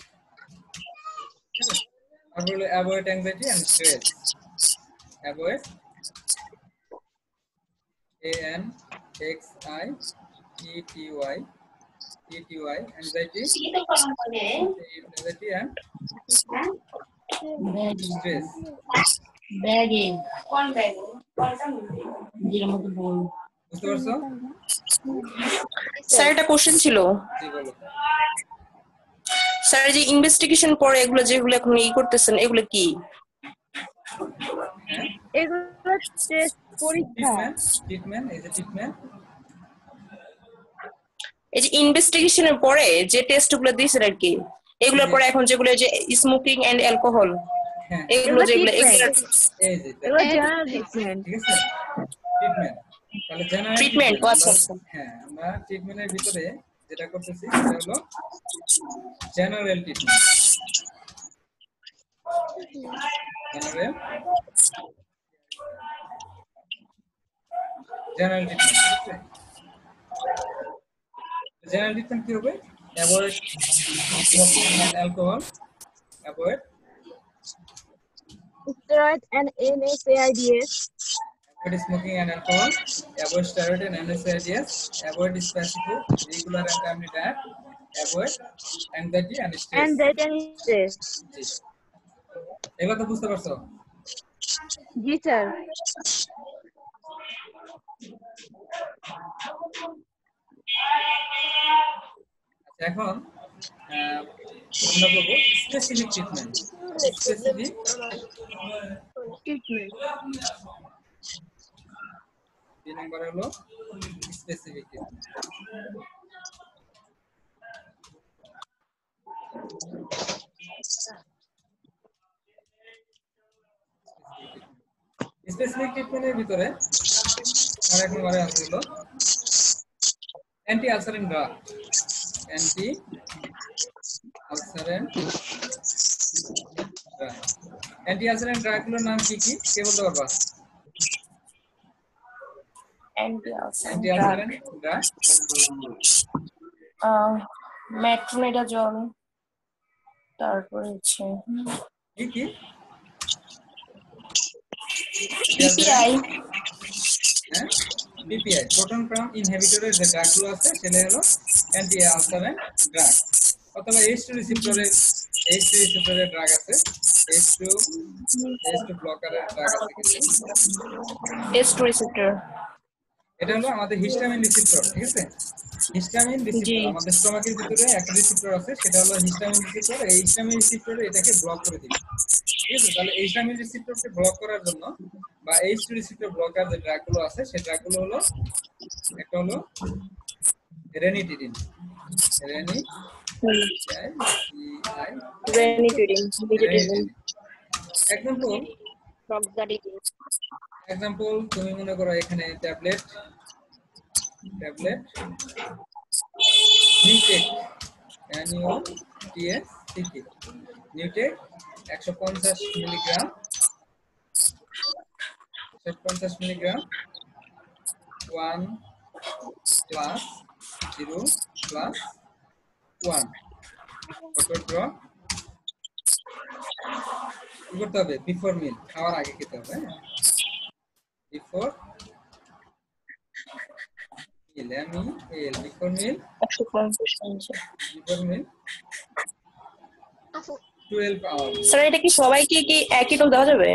তারপরে avoid anxiety and stress, avoid A N X I E T Y E T Y anxiety anxiety and stress. ব্যাগে কোন ব্যাগে কোনটা যেটার মধ্যে বল বুঝতে পারছো? স্যার একটা কোশ্চেন ছিল। জি বলো। স্যার যে ইনভেস্টিগেশন পরে এগুলো যেগুলো এখন ই করতেছেন এগুলো কি? হ্যাঁ, এগুলো টেস্ট পরীক্ষা। ট্রিটমেন্ট ট্রিটমেন্ট এই যে ট্রিটমেন্ট, এই যে ইনভেস্টিগেশনের পরে যে টেস্টগুলো দিয়েছেন আর কি, এগুলোর পরে এখন যেগুলো যে স্মোকিং এন্ড অ্যালকোহল হ্যাঁ এগুলো যেগুলো এগুলো এই যে এগুলো জেনারেল ট্রিটমেন্ট। ঠিক আছে, ট্রিটমেন্ট। তাহলে জেনারেল ট্রিটমেন্ট, আচ্ছা আচ্ছা। হ্যাঁ, আমরা ট্রিটমেন্টের ভিতরে যেটা করতেছি সেটা হলো general treatment, general general treatment, ঠিক আছে। জেনারেল ট্রিটমেন্ট কি হবে? Avoid smoking and alcohol, avoid steroid and N S A I D S, avoid smoking and alcohol, avoid steroid and N S A I D S, avoid spicy food, regular and timely diet, avoid anxiety and stress. Anxiety and stress. জি, এগুলো তো বুঝতে পারছো? জি sir. আচ্ছা, এখন আহ, আমরা বলবো স্পেসিফিক ট্রিটমেন্ট। Specific treatment. তিন নম্বর হলো স্পেসিফিক ট্রিটমেন্ট। স্পেসিফিক ট্রিটমেন্টের ভিতরে আমার এক নম্বরে আছে হলো anti ulcerant drug, anti ulcerant drug. Anti ulcerant ড্রাগগুলোর নাম কি কি কে বলতে পারবা? Anti anti drug ulcerant drug metronidazole, তারপর হচ্ছে কি কি? পিপিআই। হ্যাঁ, পিপিআই প্রোটন পাম্প ইনহিবিটরের যে ড্রাগগুলো আছে সেটা হলো অ্যান্টি আলসারেন্ট ড্রাগ। অথবা এইচ টু রিসেপ্টরের এইচ টু রিসেপ্টরের ড্রাগ আছে, এইচ টু এইচ টু ব্লকারের ড্রাগ আছে কিছু। এস টু রিসেপ্টর এটা হলো আমাদের হিস্টামিন রিসেপ্টর, ঠিক আছে? হিস্টামিন রিসেপ্টর আমাদের স্টমাকের ভিতরে একটা রিসেপ্টর আছে, সেটা হলো হিস্টামিন রিসেপ্টর। এই হিস্টামিন রিসেপ্টরে এটাকে ব্লক করে দিবে, ঠিক আছে? তাহলে এই হিস্টামিন রিসেপ্টরকে ব্লক করার জন্য বা এইচ টু রিসেপ্টর ব্লকার যে ড্রাগগুলো আছে সেই ড্রাগগুলো হলো একটা হলো ranitidine, rani ranitidine, nizatidine, example roxatidine. Example তুমি মনে করো এখানে tablet tablet Neotack NU TS CT Neotack একশো পঞ্চাশ মিলিগ্রাম একশো পঞ্চাশ milligram one plus zero plus one drop কি করতে হবে? বিফোর মিল, খাওয়ার আগে খেতে হবে। বিফোর মিল, আমি এল বিফোর মিল একশো পঞ্চাশ before meal twelve hour. Sir এটা কি সবাইকে কি একই ডোজ দেওয়া যাবে?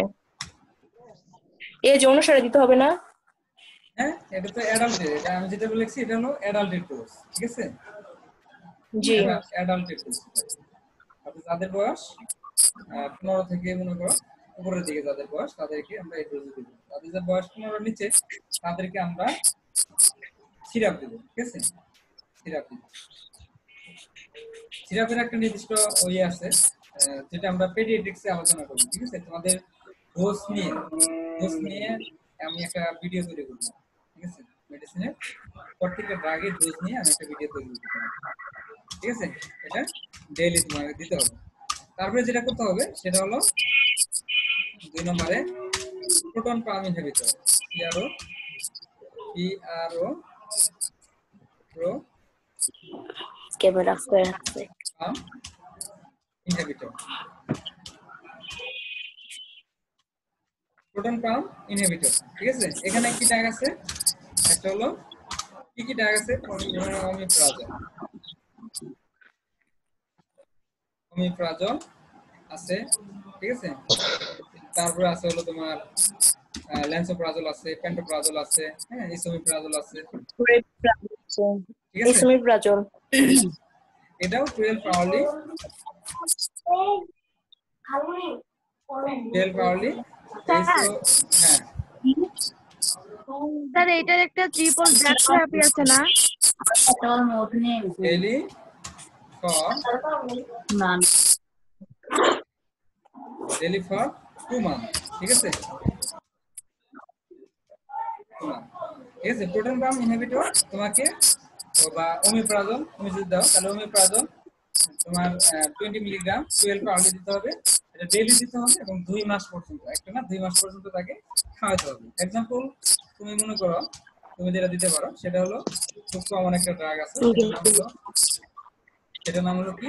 এজ অনুসারে দিতে হবে না? হ্যাঁ, এটা তো অ্যাডাল্টের, এটা আমি যেটা বলেছি এটা হলো অ্যাডাল্টের ডোজ, ঠিক আছে? জি। অ্যাডাল্টের ডোজ। আপনি যাদের বয়স পনেরো থেকে মনে করো উপরের দিকে যাদের বয়স তাদেরকে আমরা এই ডোজ দেব। তাদের যে বয়স পনেরোর নিচে তাদেরকে আমরা সিরাপ দেব, ঠিক আছে? সিরাপ দেব। সিরাপের একটা নির্দিষ্ট ওই আছে যেটা আমরা পেডিয়াট্রিক্সে আলোচনা করব, ঠিক আছে? তোমাদের ডোজ নিয়ে ডোজ নিয়ে আমি একটা ভিডিও তৈরি করব, ঠিক আছে? মেডিসিনের প্রত্যেকটা ড্রাগের ডোজ নিয়ে আমি একটা ভিডিও তৈরি করব, ঠিক আছে? এটা ডেইলি তোমাকে দিতে হবে। তারপরে যেটা করতে হবে সেটা হলো দুই নম্বরে proton pump inhibitor, PRO PRO pro ক্যামেরা স্কয়ার আছে pump inhibitor. Proton pump inhibitor, ঠিক আছে? এখানে কি ট্যাগ আছে? একটা হলো কি কি ট্যাগ আছে? অমিপ্রাজল, অমিপ্রাজল আছে, ঠিক আছে? তারপরে আছে হলো তোমার ল্যান্সোপ্রাজল আছে, পেন্টোপ্রাজল আছে, হ্যাঁ, ইসোমিপ্রাজল আছে, ঠিক আছে? ইসোমিপ্রাজল এটাও টুয়েলভ আওয়ারলি টুয়েলভ আওয়ারলি হ্যাঁ। স্যার এটার একটা ট্রিপল ড্রাগ থেরাপি আছে না? Daily for daily for two month, ঠিক আছে? ঠিক আছে, প্রোটন পাম্প ইনহিবিটর তোমাকে বা ওমিপ্রাজল তুমি যদি দাও তাহলে ওমিপ্রাজল তোমার টোয়েন্টি মিলিগ্রাম টুয়েলভ আওয়ারলি দিতে হবে। এটা ডেইলি দিতে হবে এবং দুই মাস পর্যন্ত, একটা না দুই মাস পর্যন্ত তাকে খাওয়াতে হবে। এক্সাম্পল তুমি মনে করো তুমি যেটা দিতে পারো সেটা হলো খুব কমন একটা ড্রাগ আছে, সেটার নাম হলো কি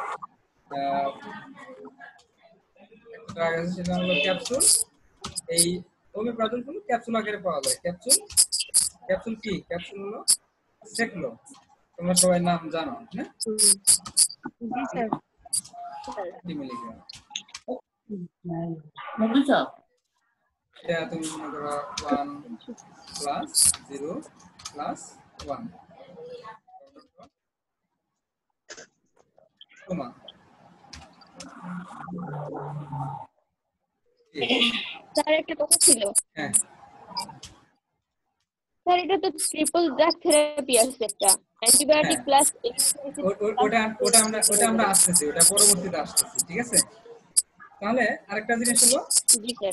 ড্রাগ আছে সেটা হলো ক্যাপসুল। এই ওমিপ্রাজল গুলো ক্যাপসুল আকারে পাওয়া যায়। ক্যাপসুল ক্যাপসুল কি? ক্যাপসুল হলো সেকলো, তোমরা সবাই নাম জানো না? জি স্যার। দুই মিলিগ্রাম। বুঝছো? এটা তুমি মনে করো one plus zero plus one comma sir একটা কথা ছিল। হ্যাঁ, স্যার এটা তো ট্রিপল ড্রাগ থেরাপি আছে একটা, অ্যান্টিবায়োটিক প্লাস ও- ও- ওটা ওটা আমরা ওটা আমরা আসতেছি, ওটা পরবর্তীতে আসতেছি, ঠিক আছে? তাহলে আরেকটা জিনিস হলো জি স্যার।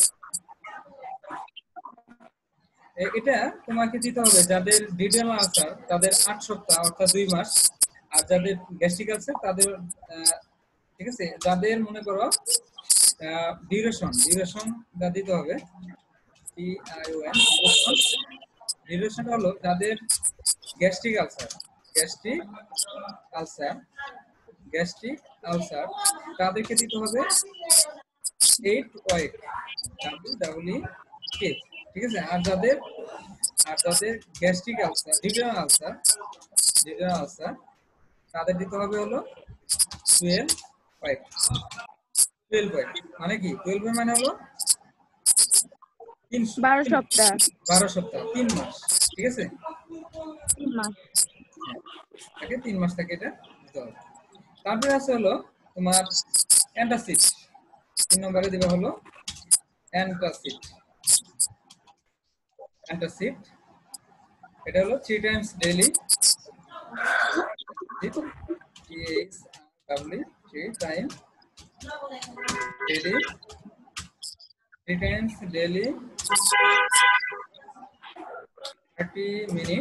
এ- এটা তোমাকে দিতে হবে যাদের ডিডেল আলসার তাদের আট সপ্তাহ অর্থাৎ দুই মাস আর যাদের গ্যাস্ট্রিক আলসার তাদের ঠিক আছে, যাদের মনে করো ডিউরেশন ডিউরেশন দা দিতে হবে, T I O N duration. Duration হলো যাদের gastric ulcer gastric ulcer gastric ulcer তাদেরকে দিতে হবে eight week W W K, ঠিক আছে। আর যাদের আর যাদের gastric ulcer duration ulcer duration ulcer তাদের দিতে হবে হলো টুয়েলভ ওয়েক। টুয়েলভ ওয়েক মানে কি? টুয়েলভ মানে হলো বারো সপ্তাহ বারো সপ্তাহ তিন মাস, ঠিক আছে। তিন মাস তাকে তিন মাস থেকে এটা দিতে হবে। তারপরে আছে হলো তোমার অ্যান্টাসিড, তিন নম্বরে দিবা হলো অ্যান্টাসিড। অ্যান্টাসিড এটা হলো three times daily, three times daily three times daily thirty minute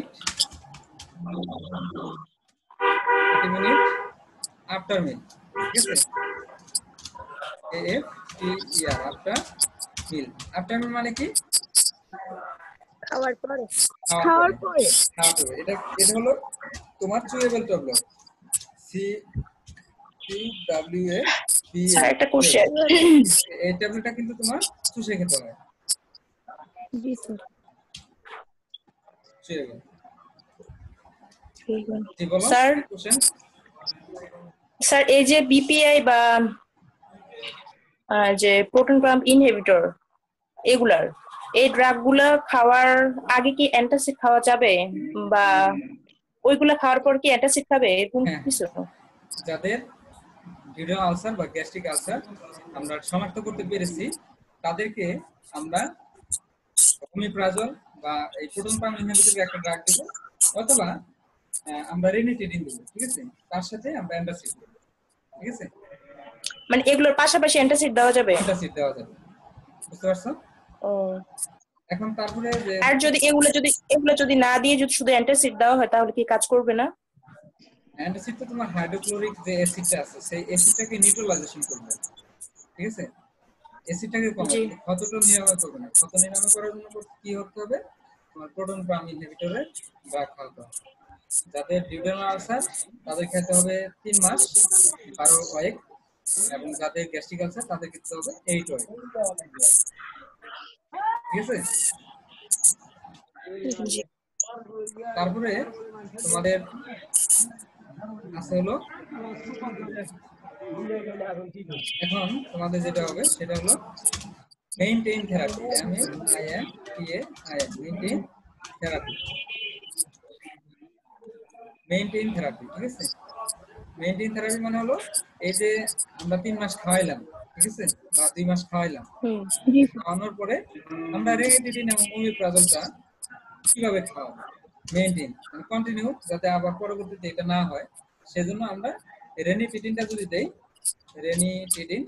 thirty minute after meal, ঠিক আছে। A F T E R after meal. After meal মানে কি? খাওয়ার পরে খাওয়ার পরে। খাওয়ার পরে। এটা এটা হলো তোমার chewable tablet, C C W A P. Sir একটা কোশ্চেন, এই ট্যাবলেটটা কিন্তু তোমার চুষে খেতে হয়। জি স্যার। চুয়েবল। ঠিক আছে জি বলো স্যার। কোশ্চেন। স্যার এই যে বিপিআই বা আহ, যে প্রোটন পাম্প ইনহিবিটর এগুলার এই ড্রাগ গুলা খাওয়ার আগে কি অ্যান্টাসিড খাওয়া যাবে, বা ওইগুলা খাওয়ার পর কি অ্যান্টাসিড খাবে এরকম হ্যাঁ। কিছু? যাদের ডিউরেশন আলসার বা গ্যাস্ট্রিক আলসার আমরা শনাক্ত করতে পেরেছি তাদেরকে আমরা ওমিপ্রাজল বা এই প্রোটন পাম্প ইনহিবিটর একটা ড্রাগ দেব, অথবা আহ, আমরা রেনিটিডিন দেব, ঠিক আছে। তার সাথে আমরা অ্যান্টাসিড দেব, ঠিক আছে। মানে এগুলোর পাশাপাশি অ্যান্টাসিড দেওয়া যাবে? অ্যান্টাসিড দেওয়া যাবে, বুঝতে পারছো? ও, এখন তারপরে যে আর যদি এগুলো যদি এগুলো যদি না দিয়ে যদি শুধু অ্যান্টাসিড দেওয়া হয় তাহলে কি কাজ করবে না? অ্যান্টাসিড তো তোমার হাইড্রোক্লোরিক যে অ্যাসিডটা আছে সেই অ্যাসিডটাকে নিউট্রালাইজেশন করবে, ঠিক আছে। অ্যাসিডটাকে কমাবে, ক্ষতটা নিরাময় করবে না। ক্ষত নিরাময় করার জন্য কি করতে হবে? তোমার প্রোটন পাম্প ইনহিবিটরের ড্রাগ খাওয়াতে হবে। যাদের ডিউরেশন আলসার তাদের খেতে হবে তিন মাস বারো ওয়েক, এবং যাদের গ্যাস্ট্রিক আলসার তাদের খেতে হবে এইট ওয়েক, ঠিক আছে। তারপরে তোমাদের আছে হলো এখন তোমাদের যেটা হবে সেটা হলো maintain therapy, M A I N T A I N, maintain therapy. Maintain therapy, ঠিক আছে। মেইনটেইন থেরাপি মানে হলো এই যে আমরা তিন মাস খাওয়াইলাম, ঠিক আছে, বা দুই মাস খাওয়াইলাম, খাওয়ানোর পরে আমরা রেনিটিডিন এবং ওমিপ্রাজলটা কিভাবে খাওয়াবো, মেইনটেইন মানে কন্টিনিউ, যাতে আবার পরবর্তীতে এটা না হয় সেজন্য আমরা রেনিটিডিনটা যদি দেই, রেনিটিডিন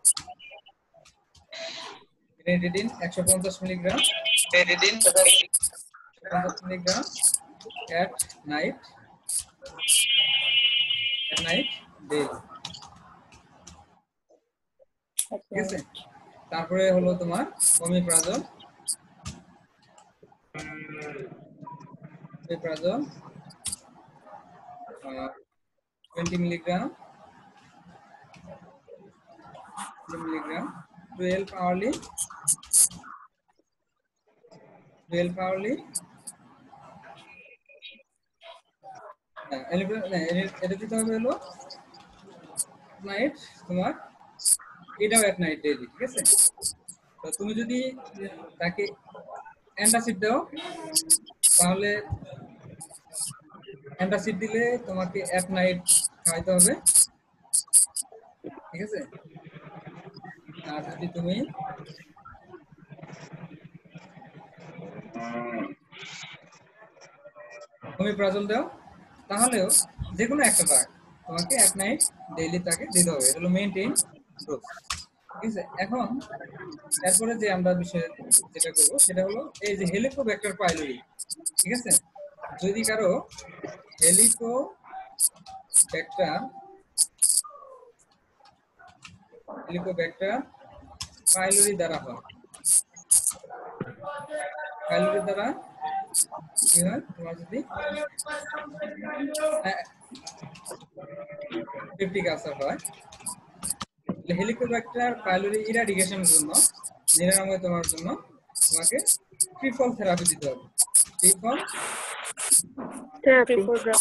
রেনিটিডিন একশো পঞ্চাশ মিলিগ্রাম রেনিটিডিন পঞ্চাশ milligram at night at night daily, ঠিক আছে। তারপরে হলো তোমার omeprazole omeprazole twenty milligram milligram twelve hourly twelve hourly এটা দিতে হবে হলো নাইট তোমার এটাও এক নাইট ডেইলি, ঠিক আছে। তো তুমি যদি তাকে অ্যান্টাসিড দাও তাহলে অ্যান্টাসিড দিলে তোমাকে এক নাইট খাইতে হবে, ঠিক আছে। আর যদি তুমি ওমিপ্রাজল দাও তাহলেও যে কোনো একটা ড্রাগ তোমাকে এক নাইট ডেইলি তাকে দিতে হবে, এটা হলো মেইনটেইন ডোজ, ঠিক আছে। এখন তারপরে যে আমরা বিষয় যেটা করবো সেটা হলো এই যে হেলিকোব্যাক্টার পাইলোরি, ঠিক আছে। যদি কারো হেলিকো ব্যাক্টার হেলিকোব্যাক্টার পাইলোরি দ্বারা হয়। পাইলোরি দ্বারা কি হয় তোমার যদি পেপটিক আলসার হয়, হেলিকোব্যাক্টার পাইলোরি ইরাডিকেশনের জন্য নিরাময় তোমার জন্য তোমাকে ট্রিপল থেরাপি দিতে হবে। ট্রিপল থেরাপি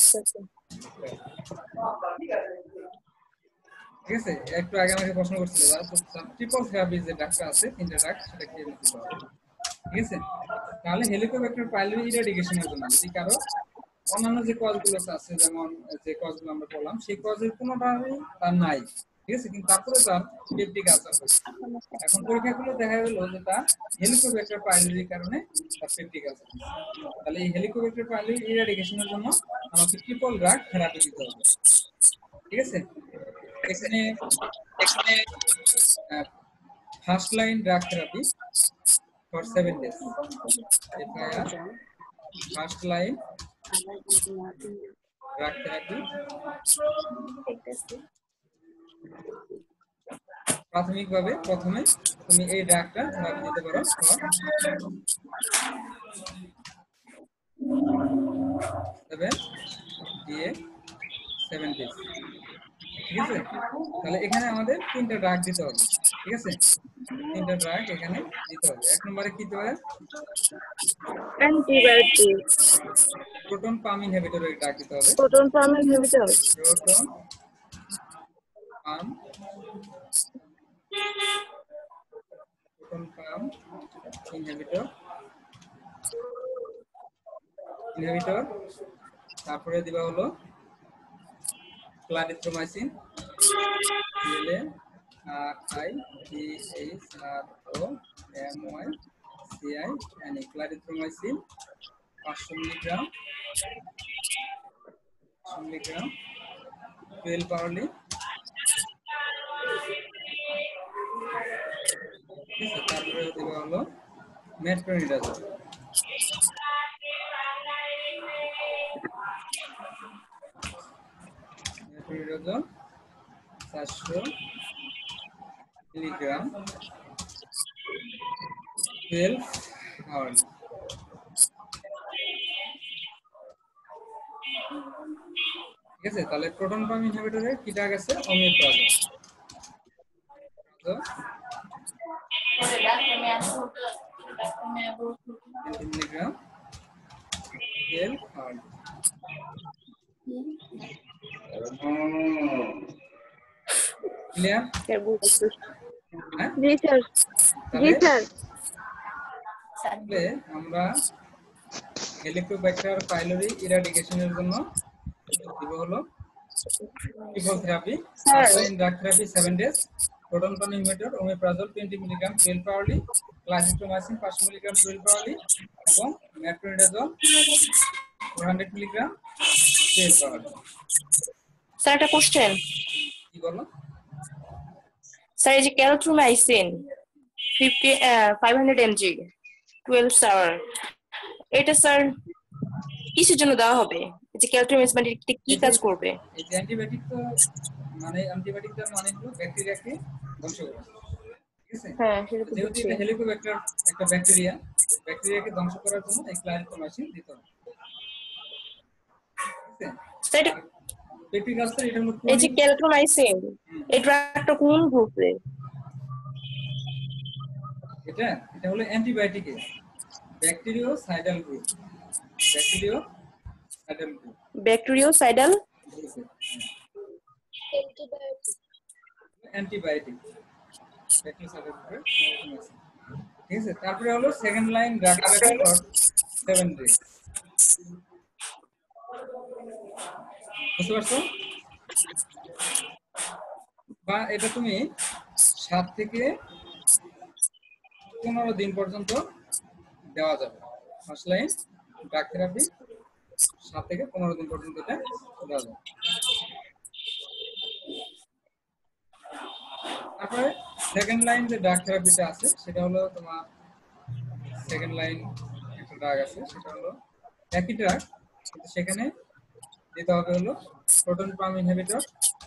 ঠিক আছে। একটু আগে আমাকে প্রশ্ন করছিল যারা ট্রিপল থেরাপি যে ডাক্তার আছে তিনটা ডাক সেটা খেয়ে নিতে হবে। ঠিক আছে, তাহলে হেলিকোব্যাক্টার পাইলোরি ইরাডিকেশনের জন্য যদি কারো অন্যান্য যে কজগুলো আছে যেমন যে কজগুলো আমরা বললাম সেই কজের কোনোটাই তার নাই, ঠিক আছে, কিন্তু তারপরে তার পেপটিক আলসার হয়েছে। এখন পরীক্ষাগুলো দেখা গেল যে তার হেলিকোব্যাক্টার পাইলোরির কারণে তার পেপটিক আলসার হয়েছে। তাহলে এই হেলিকোব্যাক্টার পাইলোরি ইরাডিকেশনের জন্য আমাকে ট্রিপল ড্রাগ থেরাপি দিতে হবে। ঠিক আছে, এখানে এখানে first line drug therapy for seven days. FIR first line drug therapy প্রাথমিকভাবে প্রথমে তুমি এই ড্রাগটা থেরাপি দিতে পারো সেভেন দিয়ে সেভেন ডেজ। ঠিক আছে, তাহলে এখানে আমাদের তিনটা ড্রাগ দিতে হবে। ঠিক আছে, তিনটা ড্রাগ এখানে দিতে হবে। এক নম্বরে কি দিতে হবে? অ্যান্টিবায়োটিক প্রোটন পাম্প ইনহিবিটরের ড্রাগ দিতে হবে। Proton pump inhibitor proton pump proton pump inhibitor inhibitor তারপরে দিবা হলো clarithromycin, L R I T H R O M Y C I N E clarithromycin পাঁচশো মিলিগ্রাম পাঁচশো মিলিগ্রাম টুয়েলভ আওয়ারলি। তারপরে দেওয়া হলো মেট্রোনিডাজল মেট্রোনিডাজল চারশো মিলিগ্রাম টুয়েলভ আওয়ারলি। ঠিক আছে, তাহলে প্রোটন পাম্প ইনহিবিটরে কি ড্রাগ আছে? Omeprazole milligram twelve hourly. Clear? হ্যাঁ, জি স্যার জি স্যার তাহলে আমরা হেলিকোব্যাক্টার পাইলোরি ইরাডিকেশনের জন্য দিব হলো triple therapy, first line drug therapy seven days, proton pump inhibitor omeprazole twenty milligram twelve hourly, clarithromycin পাঁচশো মিলিগ্রাম টুয়েলভ আওয়ারলি এবং metronidazole four hundred milligram twelve hourly. Sir একটা কোশ্চেন। কি বলো? স্যার এই যে clarithromycin fifty five hundred mg twelve hour, এটা sir কিসের জন্য দেওয়া হবে? এই যে ক্যালট্রোমাইসিন মানে এটা কি কাজ করবে? এই যে অ্যান্টিবায়োটিক তো মানে অ্যান্টিবায়োটিকটার মানে হলো ব্যাকটেরিয়াকে ধ্বংস করা। ঠিক আছে, হ্যাঁ সেটা তো যেহেতু বুঝছি। এটা হেলিকোব্যাক্টার একটা ব্যাকটেরিয়া, ব্যাকটেরিয়াকে ধ্বংস করার জন্য এই ক্লারিথ্রোমাইসিন দিতে হবে। ঠিক আছে, স্যার এটা পেপটিক আলসার এটা হলো এই যে ক্যালট্রোমাইসিন এই ড্রাগটা কোন গ্রুপে? এটা এটা হলো antibiotic bactericidal group. Bactericidal group bactericidal antibiotic bactericidal group. ঠিক আছে, তারপরে হলো second line drug therapy for seven days. বুঝতে পারছো? বা এটা তুমি সাত থেকে পনেরো দিন পর্যন্ত দেওয়া যাবে। ফার্স্ট লাইন ড্রাগ থেরাপি সাত থেকে পনেরো দিন পর্যন্ত এটা দেওয়া যাবে। তারপরে সেকেন্ড লাইন যে ড্রাগ থেরাপিটা আছে সেটা হলো তোমার সেকেন্ড লাইন একটা ড্রাগ আছে, সেটা হলো একই ড্রাগ কিন্তু সেখানে দিতে হবে হলো proton pump inhibitor.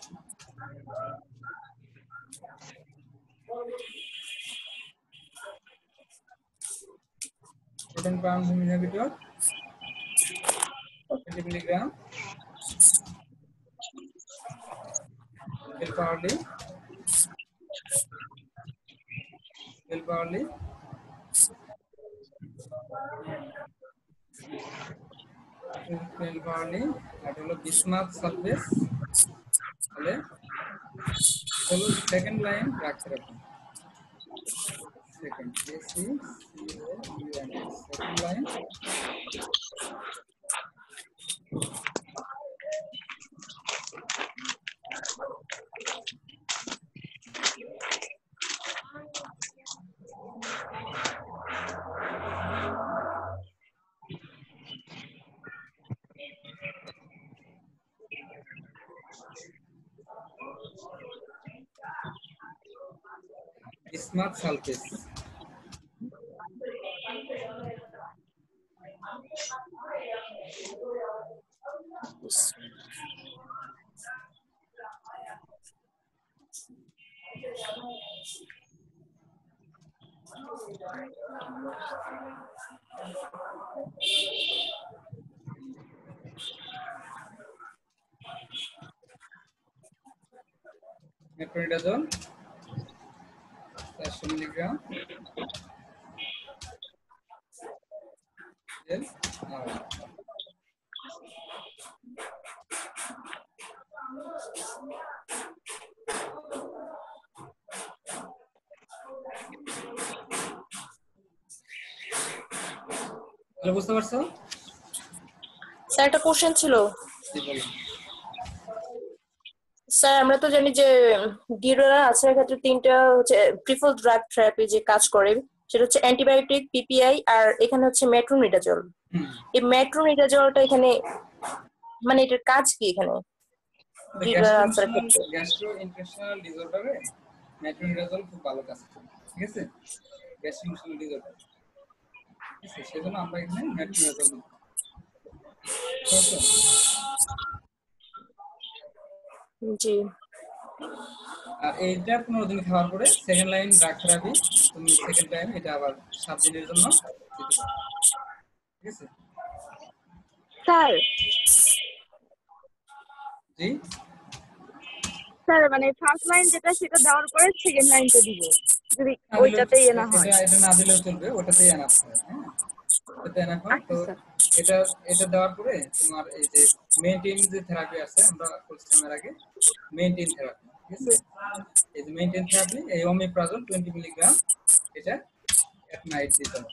Proton pump inhibitor twenty milligram. Elparly. Elparly. Elparly. আর হলো bismuth sulfate. তাহলে হলো second line drug therapy. Second, A C C O U N S. Second line. Bismuth sulfate. Metronidazole চারশো milligram জেল আর বুঝতে পারছো? Sir একটা question ছিল জি বলো। স্যার আমরা তো জানি যে ডিউরেরা আছে ক্ষেত্রে তিনটা হচ্ছে প্রিফার ড্রাগ থেরাপি যে কাজ করে সেটা হচ্ছে অ্যান্টিবায়োটিক, পিপিআই আর এখানে হচ্ছে মেট্রোনিডাজল। এই মেট্রোনিডাজলটা এখানে মানে এটার কাজ কি এখানে? গ্যাস্ট্রোইন্টেস্টাইনাল ডিসঅর্ডারে মেট্রোনিডাজল খুব ভালো কাজ করে, ঠিক আছে? গ্যাস্ট্রোইন্টেস্টাইনাল ডিসঅর্ডার, ঠিক আছে? সেজন্য আমরা এখানে মেট্রোনিডাজল দিই। জি। আর এইটা পনেরো দিন খাওয়ার পরে সেকেন্ড লাইন ড্রাগ থেরাপি তুমি সেকেন্ড টাইম এটা আবার সাত দিনের জন্য দিতে পারো, ঠিক আছে? স্যার জি স্যার মানে ফার্স্ট লাইন যেটা সেটা দেওয়ার পরে সেকেন্ড লাইনটা দিব যদি ওইটাতেই এনা হয়। এটা এটা না দিলেও চলবে, ওটাতেই এনাফ হয়। হ্যাঁ ওটাতে এনাফ হয়। তো এটা এটা দেওয়ার পরে তোমার এই যে মেইনটেইন যে থেরাপি আছে আমরা কোর্সের আগে মেইনটেইন থেরাপি, ঠিক আছে? এই যে মেইনটেইন থেরাপি এই ওমিপ্রাজল টোয়েন্টি মিলিগ্রাম এটা এট নাইট দিতে হবে,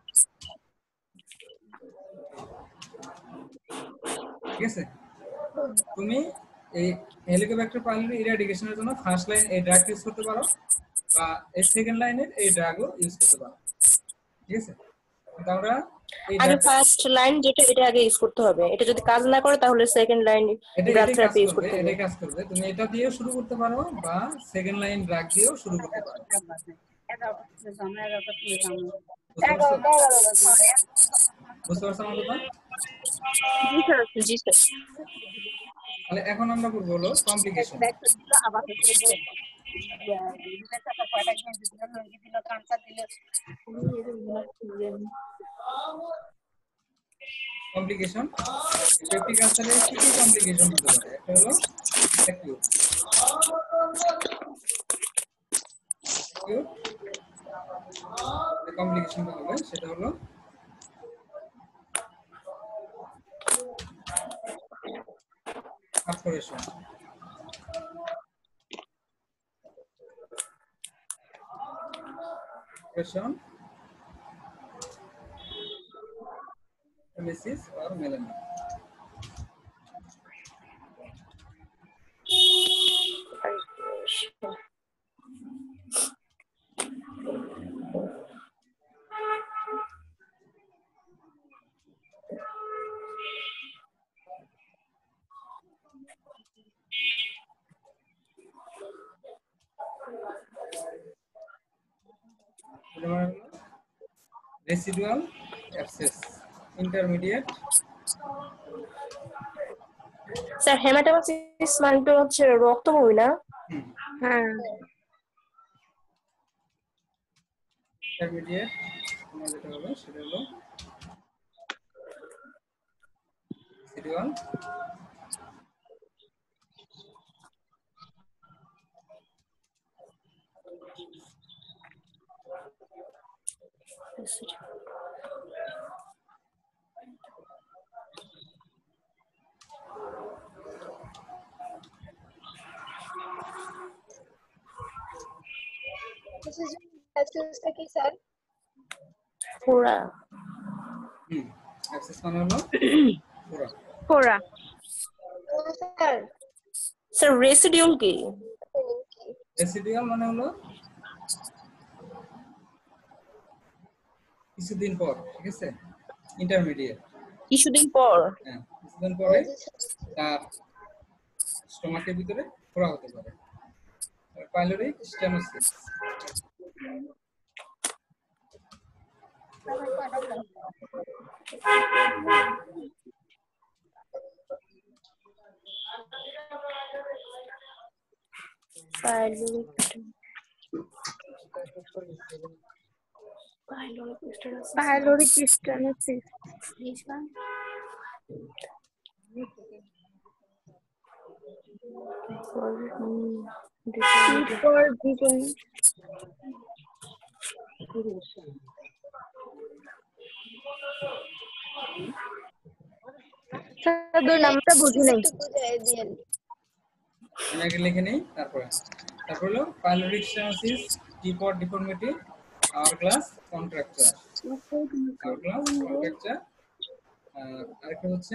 ঠিক আছে? তুমি এই হেলিকোব্যাক্টার পাইলোরি ইরাডিকেশনের জন্য ফার্স্ট লাইন এই ড্রাগ ইউজ করতে পারো বা এই সেকেন্ড লাইনের এই ড্রাগও ইউজ করতে পারো, ঠিক আছে? আমরা এই আগে ফার্স্ট লাইন যেটা এটা আগে ইউজ করতে হবে, এটা যদি কাজ না করে তাহলে second line drug therapy use করতে হবে। এটা কাজ করবে, তুমি এটা দিয়েও শুরু করতে পারো বা সেকেন্ড লাইন ড্রাগ দিয়েও শুরু করতে পারো। বুঝতে পারছো আমার কথা? জি স্যার। জি স্যার। তাহলে এখন আমরা করব হলো কমপ্লিকেশন। কমপ্লিকেশন পেপটিক আলসারে কি কি কমপ্লিকেশন হতে পারে? একটা হলো অ্যাকিউট অ্যাকিউট কমপ্লিকেশনটা হবে সেটা হলো perforation, perforation hemolysis or melanoma. Residual abscess, intermediate sir hematemesis মানে তো হচ্ছে রক্ত বমি না? হুম হ্যাঁ ইন্টারমিডিয়েট তোমার যেটা হবে সেটা হলো সিডি ওয়ান অ্যাক্সেসটা কি স্যার? ফোরা। হুম অ্যাক্সেস মানে হলো পুরো ফোরা স্যার স্যার রেসিডিউল কি? রেসিডুয়াল মানে হলো কিছুদিন পর, ঠিক আছে? ইন্টারমিডিয়েট কিছুদিন পর। হ্যাঁ কিছুদিন পরে তার স্টোমাকের ভিতরে ফোড়া হতে পারে। Pyloric stenosis pyloric stenosis for vision sir দুই নামটা বুঝি নাই। একটু বুঝাই দিয়েন। আমি আগে লিখে নেই তারপরে তারপর হলো pyloric stenosis, tea for deformity, hourglass contracture, hourglass contracture, আরেকটা হচ্ছে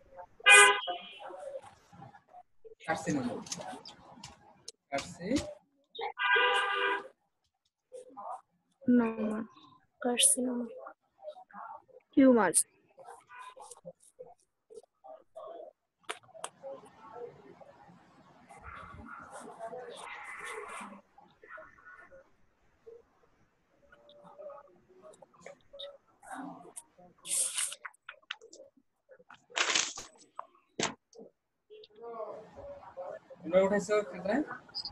কার্সিনোমা, নোমা কার্সিনোমা টিউমার তোমরা উঠাইছো খাতায়?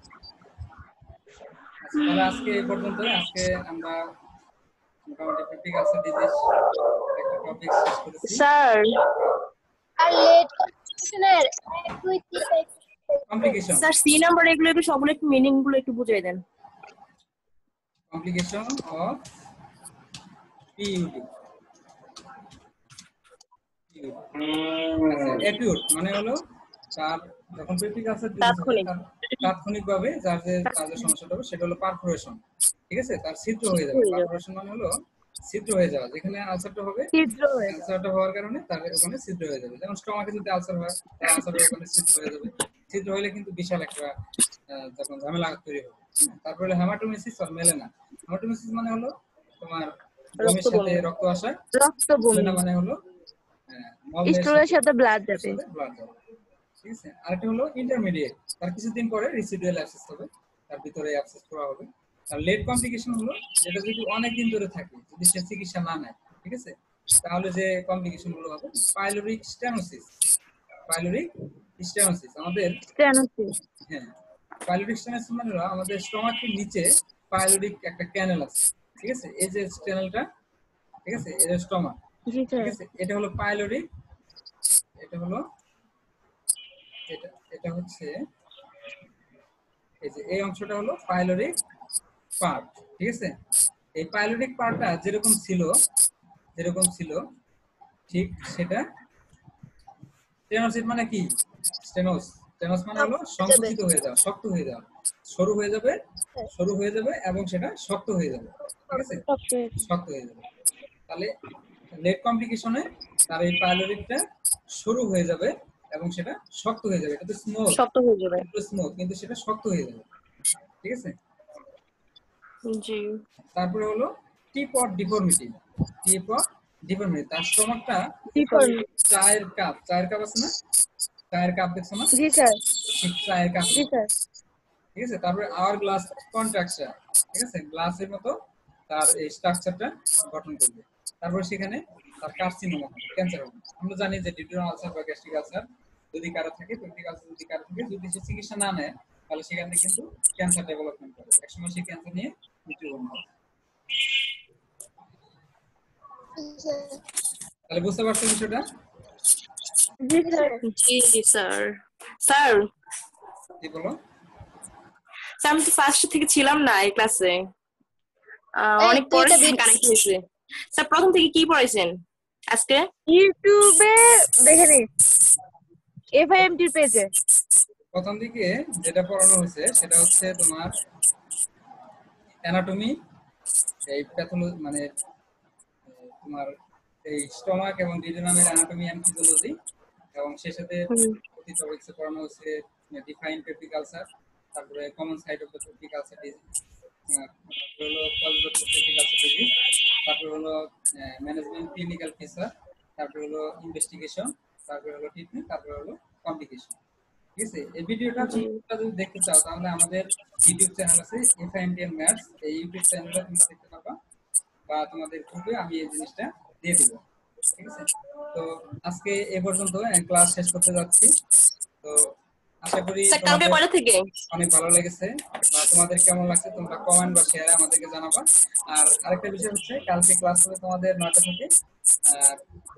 তাহলে আজকে এই পর্যন্ত। আজকে আমরা মোটামুটি পেপটিক আলসার ডিজিজ একটা টপিক শেষ করেছি। স্যার আর লেট কম্পিটিশনের এক দুই তিন কমপ্লিকেশন স্যার সি নাম্বার এগুলো একটু সবগুলো একটু মিনিং গুলো একটু বুঝিয়ে দেন। Complication of PUD. অ্যাকিউট মানে হলো তার যখন পেপটিক আলসার ডিজিজ তাৎক্ষণিক। তাৎক্ষণিকভাবে যার যে তার যে সমস্যাটা হবে সেটা হলো পারফোরেশন, ঠিক আছে? তার ছিদ্র হয়ে যাবে। পারফোরেশন মানে হলো ছিদ্র হয়ে যাওয়া, যেখানে আলসারটা হবে ছিদ্র হয়ে আলসারটা হওয়ার কারণে তার ওখানে ছিদ্র হয়ে যাবে। যেমন স্টমাকে যদি আলসার হয় তার আলসারের ওখানে ছিদ্র হয়ে যাবে। ছিদ্র হলে কিন্তু বিশাল একটা আহ, তখন ঝামেলা তৈরি হবে। তারপরে হলো হেমাটোমেসিস আর মেলেনা। হেমাটোমেসিস মানে হলো তোমার বমির সাথে রক্ত আসা, রক্ত বমি মেলেনা মানে হলো আহ, মলের স্টুলের সাথে ব্লাড যাবে। সাথে ব্লাড যাবে, ঠিক আছে? আরেকটা হলো ইন্টারমিডিয়েট, তার কিছুদিন পরে রেসিডুয়াল অ্যাবসেস হবে, তার ভিতরে অ্যাবসেস করা হবে। আর লেট কমপ্লিকেশন হলো যেটা যদি অনেক দিন ধরে থাকে, যদি সে চিকিৎসা না নেয়, ঠিক আছে, তাহলে যে কমপ্লিকেশন গুলো হবে পাইলোরিক স্টেনোসিস। পাইলোরিক স্টেনোসিস আমাদের স্টেনোসিস হ্যাঁ পাইলোরিক স্টেনোসিস মানে হলো আমাদের স্টমাকের নিচে পাইলোরিক একটা ক্যানেল আছে, ঠিক আছে? এই যে ক্যানেলটা, ঠিক আছে, এটা স্টমাক, জি ঠিক স্যার আছে? এটা হলো পাইলোরিক, এটা হলো এটা এটা হচ্ছে এই যে এই অংশটা হলো পাইলোরিক পার্ট, ঠিক আছে? এই পাইলোরিক পার্টটা যেরকম ছিল যেরকম ছিল ঠিক সেটা স্টেনোসিস মানে কি? স্টেনোস স্টেনোস মানে হলো সংকুচিত হয়ে যাওয়া, শক্ত হয়ে যাওয়া, সরু হয়ে যাবে, সরু হয়ে যাবে এবং সেটা শক্ত হয়ে যাবে, ঠিক আছে? শক্ত হয়ে যাবে। তাহলে লেট কমপ্লিকেশনে তার এই পাইলোরিকটা সরু হয়ে যাবে এবং সেটা শক্ত হয়ে যাবে। এটা তো স্মুথ, শক্ত হয়ে যাবে। স্মুথ কিন্তু সেটা শক্ত হয়ে যাবে, ঠিক আছে? জি তারপরে হলো tip of deformity. Tip of deformity তার স্টমাকটা চায়ের কাপ, চায়ের কাপ আছে না? চায়ের কাপ দেখছো না? জি স্যার ঠিক চায়ের কাপ, জি স্যার ঠিক আছে? তারপরে আওয়ার গ্লাস কন্ট্রাকচার, ঠিক আছে? গ্লাসের মতো তার এই স্ট্রাকচারটা গঠন করবে। তারপরে সেখানে তার কার্সিনোমা হবে, ক্যান্সার হবে। আমরা জানি যে ডিউটেরাল আলসার বা গ্যাস্ট্রিক আলসার যদি কারো থাকে পেপটিক আলসার যদি কারো থাকে যদি সে চিকিৎসা না নেয় তাহলে সেখান থেকে কিন্তু ক্যান্সার ডেভেলপমেন্ট করে একসময় সে ক্যান্সার নিয়ে মৃত্যুবরণ করে তাহলে বুঝতে পারছেন বিষয়টা জি স্যার জি স্যার স্যার কি বলো স্যার আমি তো ফার্স্ট থেকে ছিলাম না এই ক্লাসে অনেক তুই পরে এটা বি- কানেক্ট হয়েছে স্যার প্রথম থেকে কি পড়াইছেন আজকে ইউটিউবে দেখে নিস এফআইএমটির পেজে প্রথম দিকে যেটা পড়ানো হয়েছে সেটা হচ্ছে তোমার অ্যানাটমি এই প্যাথোলজি মানে আহ, তোমার এই স্টমাক এবং ডিডেনামের অ্যানাটমি এন্ড ফিজিওলজি এবং সেই সাথে প্রতি টপিকসে পড়ানো হচ্ছে ডিফাইন পেপটিক আলসার তারপরে common side of the peptic ulcer disease তারপরে হলো cause of peptic ulcer disease তারপরে হলো ম্যানেজমেন্ট ক্লিনিক্যাল ফিচার তারপরে হলো ইনভেস্টিগেশন তারপরে হলো ট্রিটমেন্ট তারপরে হলো কমপ্লিকেশন ঠিক আছে এই ভিডিওটা তোমরা যদি দেখতে চাও তাহলে আমাদের ইউটিউব চ্যানেল আছে এফআইএমডিএন ম্যাথস এই ইউটিউব চ্যানেলটা তোমরা দেখতে পাবা বা তোমাদের গ্রুপে আমি এই জিনিসটা দিয়ে দিব ঠিক আছে তো আজকে এ পর্যন্ত ক্লাস শেষ করতে যাচ্ছি তো আশা করি স্যার কালকে তোমাদের কয়টা থেকে অনেক ভালো লেগেছে বা তোমাদের কেমন লাগছে তোমরা কমেন্ট বা শেয়ারে আমাদেরকে জানাবা আর আরেকটা বিষয় হচ্ছে কালকে ক্লাস হবে তোমাদের নয়টা থেকে আর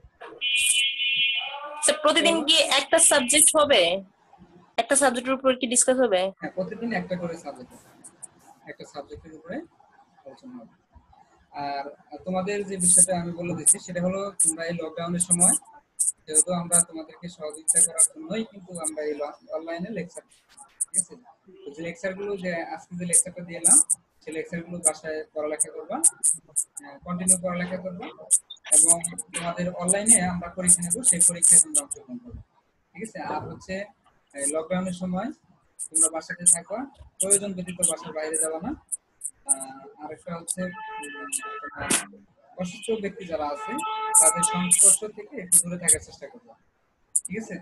স্যার প্রতিদিন কি একটা সাবজেক্ট হবে একটা সাবজেক্টের উপর কি ডিসকাস হবে হ্যাঁ প্রতিদিন একটা করে সাবজেক্ট একটা সাবজেক্টের উপরে আলোচনা হবে আর তোমাদের যে বিষয়টা আমি বলে দিচ্ছি সেটা হলো তোমরা এই লকডাউনের সময় যেহেতু আমরা তোমাদেরকে সহযোগিতা করার জন্যই কিন্তু আমরা এই অনলাইনে লেকচার ঠিক আছে তো যে লেকচারগুলো যে আজকে যে লেকচারটা দিলাম সেই লেকচারগুলো বাসায় পড়ালেখা করবা কন্টিনিউ পড়ালেখা করবা এবং তোমাদের অনলাইনে আমরা পরীক্ষা নেব সেই পরীক্ষায় তোমরা অংশগ্রহণ করবে ঠিক আছে আর হচ্ছে লকডাউনের সময় তোমরা বাসাতে থাকবা প্রয়োজন ব্যতীত বাসার বাইরে যাবা না আর একটা হচ্ছে অসুস্থ ব্যক্তি যারা আছে তাদের সংস্পর্শ থেকে একটু দূরে থাকার চেষ্টা করবা ঠিক আছে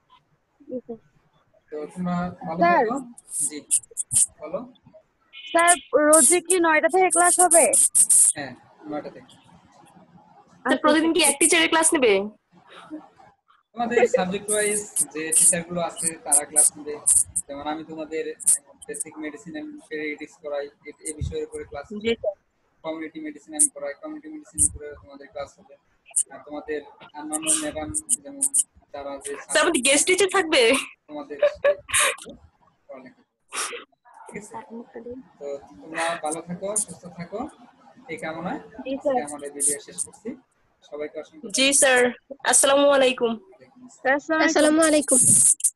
তো তোমরা ভালো স্যার। থাকো জি বলো স্যার রোজে কি নয়টা থেকে ক্লাস হবে হ্যাঁ নয়টা থেকে স্যার প্রতিদিন কি এক টিচারের ক্লাস নেবে তোমাদের সাবজেক্ট ওয়াইজ যে টিচারগুলো আছে তারা ক্লাস নেবে যেমন আমি তোমাদের বেসিক মেডিসিন এন্ড পেডিয়াট্রিক্স করাই এই বিষয়ের উপরে ক্লাস জি স্যার কমিউনিটি মেডিসিন আমি করাই কমিউনিটি মেডিসিন উপরে তোমাদের ক্লাস হবে আর তোমাদের অন্যান্য ম্যাডাম যেমন যারা যে স্যার আমাদের গেস্ট টিচার থাকবে তোমাদের পড়ালেখা ঠিক আছে তো তোমরা ভালো থাকো সুস্থ থাকো এই কামনায় জি স্যার আজকে আমাদের ভিডিও শেষ করছি সবাইকে অসংখ্য জি স্যার আসসালামু আলাইকুম ধন্যবাদ। আসসালামু আলাইকুম। আসসালামু আলাইকুম